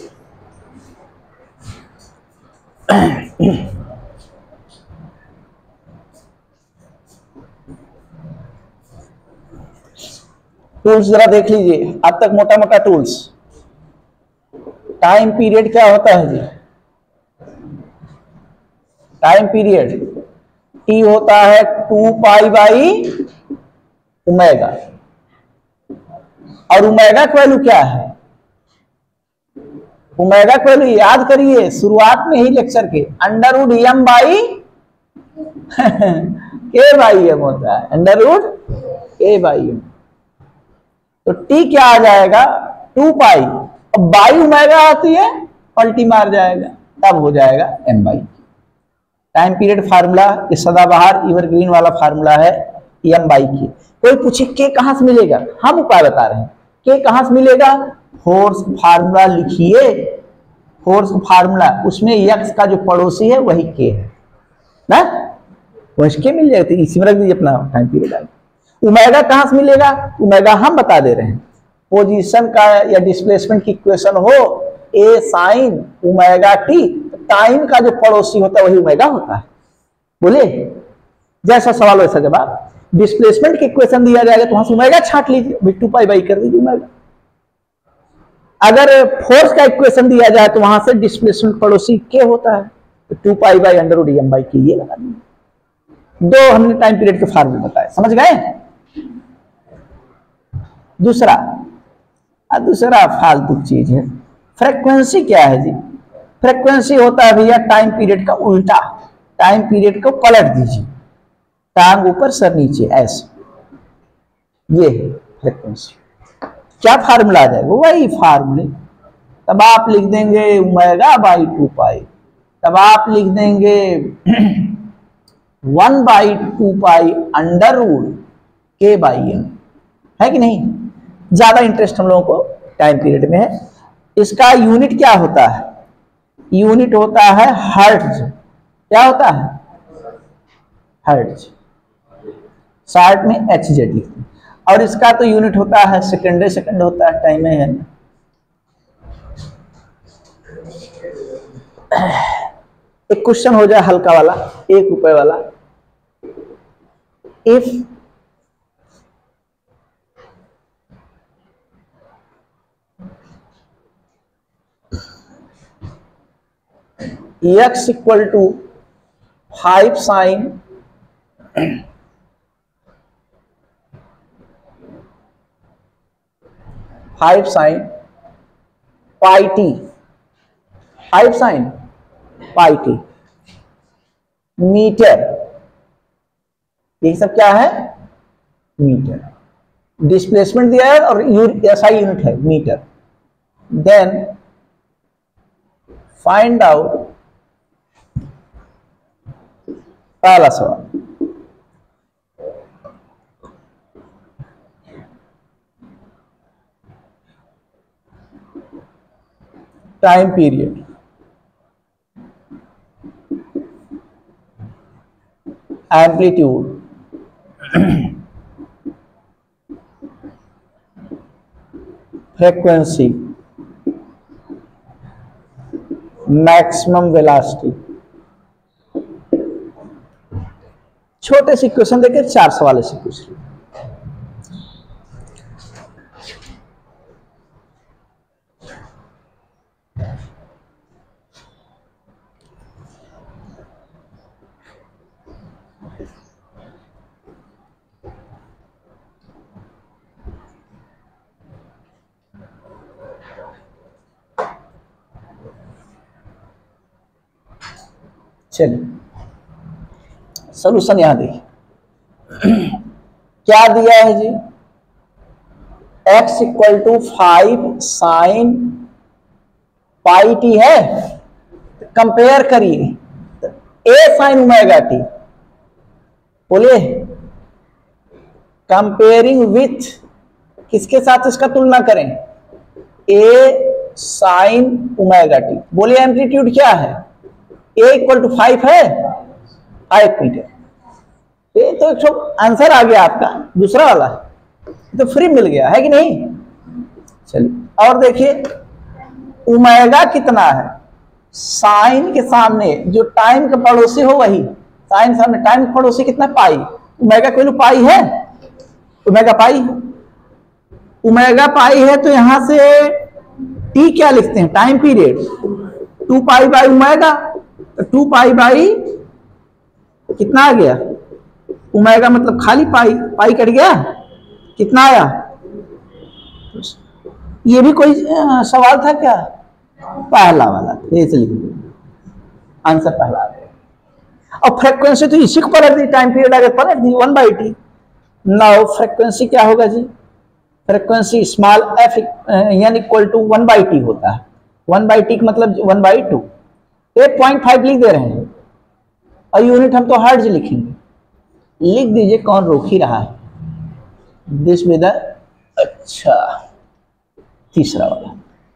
टूल्स जरा देख लीजिए, अब तक मोटा मोटा टूल्स। टाइम पीरियड क्या होता है जी, टाइम पीरियड टी होता है 2 पाई बाई ओमेगा, और ओमेगा की वैल्यू क्या है, ओमेगा की वैल्यू याद करिए शुरुआत में ही लेक्चर के, under root M by k by m होता है, under root a by m. तो टी क्या आ जाएगा 2 पाई, अब बाई ओमेगा आती है पलटी मार जाएगा, तब हो जाएगा m by. Time period formula ये सदाबहार एवरग्रीन वाला फार्मूला है एम बाई की। कोई पूछे के कहां से मिलेगा, हम उपाय बता रहे हैं, के कहां से मिलेगा, फोर्स फार्मूला लिखिए, फोर्स फार्मूला उसमें एक्स का जो पड़ोसी है वही के है ना, वही के मिल जाएगा, इसी में रख दीजिए अपना टाइम पीरियड आगे। ओमेगा कहां से मिलेगा, ओमेगा हम बता दे रहे हैं, पोजीशन का या डिस्प्लेसमेंट की इक्वेशन हो A sine omega T, time का जो पड़ोसी होता है वही ओमेगा होता है। बोले जैसा सवाल वैसा जवाब। डिस्प्लेसमेंट की इक्वेशन दिया जाएगा तो वहां से ओमेगा छांट लीजिए, 2 पाई बाई कर दीजिए ओमेगा। अगर फोर्स का इक्वेशन दिया जाए तो वहां से डिस्प्लेसमेंट पड़ोसी के होता है, तो 2 pi by under root M by K, ये लगा दीजिए। दो हमने टाइम पीरियड के फार्मूले बताए, समझ गए। दूसरा फालतू चीज है, फ्रीक्वेंसी क्या है जी, फ्रीक्वेंसी होता है भैया टाइम पीरियड का उल्टा, टाइम पीरियड को पलट दीजिए, टांग ऊपर सर नीचे ऐसे, ये है फ्रीक्वेंसी। क्या फार्मूला आ जाएगा, वही फार्मूले, तब आप लिख देंगे ओमेगा बाई 2 पाई, तब आप लिख देंगे 1 बाई 2 पाई अंडर रूट के बाई एम, है कि नहीं। ज्यादा इंटरेस्ट हम लोगों को टाइम पीरियड में है। इसका यूनिट क्या होता है, यूनिट होता है हर्ट्ज, क्या होता है हर्ट्ज, शॉर्ट में एच जेड लिखते हैं, और इसका तो यूनिट होता है सेकेंड, सेकेंड होता है, टाइम है ना। एक क्वेश्चन हो जाए हल्का वाला, 1 रुपए वाला। If x equal to 5 sine 5 sine pi T, 5 sine pi T metre, ये सब क्या है? मीटर। डिस्प्लेसमेंट दिया है और एसआई यूनिट है मीटर। देन फाइंड आउट, पहला सवाल, time period, amplitude, frequency, maximum velocity. छोटे से क्वेश्चन देके 4 सवाल से पूछ लो। चलिए सॉल्यूशन यहां देखिए क्या दिया है जी, x equal to 5 sine pi T है, कंपेयर करिए a साइन ओमेगा टी, बोलिए कंपेयरिंग विथ, किसके साथ इसका तुलना करें? a sine omega T. बोलिए एम्पलीट्यूड क्या है? a इक्वल टू 5 है, 5 मीटर। ये तो एक आंसर आ गया आपका, दूसरा वाला तो फ्री मिल गया है कि नहीं? चलिए और देखिए ओमेगा कितना है, साइन के सामने जो टाइम का पड़ोसी हो वही, साइन सामने टाइम का पड़ोसी कितना? पाई। ओमेगा कोई पाई है, ओमेगा पाई, ओमेगा पाई है तो यहां से टी क्या लिखते हैं? Time period, 2 pi by omega, 2 pi by कितना आ गया? ओमेगा मतलब खाली पाई, पाई कट गया, कितना आया? ये भी कोई सवाल था क्या? पहला वाला, इसलिए आंसर पहला आ गया। और फ्रीक्वेंसी तो इसी को पलट दी, टाइम पीरियड आगे पलट दी 1/t। नाउ फ्रीक्वेंसी क्या होगा जी? फ्रीक्वेंसी स्मॉल f यानी इक्वल टू 1/t होता है। 1/t का मतलब 1/2, 8.5 लिख दे रहे हैं और यूनिट हम तो हर्ट्ज लिखेंगे। लिख दीजिए, कौन रोक ही रहा है? दिस विद अच्छा तीसरा वाला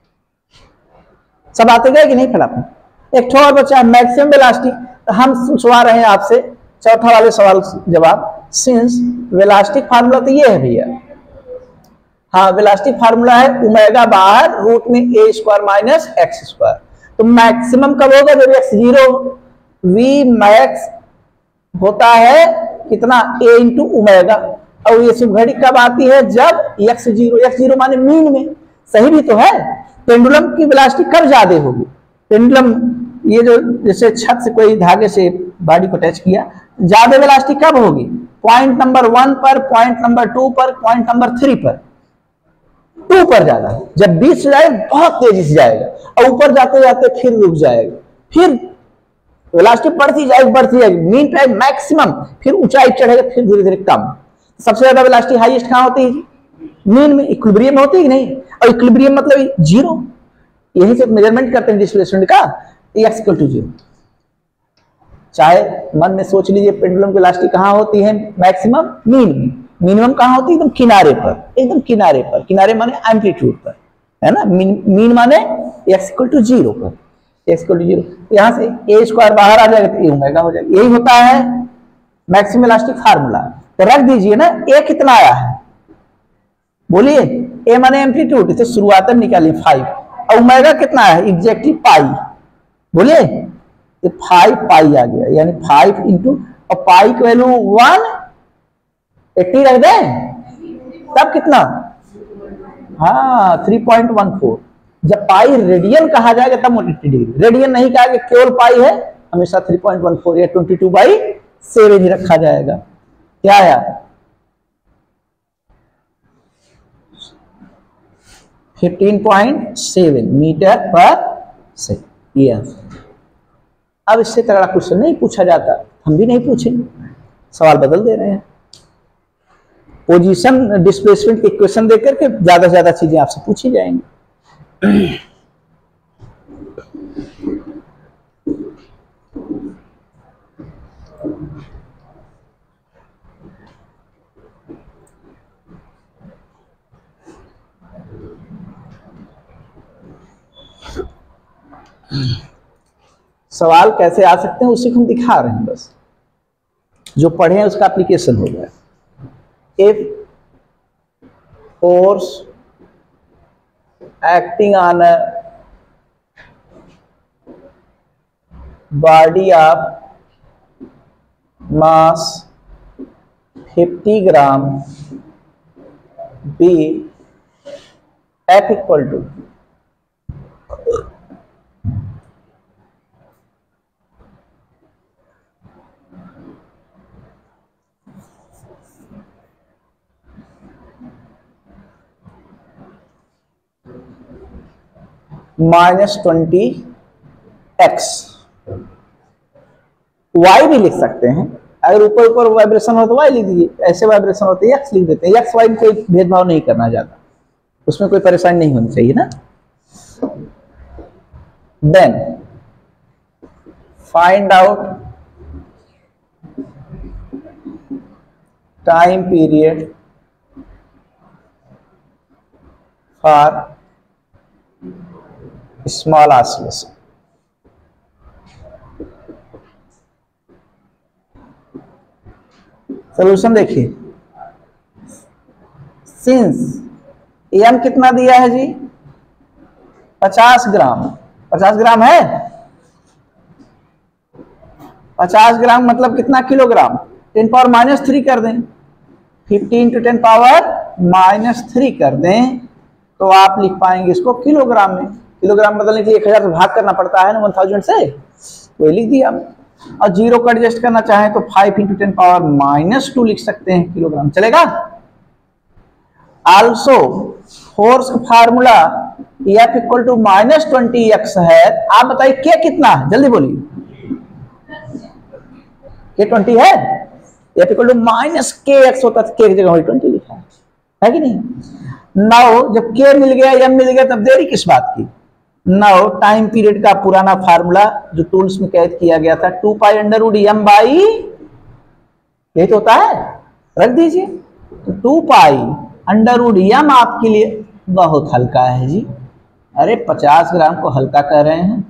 सब आते गए कि नहीं? फटाफट एक और बचा है मैक्सिमम वेलोसिटी। हम पूछवा रहे हैं आपसे चौथा वाले सवाल जवाब। सिंस वेलोसिटी फार्मूला तो ये है भैया, हाँ वेलोसिटी फार्मूला है ओमेगा बाहर रूट में a square minus x square. तो मैक्सिमम कब होगा? जब x 0, v मैक्स होता है कितना? a into omega. और ये शुभ घड़ी कब आती है? जब x 0, x 0 माने मीन में, सही भी तो है। पेंडुलम की वेलोसिटी कब ज्यादा होगी? पेंडुलम ये जो जैसे छत से कोई धागे से बॉडी को टच किया, ज्यादा वेलोसिटी कब होगी? पॉइंट नंबर 1 पर, पॉइंट नंबर 2 पर, पॉइंट नंबर 3 पर। 2 पर ज्यादा, जब 20 से जाएगा बहुत तेजी से जाएगा और ऊपर जाते जाते फिर रुक जाएगा, फिर वेलोसिटी बढ़ती जाएगी मीन पे मैक्सिमम, फिर ऊंचाई चढ़ेगा, फिर धीरे धीरे कम। सबसे ज्यादा वेलोसिटी हाईएस्ट कहां होती है? मीन में, इक्विलिब्रियम होती है कि नहीं? और इक्विलिब्रियम मतलब 0, यही से मेजरमेंट करते हैं डिस्प्लेसमेंट का, x इक्वल टू 0। चाहे मन में सोच लीजिए पेंडुलम की वेलोसिटी कहां होती है? मैक्सिमम मीन में। मिनिमम कहां होती है? एकदम किनारे पर, एकदम किनारे पर। किनारे माने एम्पलीट्यूड पर, है ना? मीन माने x इक्वल टू 0 पर, x इक्वल टू 0। यहां से a स्क्वायर बाहर आ जाएगा तो a ओमेगा हो जाएगा। यही होता है मैक्सिमम इलास्टिक फार्मूला। तो रख दीजिए ना, a कितना आया है? बोलिए, a माने एम्पलीट्यूड, इसे शुरुआत निकालिए 5, और ओमेगा कितना है? Exactly pi. बोलिए, तो 5 पाई आ गया, यानी 5 इंटू, और पाई की वैल्यू 180 रख दें, तब कितना? हाँ 3.14। जब पाई रेडियन कहा जाएगा तब 180 डिग्री, रेडियन नहीं कहा, केवल पाई है हमेशा 3.14 या 22/7 ही रखा जाएगा। क्या आया? 15.7 मीटर पर सेकंड। ये अब इससे तगड़ा क्वेश्चन नहीं पूछा जाता, हम भी नहीं पूछेंगे, सवाल बदल दे रहे हैं। पोजीशन डिस्प्लेसमेंट के इक्वेशन देकर के ज्यादा से ज्यादा चीजें आपसे पूछी जाएंगी। सवाल कैसे आ सकते हैं उसी को हम दिखा रहे हैं, बस जो पढ़े हैं उसका एप्लीकेशन हो गया। If force acting on a body of mass 50 gram be F equal to -20x, y भी लिख सकते हैं। अगर ऊपर ऊपर वाइब्रेशन हो तो y लिख दीजिए, ऐसे वाइब्रेशन होते हैं x लिख देते हैं। x y में कोई भेदभाव नहीं करना चाहता, उसमें कोई परेशानी नहीं होनी चाहिए ना। Then find out time period for small oscillation. Solution देखिए, सिंस एम कितना दिया है जी? 50 ग्राम। 50 ग्राम है, 50 ग्राम मतलब कितना किलोग्राम? 10⁻³ कर दें, 50 × 10⁻³ कर दें तो आप लिख पाएंगे इसको किलोग्राम में। किलोग्राम बदलने के लिए 1000 से भाग करना पड़ता है ना 1000 से, वही लिख दिया। और जीरो को एडजस्ट करना चाहें तो 5 × 10⁻² लिख सकते हैं किलोग्राम, चलेगा। आल्सो फोर्स का formula F equal to -20x है। आप बताइए के कितना है, जल्दी बोलिए। के 20 है, F इक्वल टू -kx होता है, के की जगह 20 लिखा है कि नहीं। नाउ जब के मिल गया, एम मिल गया, तब देरी किस बात की। नाउ टाइम पीरियड का पुराना फार्मूला जो टूल्स में कैद किया गया था 2π√m/, यही तो होता है, रख दीजिए। तो 2π√m आपके लिए बहुत हल्का है जी। अरे 50 ग्राम को हल्का कह रहे हैं।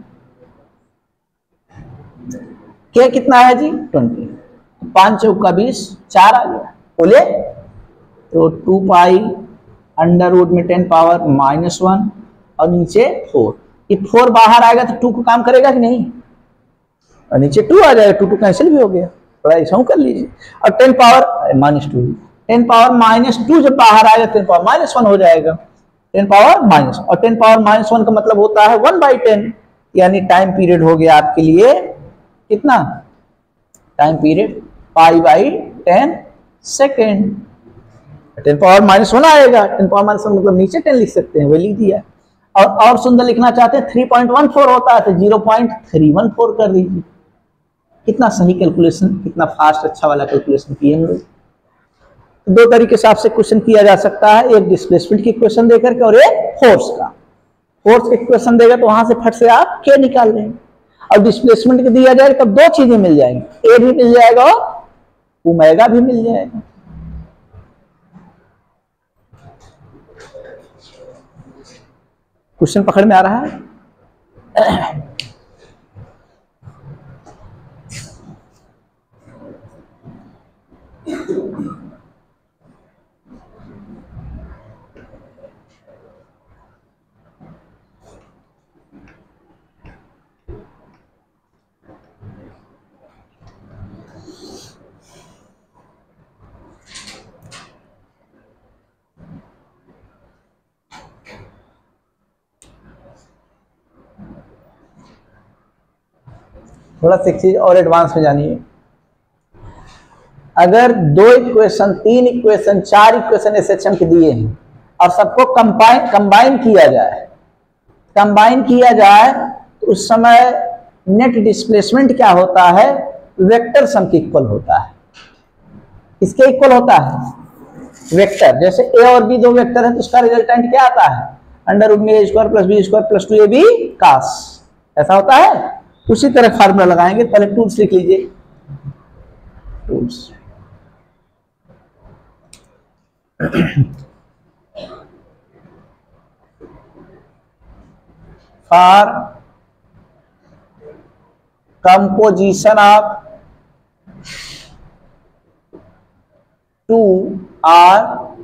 के कितना है जी? 20। 5 चौका 20, 4 आ गया, बोले तो 2π√में 10⁻⁻1 और नीचे 4। ये 4 बाहर आएगा तो 2 को काम करेगा कि नहीं, और नीचे 2 आ जाएगा, 2 कैंसिल भी हो गया, थोड़ा ऐसा कर लीजिए। और 10⁻², 10⁻² जब बाहर आएगा 10⁻1 हो जाएगा, 10⁻⁻, और 10⁻1 का मतलब होता है 1/10, यानी टाइम पीरियड हो गया आपके लिए कितना? Time period π/10 second. 10⁻1 आएगा, 10⁻1 मतलब नीचे 10 लिख सकते हैं, वही लिख दिया। और सुंदर लिखना चाहते हैं 3.14 होता है तो 0.314 कर दीजिए। कितना सही कैलकुलेशन, कितना फास्ट, अच्छा वाला कैलकुलेशन किए हम लोग। दो तरीके से आपसे क्वेश्चन किया जा सकता है, एक डिस्प्लेसमेंट की इक्वेशन देकर के और एक फोर्स का। फोर्स का इक्वेशन देगा तो वहां से फट से आप के निकाल लेंगे, और डिस्प्लेसमेंट के दिया जाएगा तब दो चीजें मिल जाएंगी, ए भी मिल जाएगा और ओमेगा भी मिल जाएगा। क्वेश्चन पकड़ में आ रहा है? थोड़ा सा एक चीज और एडवांस में जानिए, अगर 2 इक्वेशन, 3 इक्वेशन, 4 इक्वेशन एसएचएम के दिए हैं और सबको कंबाइन किया जाए तो उस समय नेट डिस्प्लेसमेंट क्या होता है, वेक्टर सम के इक्वल होता है। इसके इक्वल होता है वेक्टर, जैसे ए और बी 2 वेक्टर है तो उसका रिजल्टेंट क्या आता है, अंडर रूट में ए square plus B square plus 2ab cos, ऐसा होता है। उसी तरह फार्मूला लगाएंगे, पहले टूल्स लिख लीजिए, tools for composition of 2 or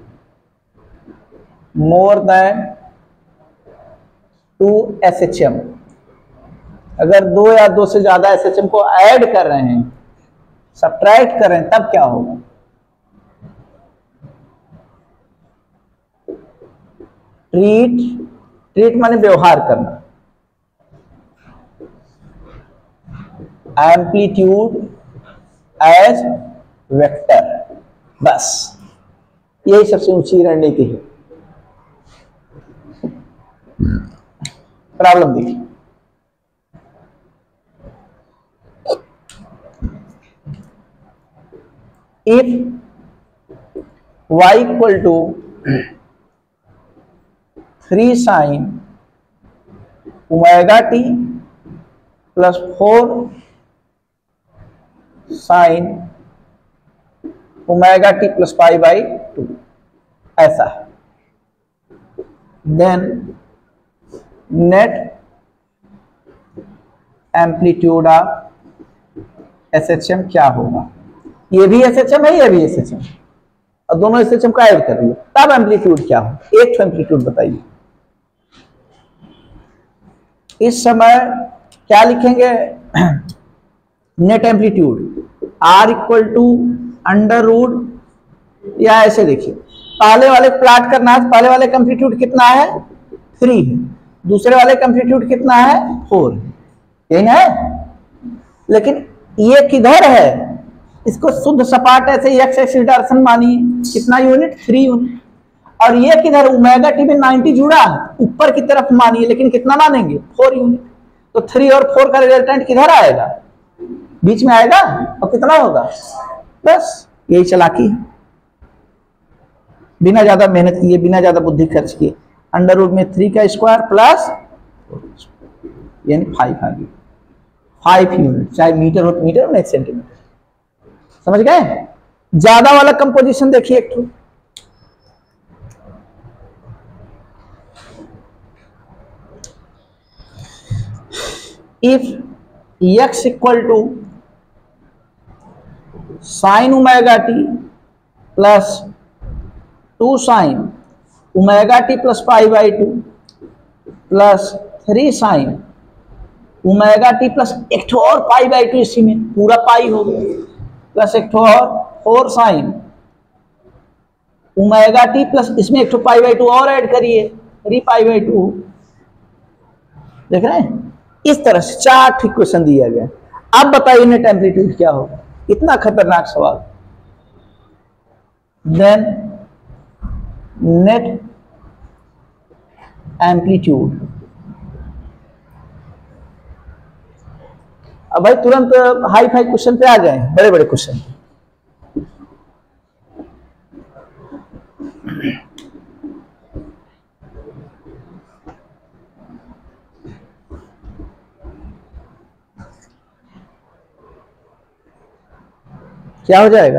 more than 2 SHM, अगर 2 या 2 से ज्यादा SHM को ऐड कर रहे हैं, सब्ट्रैक्ट कर रहे हैं, तब क्या होगा, ट्रीट माने व्यवहार करना, एम्पलीट्यूड एज वेक्टर, बस यही सबसे ऊंची रणनीति है। प्रॉब्लम देखिए, if y equal to 3 sin omega T plus 4 sin omega T plus pi by 2, ऐसा है, then net amplitude of SHM क्या होगा, ये भी एसएचएम है, ये भी एसएचएम, और दोनों एसएचएम को ऐड कर लिया, तब एम्पलीट्यूड क्या होगा, एक एम्पलीट्यूड बताइए। इस समय क्या लिखेंगे, net amplitude R equal to under root, या ऐसे देखिए, पहले वाले प्लॉट करना है, पहले वाले का एम्पलीट्यूड कितना है 3 है, दूसरे वाले का एम्पलीट्यूड कितना है 4 है, यही ना है, लेकिन ये किधर है, इसको शुद्ध सपाट ऐसे एक्स एक्सिस डायरेक्शन मानिए, कितना यूनिट 3 यूनिट, और ये किधर ओमेगा टी में 90 जुड़ा है, ऊपर की तरफ मानिए, लेकिन कितना मानेंगे 4 यूनिट, तो 3 और 4 का रिजल्टेंट किधर आएगा, बीच में आएगा, और कितना होगा, बस यही चालाकी है, बिना ज्यादा मेहनत किए, बिना ज्यादा बुद्धि खर्च किए, अंडर रूट में 3 का स्क्वायर प्लस यानी 5 आ गया, 5 यूनिट, चाहे मीटर हो तो मीटर, नहीं सेंटीमीटर, समझ गए। ज्यादा वाला कंपोजिशन देखिए, एक तो if x equal to sine omega T plus 2 sine omega T plus pi by 2 plus 3 sine omega T plus एक ठो और पाई बाई 2, इसी में पूरा पाई हो गया, प्लस एक ठो और 4 साइन ओमेगा टी प्लस इसमें एक ठो पाई बाई 2 और ऐड करिए, 3 पाई बाई 2, देख रहे हैं, इस तरह से 4 इक्वेशन दिया गया। अब बताइए नेट एम्पलीट्यूड क्या होगा, इतना खतरनाक सवाल। देन नेट एम्पलीट्यूड, अब भाई तुरंत हाई फाई क्वेश्चन पे आ जाए, बड़े बड़े क्वेश्चन, क्या हो जाएगा,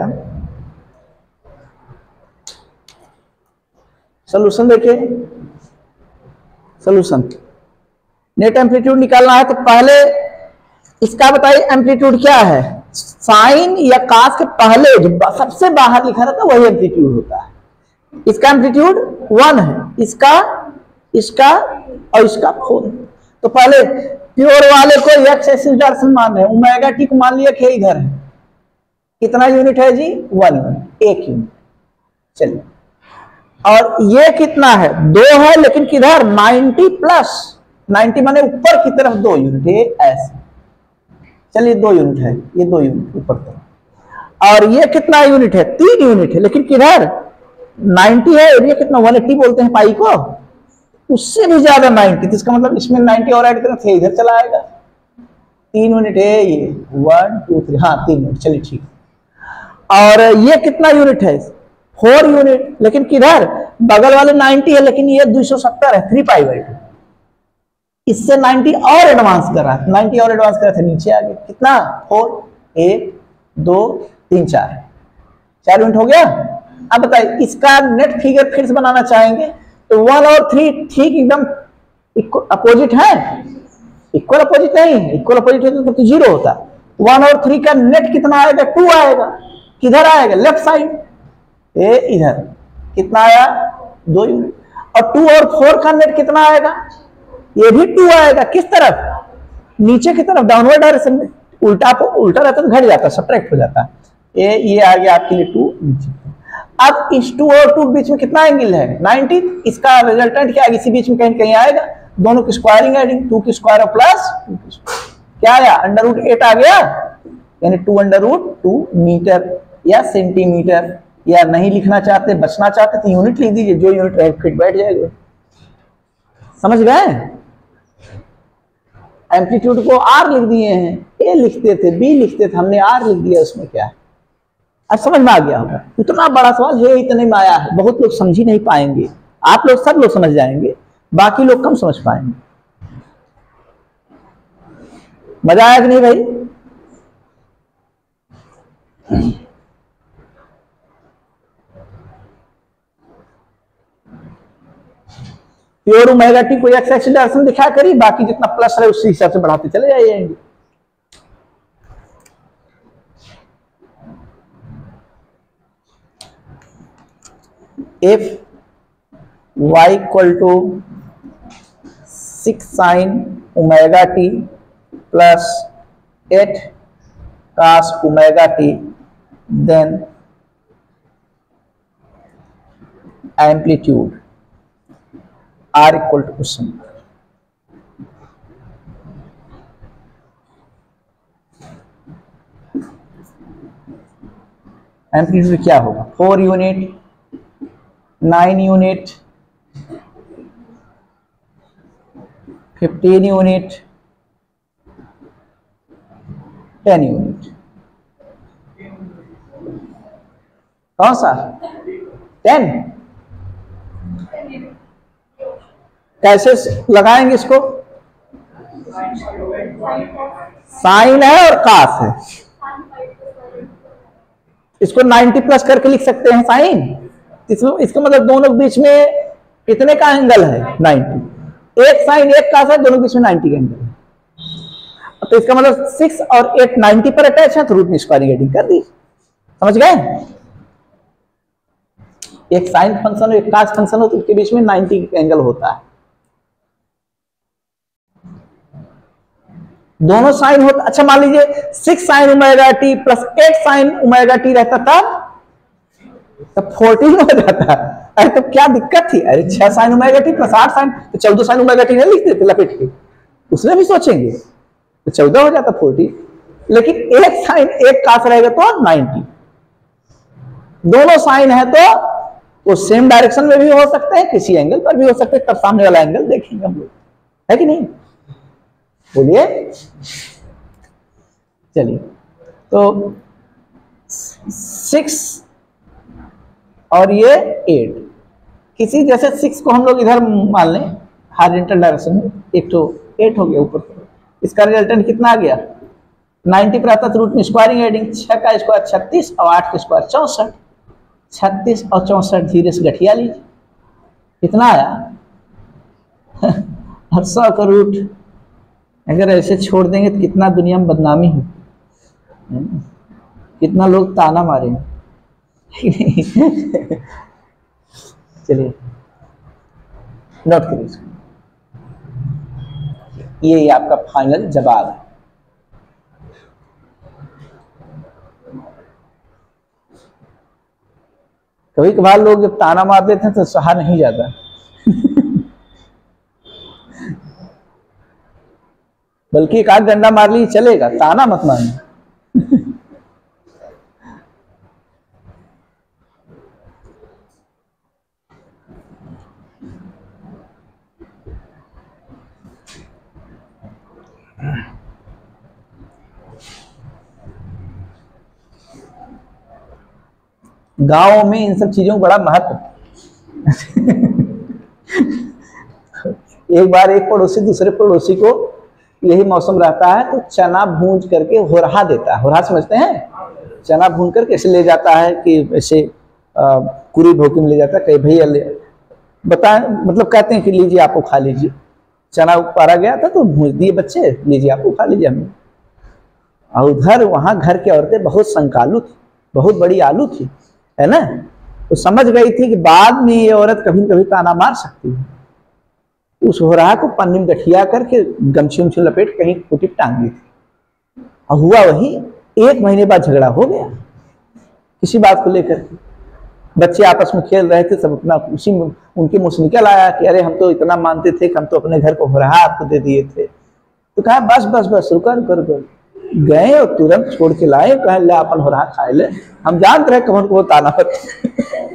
सॉल्यूशन देखिए, सॉल्यूशन नेट एम्पलीट्यूड निकालना है तो पहले इसका बताइए एम्पलीट्यूड क्या है, साइन या कास के पहले जो सबसे बाहर लिखा रहता है वही एम्पलीट्यूड होता है, इसका एम्पलीट्यूड 1 है, इसका और इसका 4, तो पहले प्योर वाले को एक्स एक्सिस डायरेक्शन मान रहे हैं, ओमेगा टी को मान लिया कि इधर है, कितना यूनिट है जी 1 यूनिट, 1 यूनिट, चलिए, और ये कितना है 2 है, लेकिन किधर 90 प्लस 90 माने ऊपर की तरफ 2 यूनिट, ये ऐसे, चलिए 2 यूनिट है, ये 2 यूनिट ऊपर तक, और ये कितना यूनिट है, 3 यूनिट है, लेकिन किधर 90 है, और ये कितना 180 बोलते हैं पाई को, उससे भी ज्यादा 90, तो इसका मतलब इसमें 90 और ऐड करना थे, इधर चला आएगा। 3 यूनिट है ये, 1 2 3, हाँ 3 यूनिट, चलिए ठीक। और ये कितना यूनिट है, 4 यूनिट, लेकिन किधर बगल वाले 90 है, लेकिन ये 270 है, 3 पाई बाई 2, इससे 90 और एडवांस कर रहा है, 90 और एडवांस कर रहा था, नीचे आ गया कितना 4, 1 2 3 4 यूनिट हो गया। अब बताइए इसका नेट फिगर फिर से बनाना चाहेंगे तो 1 और 3 ठीक एकदम अपोजिट है, इक्वल अपोजिट नहीं, इक्वल अपोजिट है तो 0 होता। 1 और 3 का नेट कितना आएगा, 2 आएगा, किधर आएगा लेफ्ट साइड, ये इधर कितना आया 2 यूनिट, और 2 और 4 का नेट कितना आएगा, ये भी 2 आएगा, किस तरफ, नीचे की तरफ, डाउनवर्ड डायरेक्शन में, उल्टा रहता तो घट जाता, सब्ट्रैक्ट हो जाता, ये आ गया आपके लिए 2 नीचे। अब इस 2 और 2 बीच में कितना एंगल है 90, इसका रिजल्टेंट क्या है, इसी बीच में कहीं कहीं आएगा, दोनों की स्क्वायरिंग एडिंग, 2 की स्क्वायर और प्लस क्या आया √8 आ गया, यानी 2√2 मीटर या सेंटीमीटर, या नहीं लिखना चाहते बचना चाहते तो यूनिट लिख दीजिए, जो यूनिट रहे फिट बैठ जाएगा। समझ गए, एम्पलीट्यूड को R लिख दिए हैं, A लिखते थे B लिखते थे, हमने R लिख दिया, उसमें क्या है, अब समझ में आ गया होगा। इतना बड़ा सवाल है, इतने में आया है, बहुत लोग समझ ही नहीं पाएंगे, आप लोग सब लोग समझ जाएंगे, बाकी लोग कम समझ पाएंगे। मजा आया कि नहीं भाई? प्योर ओमेगा टी को एक्स एक्सिस डायरेक्शन दिखा करिए, बाकी जितना प्लस है उसी हिसाब से बढ़ाते चले जाएंगे। if y equal to 6 sin omega T plus 8 cos omega T, then amplitude R equal to question. Amplitude क्या होगा, 4 यूनिट, 9 यूनिट, 15 यूनिट, 10 यूनिट, कौन सा 10? कैसे लगाएंगे इसको, साइन है और कास है, इसको 90 प्लस करके लिख सकते हैं साइन, इसका मतलब दोनों के बीच में कितने का एंगल है 90, एक साइन एक कास है, दोनों के बीच में 90 का एंगल है, तो इसका मतलब 6 और 8 90 पर अटैच है, तो रूट में स्क्वायरिंग एडिंग कर दी। समझ गए, एक साइन फंक्शन और एक कास फंक्शन हो तो उसके बीच में 90 का एंगल होता है, दोनों साइन होता। अच्छा मान लीजिए 6 sin omega T plus 8 sin omega T रहता तब 14 हो जाता। अरे तो क्या दिक्कत थी, अरे 6 sin omega T plus 8 sin, तो 14 sin ओमेगा टी नहीं लिख देते लपेट के, उसमें भी सोचेंगे तो 14 हो जाता 40, लेकिन एक साइन एक कास रहेगा तो 90, दोनों साइन है तो वो सेम डायरेक्शन में भी हो सकते हैं, किसी एंगल पर भी हो सकते हैं, तब सामने वाला एंगल देखेंगे हम लोग, है कि नहीं, बोलिए। चलिए तो 6 और ये 8, किसी जैसे 6 को हम लोग इधर मान लें हॉरिजॉन्टल डायरेक्शन में, एक तो 8 हो गया ऊपर, इसका रिजल्टेंट कितना आ गया 90 पर आता, तो रूट में स्क्वायरिंग एडिंग, 6 का स्क्वायर 36 और 8 का स्क्वायर 64, 36 और 64 धीरे से गठिया लीजिए, कितना आया और 100 का रूट, अगर ऐसे छोड़ देंगे तो कितना दुनिया में बदनामी हो, कितना लोग ताना मारेंगे। चलिए नोट करिए, ये आपका फाइनल जवाब है। कभी कभार लोग जब ताना मार देते हैं तो सहा नहीं जाता। बल्कि एक आध डंडा मार ली चलेगा, ताना मत मारना। गांव में इन सब चीजों का बड़ा महत्व। एक बार एक पड़ोसी दूसरे पड़ोसी को, यही मौसम रहता है तो चना भूंज करके होरहा देता है। होरहा समझते हैं? चना भून करके ऐसे ले जाता है कि ऐसे पूरी भोकी में ले जाता है। कहीं भैया ले बता, मतलब कहते हैं कि लीजिए आपको खा लीजिए। चना उपारा गया था तो भूंज दिए बच्चे, लीजिए आपको खा लीजिए हमें। और उधर वहां घर की औरतें बहुत संकालू थी, बहुत बड़ी आलू थी, है ना। तो समझ गई थी कि बाद में ये औरत कभी न कभी ताना मार सकती है। उस होरहा को पन्नी में गठिया करके गमछी उमछी लपेट कहीं कुटी टांग दी थी। और हुआ वही, 1 महीने बाद झगड़ा हो गया किसी बात को लेकर। बच्चे आपस में खेल रहे थे, सब अपना उसी में उनके मुंह से निकल आया कि अरे हम तो इतना मानते थे कि हम तो अपने घर को होरहा आपको दे दिए थे। तो कहा बस बस बस रुका रुका रुका। गए और तुरंत छोड़ के लाए, कहे ले अपन हो रहा खाए ले, हम जानते रहे कौन को ताना होता।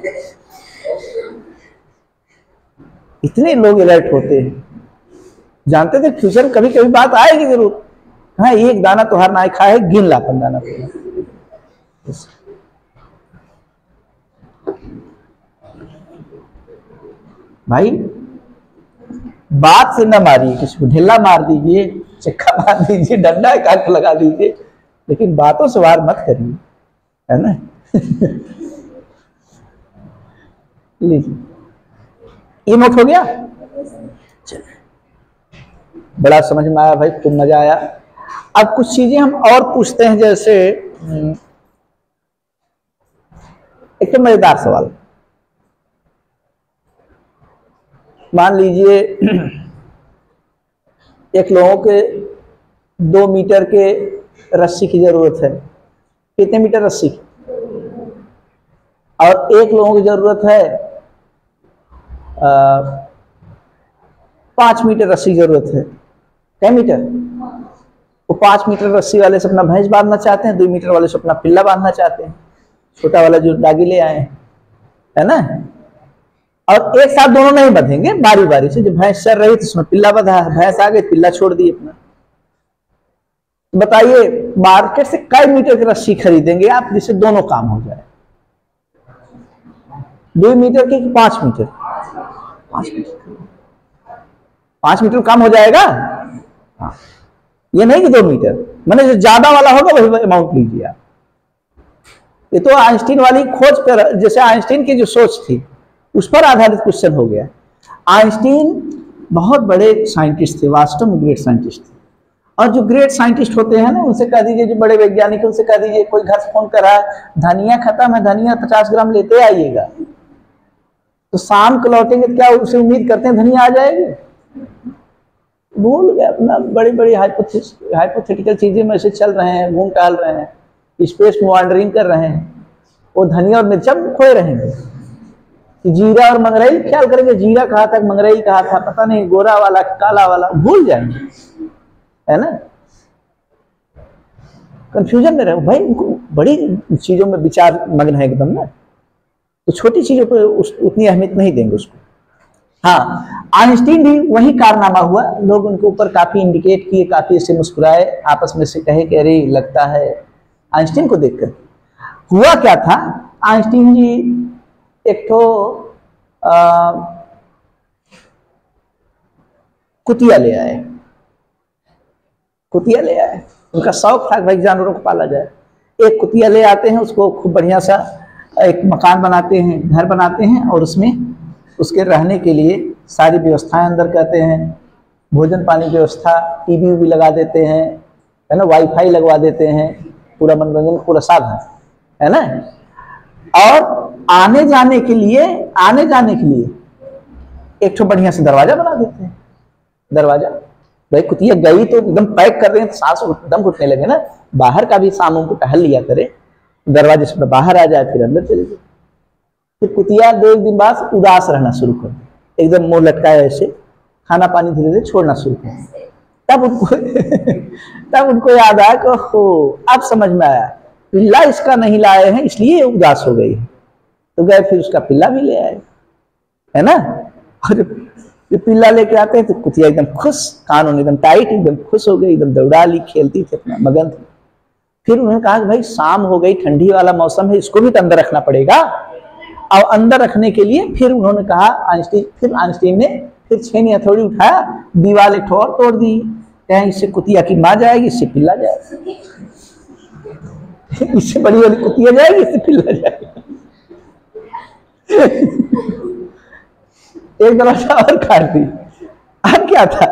इतने लोग अलर्ट होते हैं, जानते थे फ्यूचर कभी कभी बात आएगी जरूर। हाँ, एक दाना तुहार ना खाए, गिन ला अपन दाना पूरा। भाई बात से न मारिए, किसी को ढिल्ला मार दीजिए, चक्का मार दीजिए, डंडा काट लगा दीजिए, लेकिन बातों से वार मत करिए, है ना। लीजिए, ये नोट हो गया। बड़ा समझ में आया भाई, खूब मजा आया। अब कुछ चीजें हम और पूछते हैं, जैसे एक तो मजेदार सवाल, मान लीजिए एक लोगों के 2 मीटर के रस्सी की जरूरत है। कितने मीटर रस्सी की? और एक लोगों की जरूरत है 5 मीटर रस्सी की जरूरत है। क्या मीटर? वो 5 मीटर रस्सी वाले से अपना भैंस बांधना चाहते हैं, 2 मीटर वाले से अपना पिल्ला बांधना चाहते हैं, छोटा वाला जो दागी ले आए, है ना। और एक साथ दोनों नहीं बंधेंगे, बारी बारी से। जो भैंस चल रही तो उसमें पिल्ला बंधा, भैंस आ गई पिल्ला छोड़ दी अपना। बताइए मार्केट से कई मीटर की रस्सी खरीदेंगे आप जिससे दोनों काम हो जाए? 2 मीटर की 5 मीटर? 5 मीटर काम हो जाएगा। हाँ, ये नहीं कि 2 मीटर, मैंने जो ज्यादा वाला होगा वही अमाउंट लीजिए आप। ये तो आइंस्टीन वाली खोज पर, जैसे आइंस्टीन की जो सोच थी उस पर आधारित क्वेश्चन हो गया। आइंस्टीन बहुत बड़े साइंटिस्ट थे, वास्तव में ग्रेट साइंटिस्ट थे। और जो ग्रेट साइंटिस्ट होते हैं ना, उनसे कह दीजिए, जो बड़े वैज्ञानिक, उनसे कह दीजिए कोई घर से फोन कर रहा है, धनिया खत्म है, धनिया 50 ग्राम लेते आइएगा, तो शाम को लौटेंगे तो क्या उसे उम्मीद करते हैं धनिया आ जाएगी? भूल गए अपना। बड़ी बड़ी हाइपोथेटिकल चीजें में ऐसे चल रहे हैं, घूम टहल रहे हैं, स्पेस में वॉन्डरिंग कर रहे हैं। वो धनिया और मिर्चा में खोए रहेंगे कि जीरा और मंगरई ख्याल करेंगे, जीरा कहा था मंगरई कहा था, पता नहीं गोरा वाला काला वाला, भूल जाएंगे, है ना। कंफ्यूजन में रहे भाई, उनको बड़ी चीजों में विचार मग्न है एकदम ना, तो छोटी चीजों पर उतनी अहमियत नहीं देंगे उसको। हाँ, आइंस्टीन भी वही कारनामा हुआ, लोग उनके ऊपर काफी इंडिकेट किए, काफी ऐसे मुस्कुराए, आपस में से कहे कि अरे लगता है आइंस्टीन को देखकर। हुआ क्या था, आइंस्टीन जी एक तो कुतिया ले आए। कुतिया ले आए, उनका शौक था भाई जानवरों को पाला जाए। एक कुतिया ले आते हैं, उसको खूब बढ़िया सा एक मकान बनाते हैं, घर बनाते हैं, और उसमें उसके रहने के लिए सारी व्यवस्थाएं अंदर करते हैं, भोजन पानी की व्यवस्था, टीवी भी लगा देते हैं, है ना, वाईफाई लगवा देते हैं, पूरा मनोरंजन पूरा साधन, है ना। और आने जाने के लिए एक तो बढ़िया से दरवाजा बना देते हैं। दरवाजा भाई, कुतिया गई तो एकदम पैक कर रहे हैं तो सांस एकदम घुटने लगे ना, बाहर का भी शाम को टहल लिया करे, दरवाजे से बाहर आ जाए फिर अंदर चले जाए। फिर कुतिया 2 दिन बाद उदास रहना शुरू कर दे, एकदम मुंह लटकाए ऐसे, खाना पानी धीरे धीरे छोड़ना शुरू कर। तब उनको याद आया कि हो अब समझ में आया, पिल्ला इसका नहीं लाए हैं इसलिए ये उदास हो गई है। तो गए फिर उसका पिल्ला भी ले आए, है ना। और जब पिल्ला लेके आते हैं तो कुतिया एकदम खुश, कानून एकदम टाइट, एकदम खुश हो गई, एकदम दौड़ा ली, खेलती थी, अपना मगन थी। फिर उन्होंने कहा कि भाई शाम हो गई, ठंडी वाला मौसम है, इसको भी तो अंदर रखना पड़ेगा। और अंदर रखने के लिए फिर उन्होंने कहा आइंस्टीन ने फिर छेनी हथौड़ी उठाया, दीवार एक और तोड़ दी, कहें इससे कुतिया की माँ जाएगी, इससे पिल्ला जाएगा, इससे बड़ी वाली कुतिया जाएगी, इससे पिल्ला जाएगा। एक दरवाजा और काट दी। अब क्या था,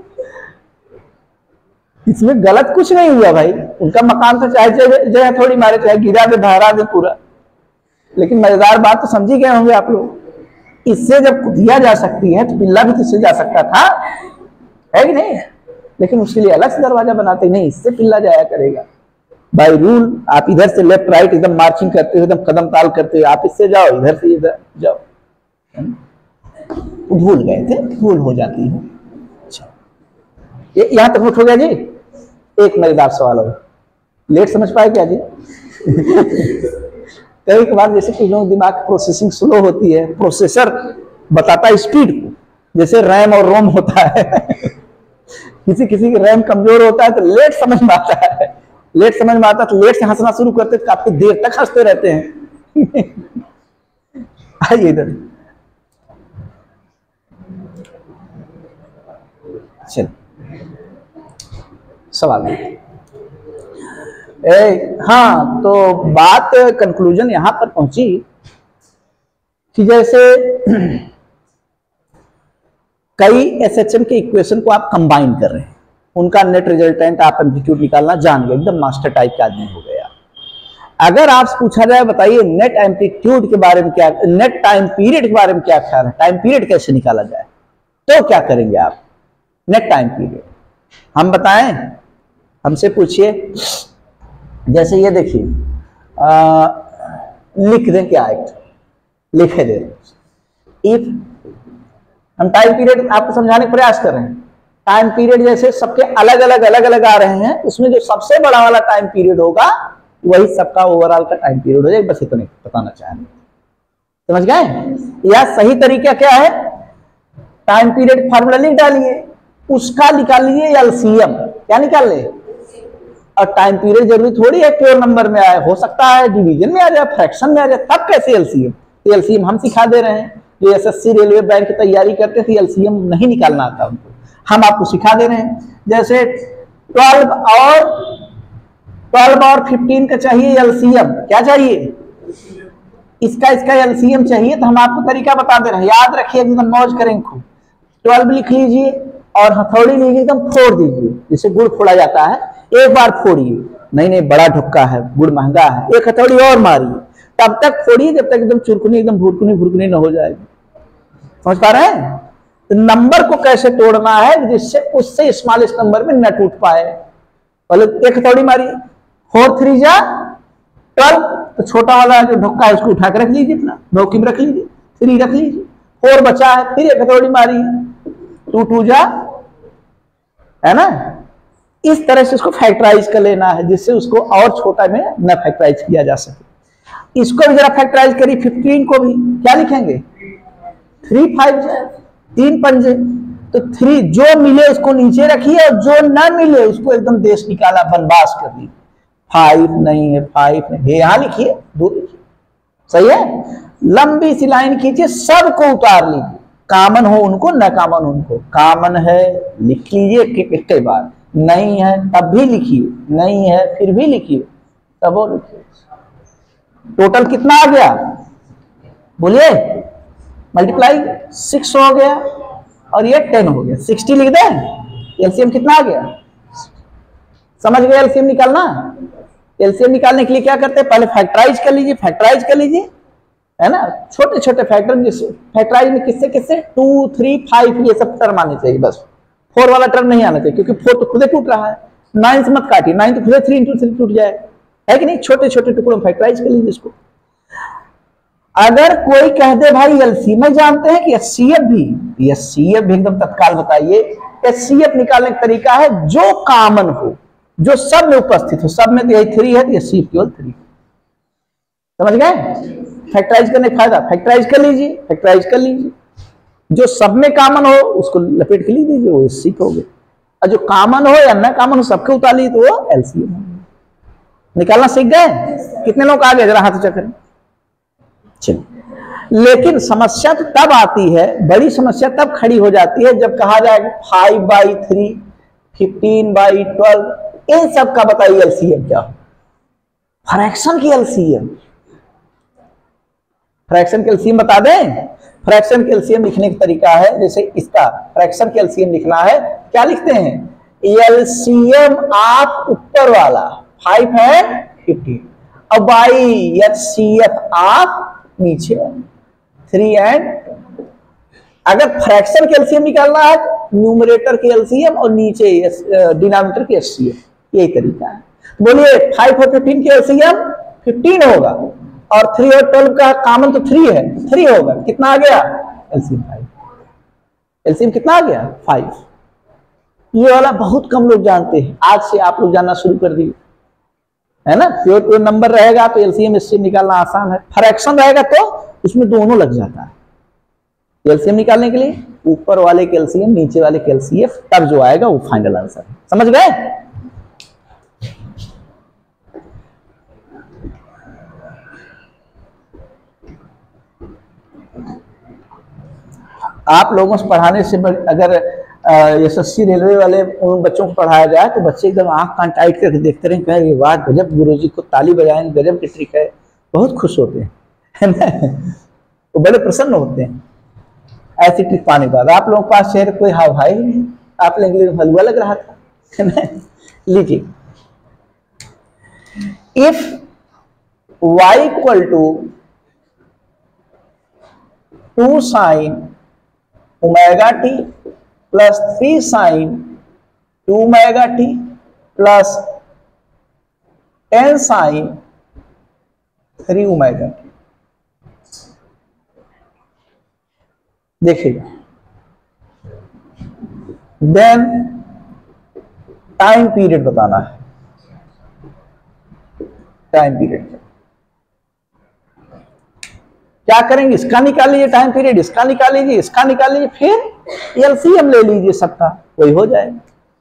इसमें गलत कुछ नहीं हुआ भाई, उनका मकान तो चाहे जगह थोड़ी मारे, चाहे गिरा दे, बहरा दे पूरा। लेकिन मजेदार बात तो समझी गए होंगे आप लोग, इससे जब कुतिया जा सकती है तो पिल्ला भी तो इससे जा सकता था, है कि नहीं। लेकिन उसके लिए अलग से दरवाजा बनाते, नहीं इससे पिल्ला जाया करेगा बाय रूल। आप इधर से लेफ्ट राइट एकदम मार्चिंग करते हो, एकदम कदम ताल करते हो, आप इससे जाओ, इधर से इधर जाओ। भूल गए थे, भूल हो जाती है। अच्छा, ये यहां तक नोट हो गया जी। एक मजेदार सवाल हो, लेट समझ पाए क्या जी? कई बार जैसे कि लोग दिमाग की प्रोसेसिंग स्लो होती है, प्रोसेसर बताता है स्पीड को, जैसे रैम और रोम होता है। किसी की रैम कमजोर होता है तो लेट समझ में आता है, लेट समझ में आता तो लेट से हंसना शुरू करते तो काफी देर तक हंसते रहते हैं। आइए इधर, चल सवाल। हाँ, तो बात कंक्लूजन यहां पर पहुंची कि जैसे कई एसएचएम के इक्वेशन को आप कंबाइन कर रहे हैं, उनका नेट रिजल्टेंट आप एम्पलीट्यूड निकालना जान गए, एकदम मास्टर टाइप का आदमी हो गया। अगर आपसे पूछा जाए बताइए नेट एम्पलीट्यूड के बारे में क्या, नेट टाइम पीरियड के बारे में क्या ख्याल है, टाइम पीरियड कैसे निकाला जाए, तो क्या करेंगे आप? नेट टाइम पीरियड हम बताएं, हमसे पूछिए। जैसे ये देखिए, लिख दें क्या, एक्ट लिखे दे, इफ हम टाइम पीरियड आपको समझाने का प्रयास कर रहे हैं। टाइम पीरियड जैसे सबके अलग अलग आ रहे हैं, उसमें जो सबसे बड़ा वाला टाइम पीरियड होगा वही सबका ओवरऑल का टाइम पीरियड हो जाएगा। बस इतना बताना चाह रहे, समझ गए? या सही तरीका क्या है, टाइम पीरियड फार्मूला लिख डालिए, उसका निकाल लीजिए एलसीएम। क्या निकाल ले? और टाइम पीरियड जरूरी थोड़ी है प्योर नंबर में आए, हो सकता है डिवीजन में आ जाए, फ्रैक्शन में आ जाए, तब कैसे एलसीएम? तो एलसीएम हम सिखा दे रहे हैं, जो एसएससी रेलवे बैंक की तैयारी करते थे एलसीएम नहीं निकालना आता उनको, हम आपको सिखा दे रहे हैं। जैसे 12 और 15 का चाहिए एलसीएम, क्या चाहिए? इसका एलसीएम चाहिए, तो हम आपको तरीका बता दे रहे हैं, याद रखिए, एकदम मौज करेंगे खूब। 12 लिख लीजिए और हथौड़ी लीजिए, एकदम फोड़ दीजिए, जैसे गुड़ फोड़ा जाता है, एक बार फोड़िए, नहीं बड़ा ढुक्का है, गुड़ महंगा है, एक हथौड़ी और मारिए, तब तक फोड़िए जब तक एकदम चुरकुनी, एकदम भुरकुनी न हो जाएगी। समझ पा रहे हैं? तो नंबर को कैसे तोड़ना है जिससे उससे स्मॉलेस्ट नंबर में न टूट पाए। पहले एक हथौड़ी मारिए, 4 3 जा 12, तो छोटा वाला जो ढुक्का है उसको उठा कर रख लीजिए, अपना नौकी में रख लीजिए, 3 रख लीजिए, 4 बचा है, फिर एक हथौड़ी मारिए, 2 2 जा, है ना। इस तरह से उसको फैक्टराइज कर लेना है जिससे उसको और छोटा में न फैक्टराइज किया जा सके। इसको भी जरा फैक्टराइज करिए, 15 को भी क्या लिखेंगे? 3 5 जाए, 3 पंजे, तो 3 जो मिले उसको नीचे रखिए और जो ना मिले उसको एकदम देश निकाला बनवास कर दी। 5 नहीं है, 5 नहीं, यहां लिखिए, दूर लिखिए, सही है। लंबी सी लाइन खींचिए, सबको उतार लीजिए, कामन हो उनको, न कामन उनको। कामन है लिख लीजिए कई बार, नहीं है तब भी लिखिए, नहीं है फिर भी लिखिए, तब वो लिखिए। टोटल कितना आ गया बोलिए? मल्टीप्लाई 6 हो गया और ये 10 हो गया, 60 लिख दें। एलसीएम कितना आ गया? समझ गए एलसीएम निकालना? एलसीएम निकालने के लिए क्या करते हैं? पहले फैक्टराइज कर लीजिए, फैक्टराइज कर लीजिए, है ना, छोटे छोटे फैक्टर। जिससे फैक्टराइज में किससे किससे 2 3 5 ये सब टर्म आने चाहिए, बस 4 वाला टर्म नहीं आना चाहिए, क्योंकि 4 तो खुदे टूट रहा है। 9 से मत काटिए, 9 तो खुदे 3 × 3 टूट जाए, है कि नहीं। छोटे छोटे टुकड़ों में फैक्टराइज कर लीजिए इसको। अगर कोई कह दे भाई एलसीएम में जानते हैं कि एचसीएफ भी, एचसीएफ भी एकदम तत्काल बताइए। एचसीएफ निकालने का तरीका है जो कॉमन हो, जो सब में उपस्थित हो। सब में तो यही 3 है, तो एचसीएफ केवल 3। समझ गए? फैक्टराइज करने का फायदा, फैक्टराइज कर लीजिए, फैक्टराइज कर लीजिए। जो सब में कॉमन हो उसको लपेट के लिख दीजिए, वो एचसीएफ हो गए। और जो कॉमन हो या न कॉमन हो सबके उतार लीजिए तो वो एलसीएम हो। निकालना सीख गए? कितने लोग आ गए जरा हाथ ऊंचा करें। चलिए, लेकिन समस्या तो तब आती है, बड़ी समस्या तब खड़ी हो जाती है जब कहा जाए 5/3, 15/12, इन सब का बताइए एलसीएम क्या हो। फ्रैक्शन की एलसीएम, फ्रैक्शन के एलसीएम बता दें। फ्रैक्शन के एलसीएम लिखने का तरीका है, जैसे इसका फ्रैक्शन के एलसीएम लिखना है, क्या लिखते हैं? एलसीएम आप ऊपर वाला 5 है 15 और बाई एचसीएफ आप नीचे 3 एंड। अगर फ्रैक्शन के एलसीएम निकालना है न्यूमरेटर के एलसीएम और नीचे डिनोमिनेटर के एचसीएफ, यही तरीका है। बोलिए 5 और 15 के एलसीएम 15 होगा और 3 और 12 का कॉमन तो 3 है, 3 होगा। कितना आ गया? एलसीएम 5। एलसीएम कितना आ गया? 5। ये वाला बहुत कम लोग जानते हैं, आज से आप लोग जानना शुरू कर दिए, है ना। प्योर नंबर रहेगा तो एलसीएम एचसीएफ निकालना आसान है। फ्रैक्शन रहेगा तो उसमें दोनों लग जाता है। एलसीएम निकालने के लिए ऊपर वाले के एलसीएम, नीचे वाले के एलसीएफ, तब जो आएगा वो फाइनल आंसर है। समझ गए? आप लोगों से पढ़ाने से अगर एसएससी रेलवे वाले उन बच्चों को पढ़ाया जाए तो बच्चे एकदम आंख कान टाइट करके देखते रहे, कहेंगे वाह गजब, गुरुजी को ताली बजाएंगे, गजब की ट्रिक है। बहुत खुश होते हैं, है ना, वो बड़े प्रसन्न होते हैं ऐसी ट्रिक पाने के बाद। आप लोगों के पास शहर कोई हाव भाई नहीं, आप लोगों को हलवा लग रहा था, है ना। लीजिए, if y equal to 2 sin omega T plus 3 sin 2 omega T plus 10 sin 3 omega T. देखिएगा, देन टाइम पीरियड बताना है। टाइम पीरियड क्या करेंगे? इसका निकाल लीजिए टाइम पीरियड, इसका निकाल लीजिए, इसका निकाल लीजिए, फिर एलसीएम ले लीजिए सबका, वही हो जाएगा।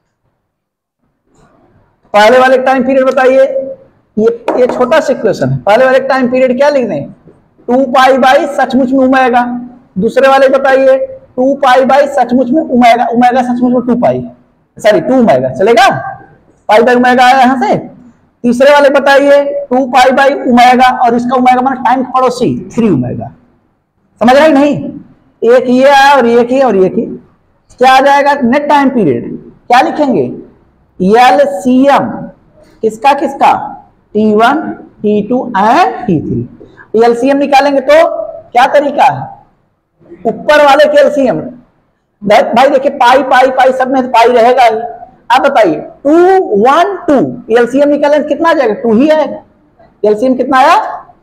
पहले वाले टाइम पीरियड बताइए, ये छोटा सा इक्वेशन है। पहले वाले टाइम पीरियड क्या लिख दें? 2 पाई बाई सचमुच में ओमेगा। दूसरे वाले बताइए 2 पाई बाई सचमुच में ओमेगा, ओमेगा सचमुच में 2 पाई, सॉरी 2 ओमेगा चलेगा, पाई बाई ओमेगा आया यहां से। तीसरे वाले बताइए 2 पाई बाई ओमेगा और इसका ओमेगा माना टाइम पड़ोसी 3 ओमेगा। समझ रहे नहीं? एक ये आया और एक ये और एक ही, क्या आ जाएगा? नेट टाइम पीरियड क्या लिखेंगे? एलसीएम किसका किसका? T1 T2 and T3। LCM निकालेंगे तो क्या तरीका है? ऊपर वाले के एलसीएम भाई देखिए, पाई पाई पाई सब में पाई रहेगा ही। आप बताइए 2 1 2 एलसीएम निकालेंगे कितना आ जाएगा? 2 ही आएगा। एलसीएम कितना आया?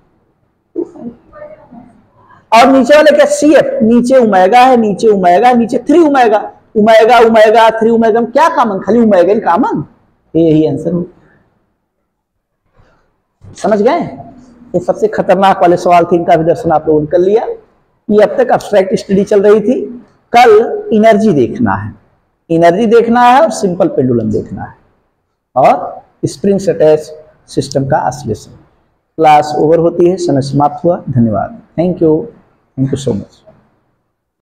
और नीचे वाले क्या? सीएफ, नीचे ओमेगा है, नीचे ओमेगा, नीचे 3 ओमेगा, ओमेगा ओमेगा 3 ओमेगा में क्या कॉमन? खाली ओमेगा ही कॉमन, यही आंसर हो। समझ गए? ये सबसे खतरनाक वाले सवाल थे, इनका भी दर्शन आप लोगों ने कर लिया। ये अब तक अब्स्ट्रैक्ट स्टडी चल रही थी, कल एनर्जी देखना है, एनर्जी देखना है और सिंपल पेंडुलम देखना है और स्प्रिंग अटैच सिस्टम का आश्लेषण। क्लास ओवर होती है, समय समाप्त हुआ। धन्यवाद, थैंक यू सो मच।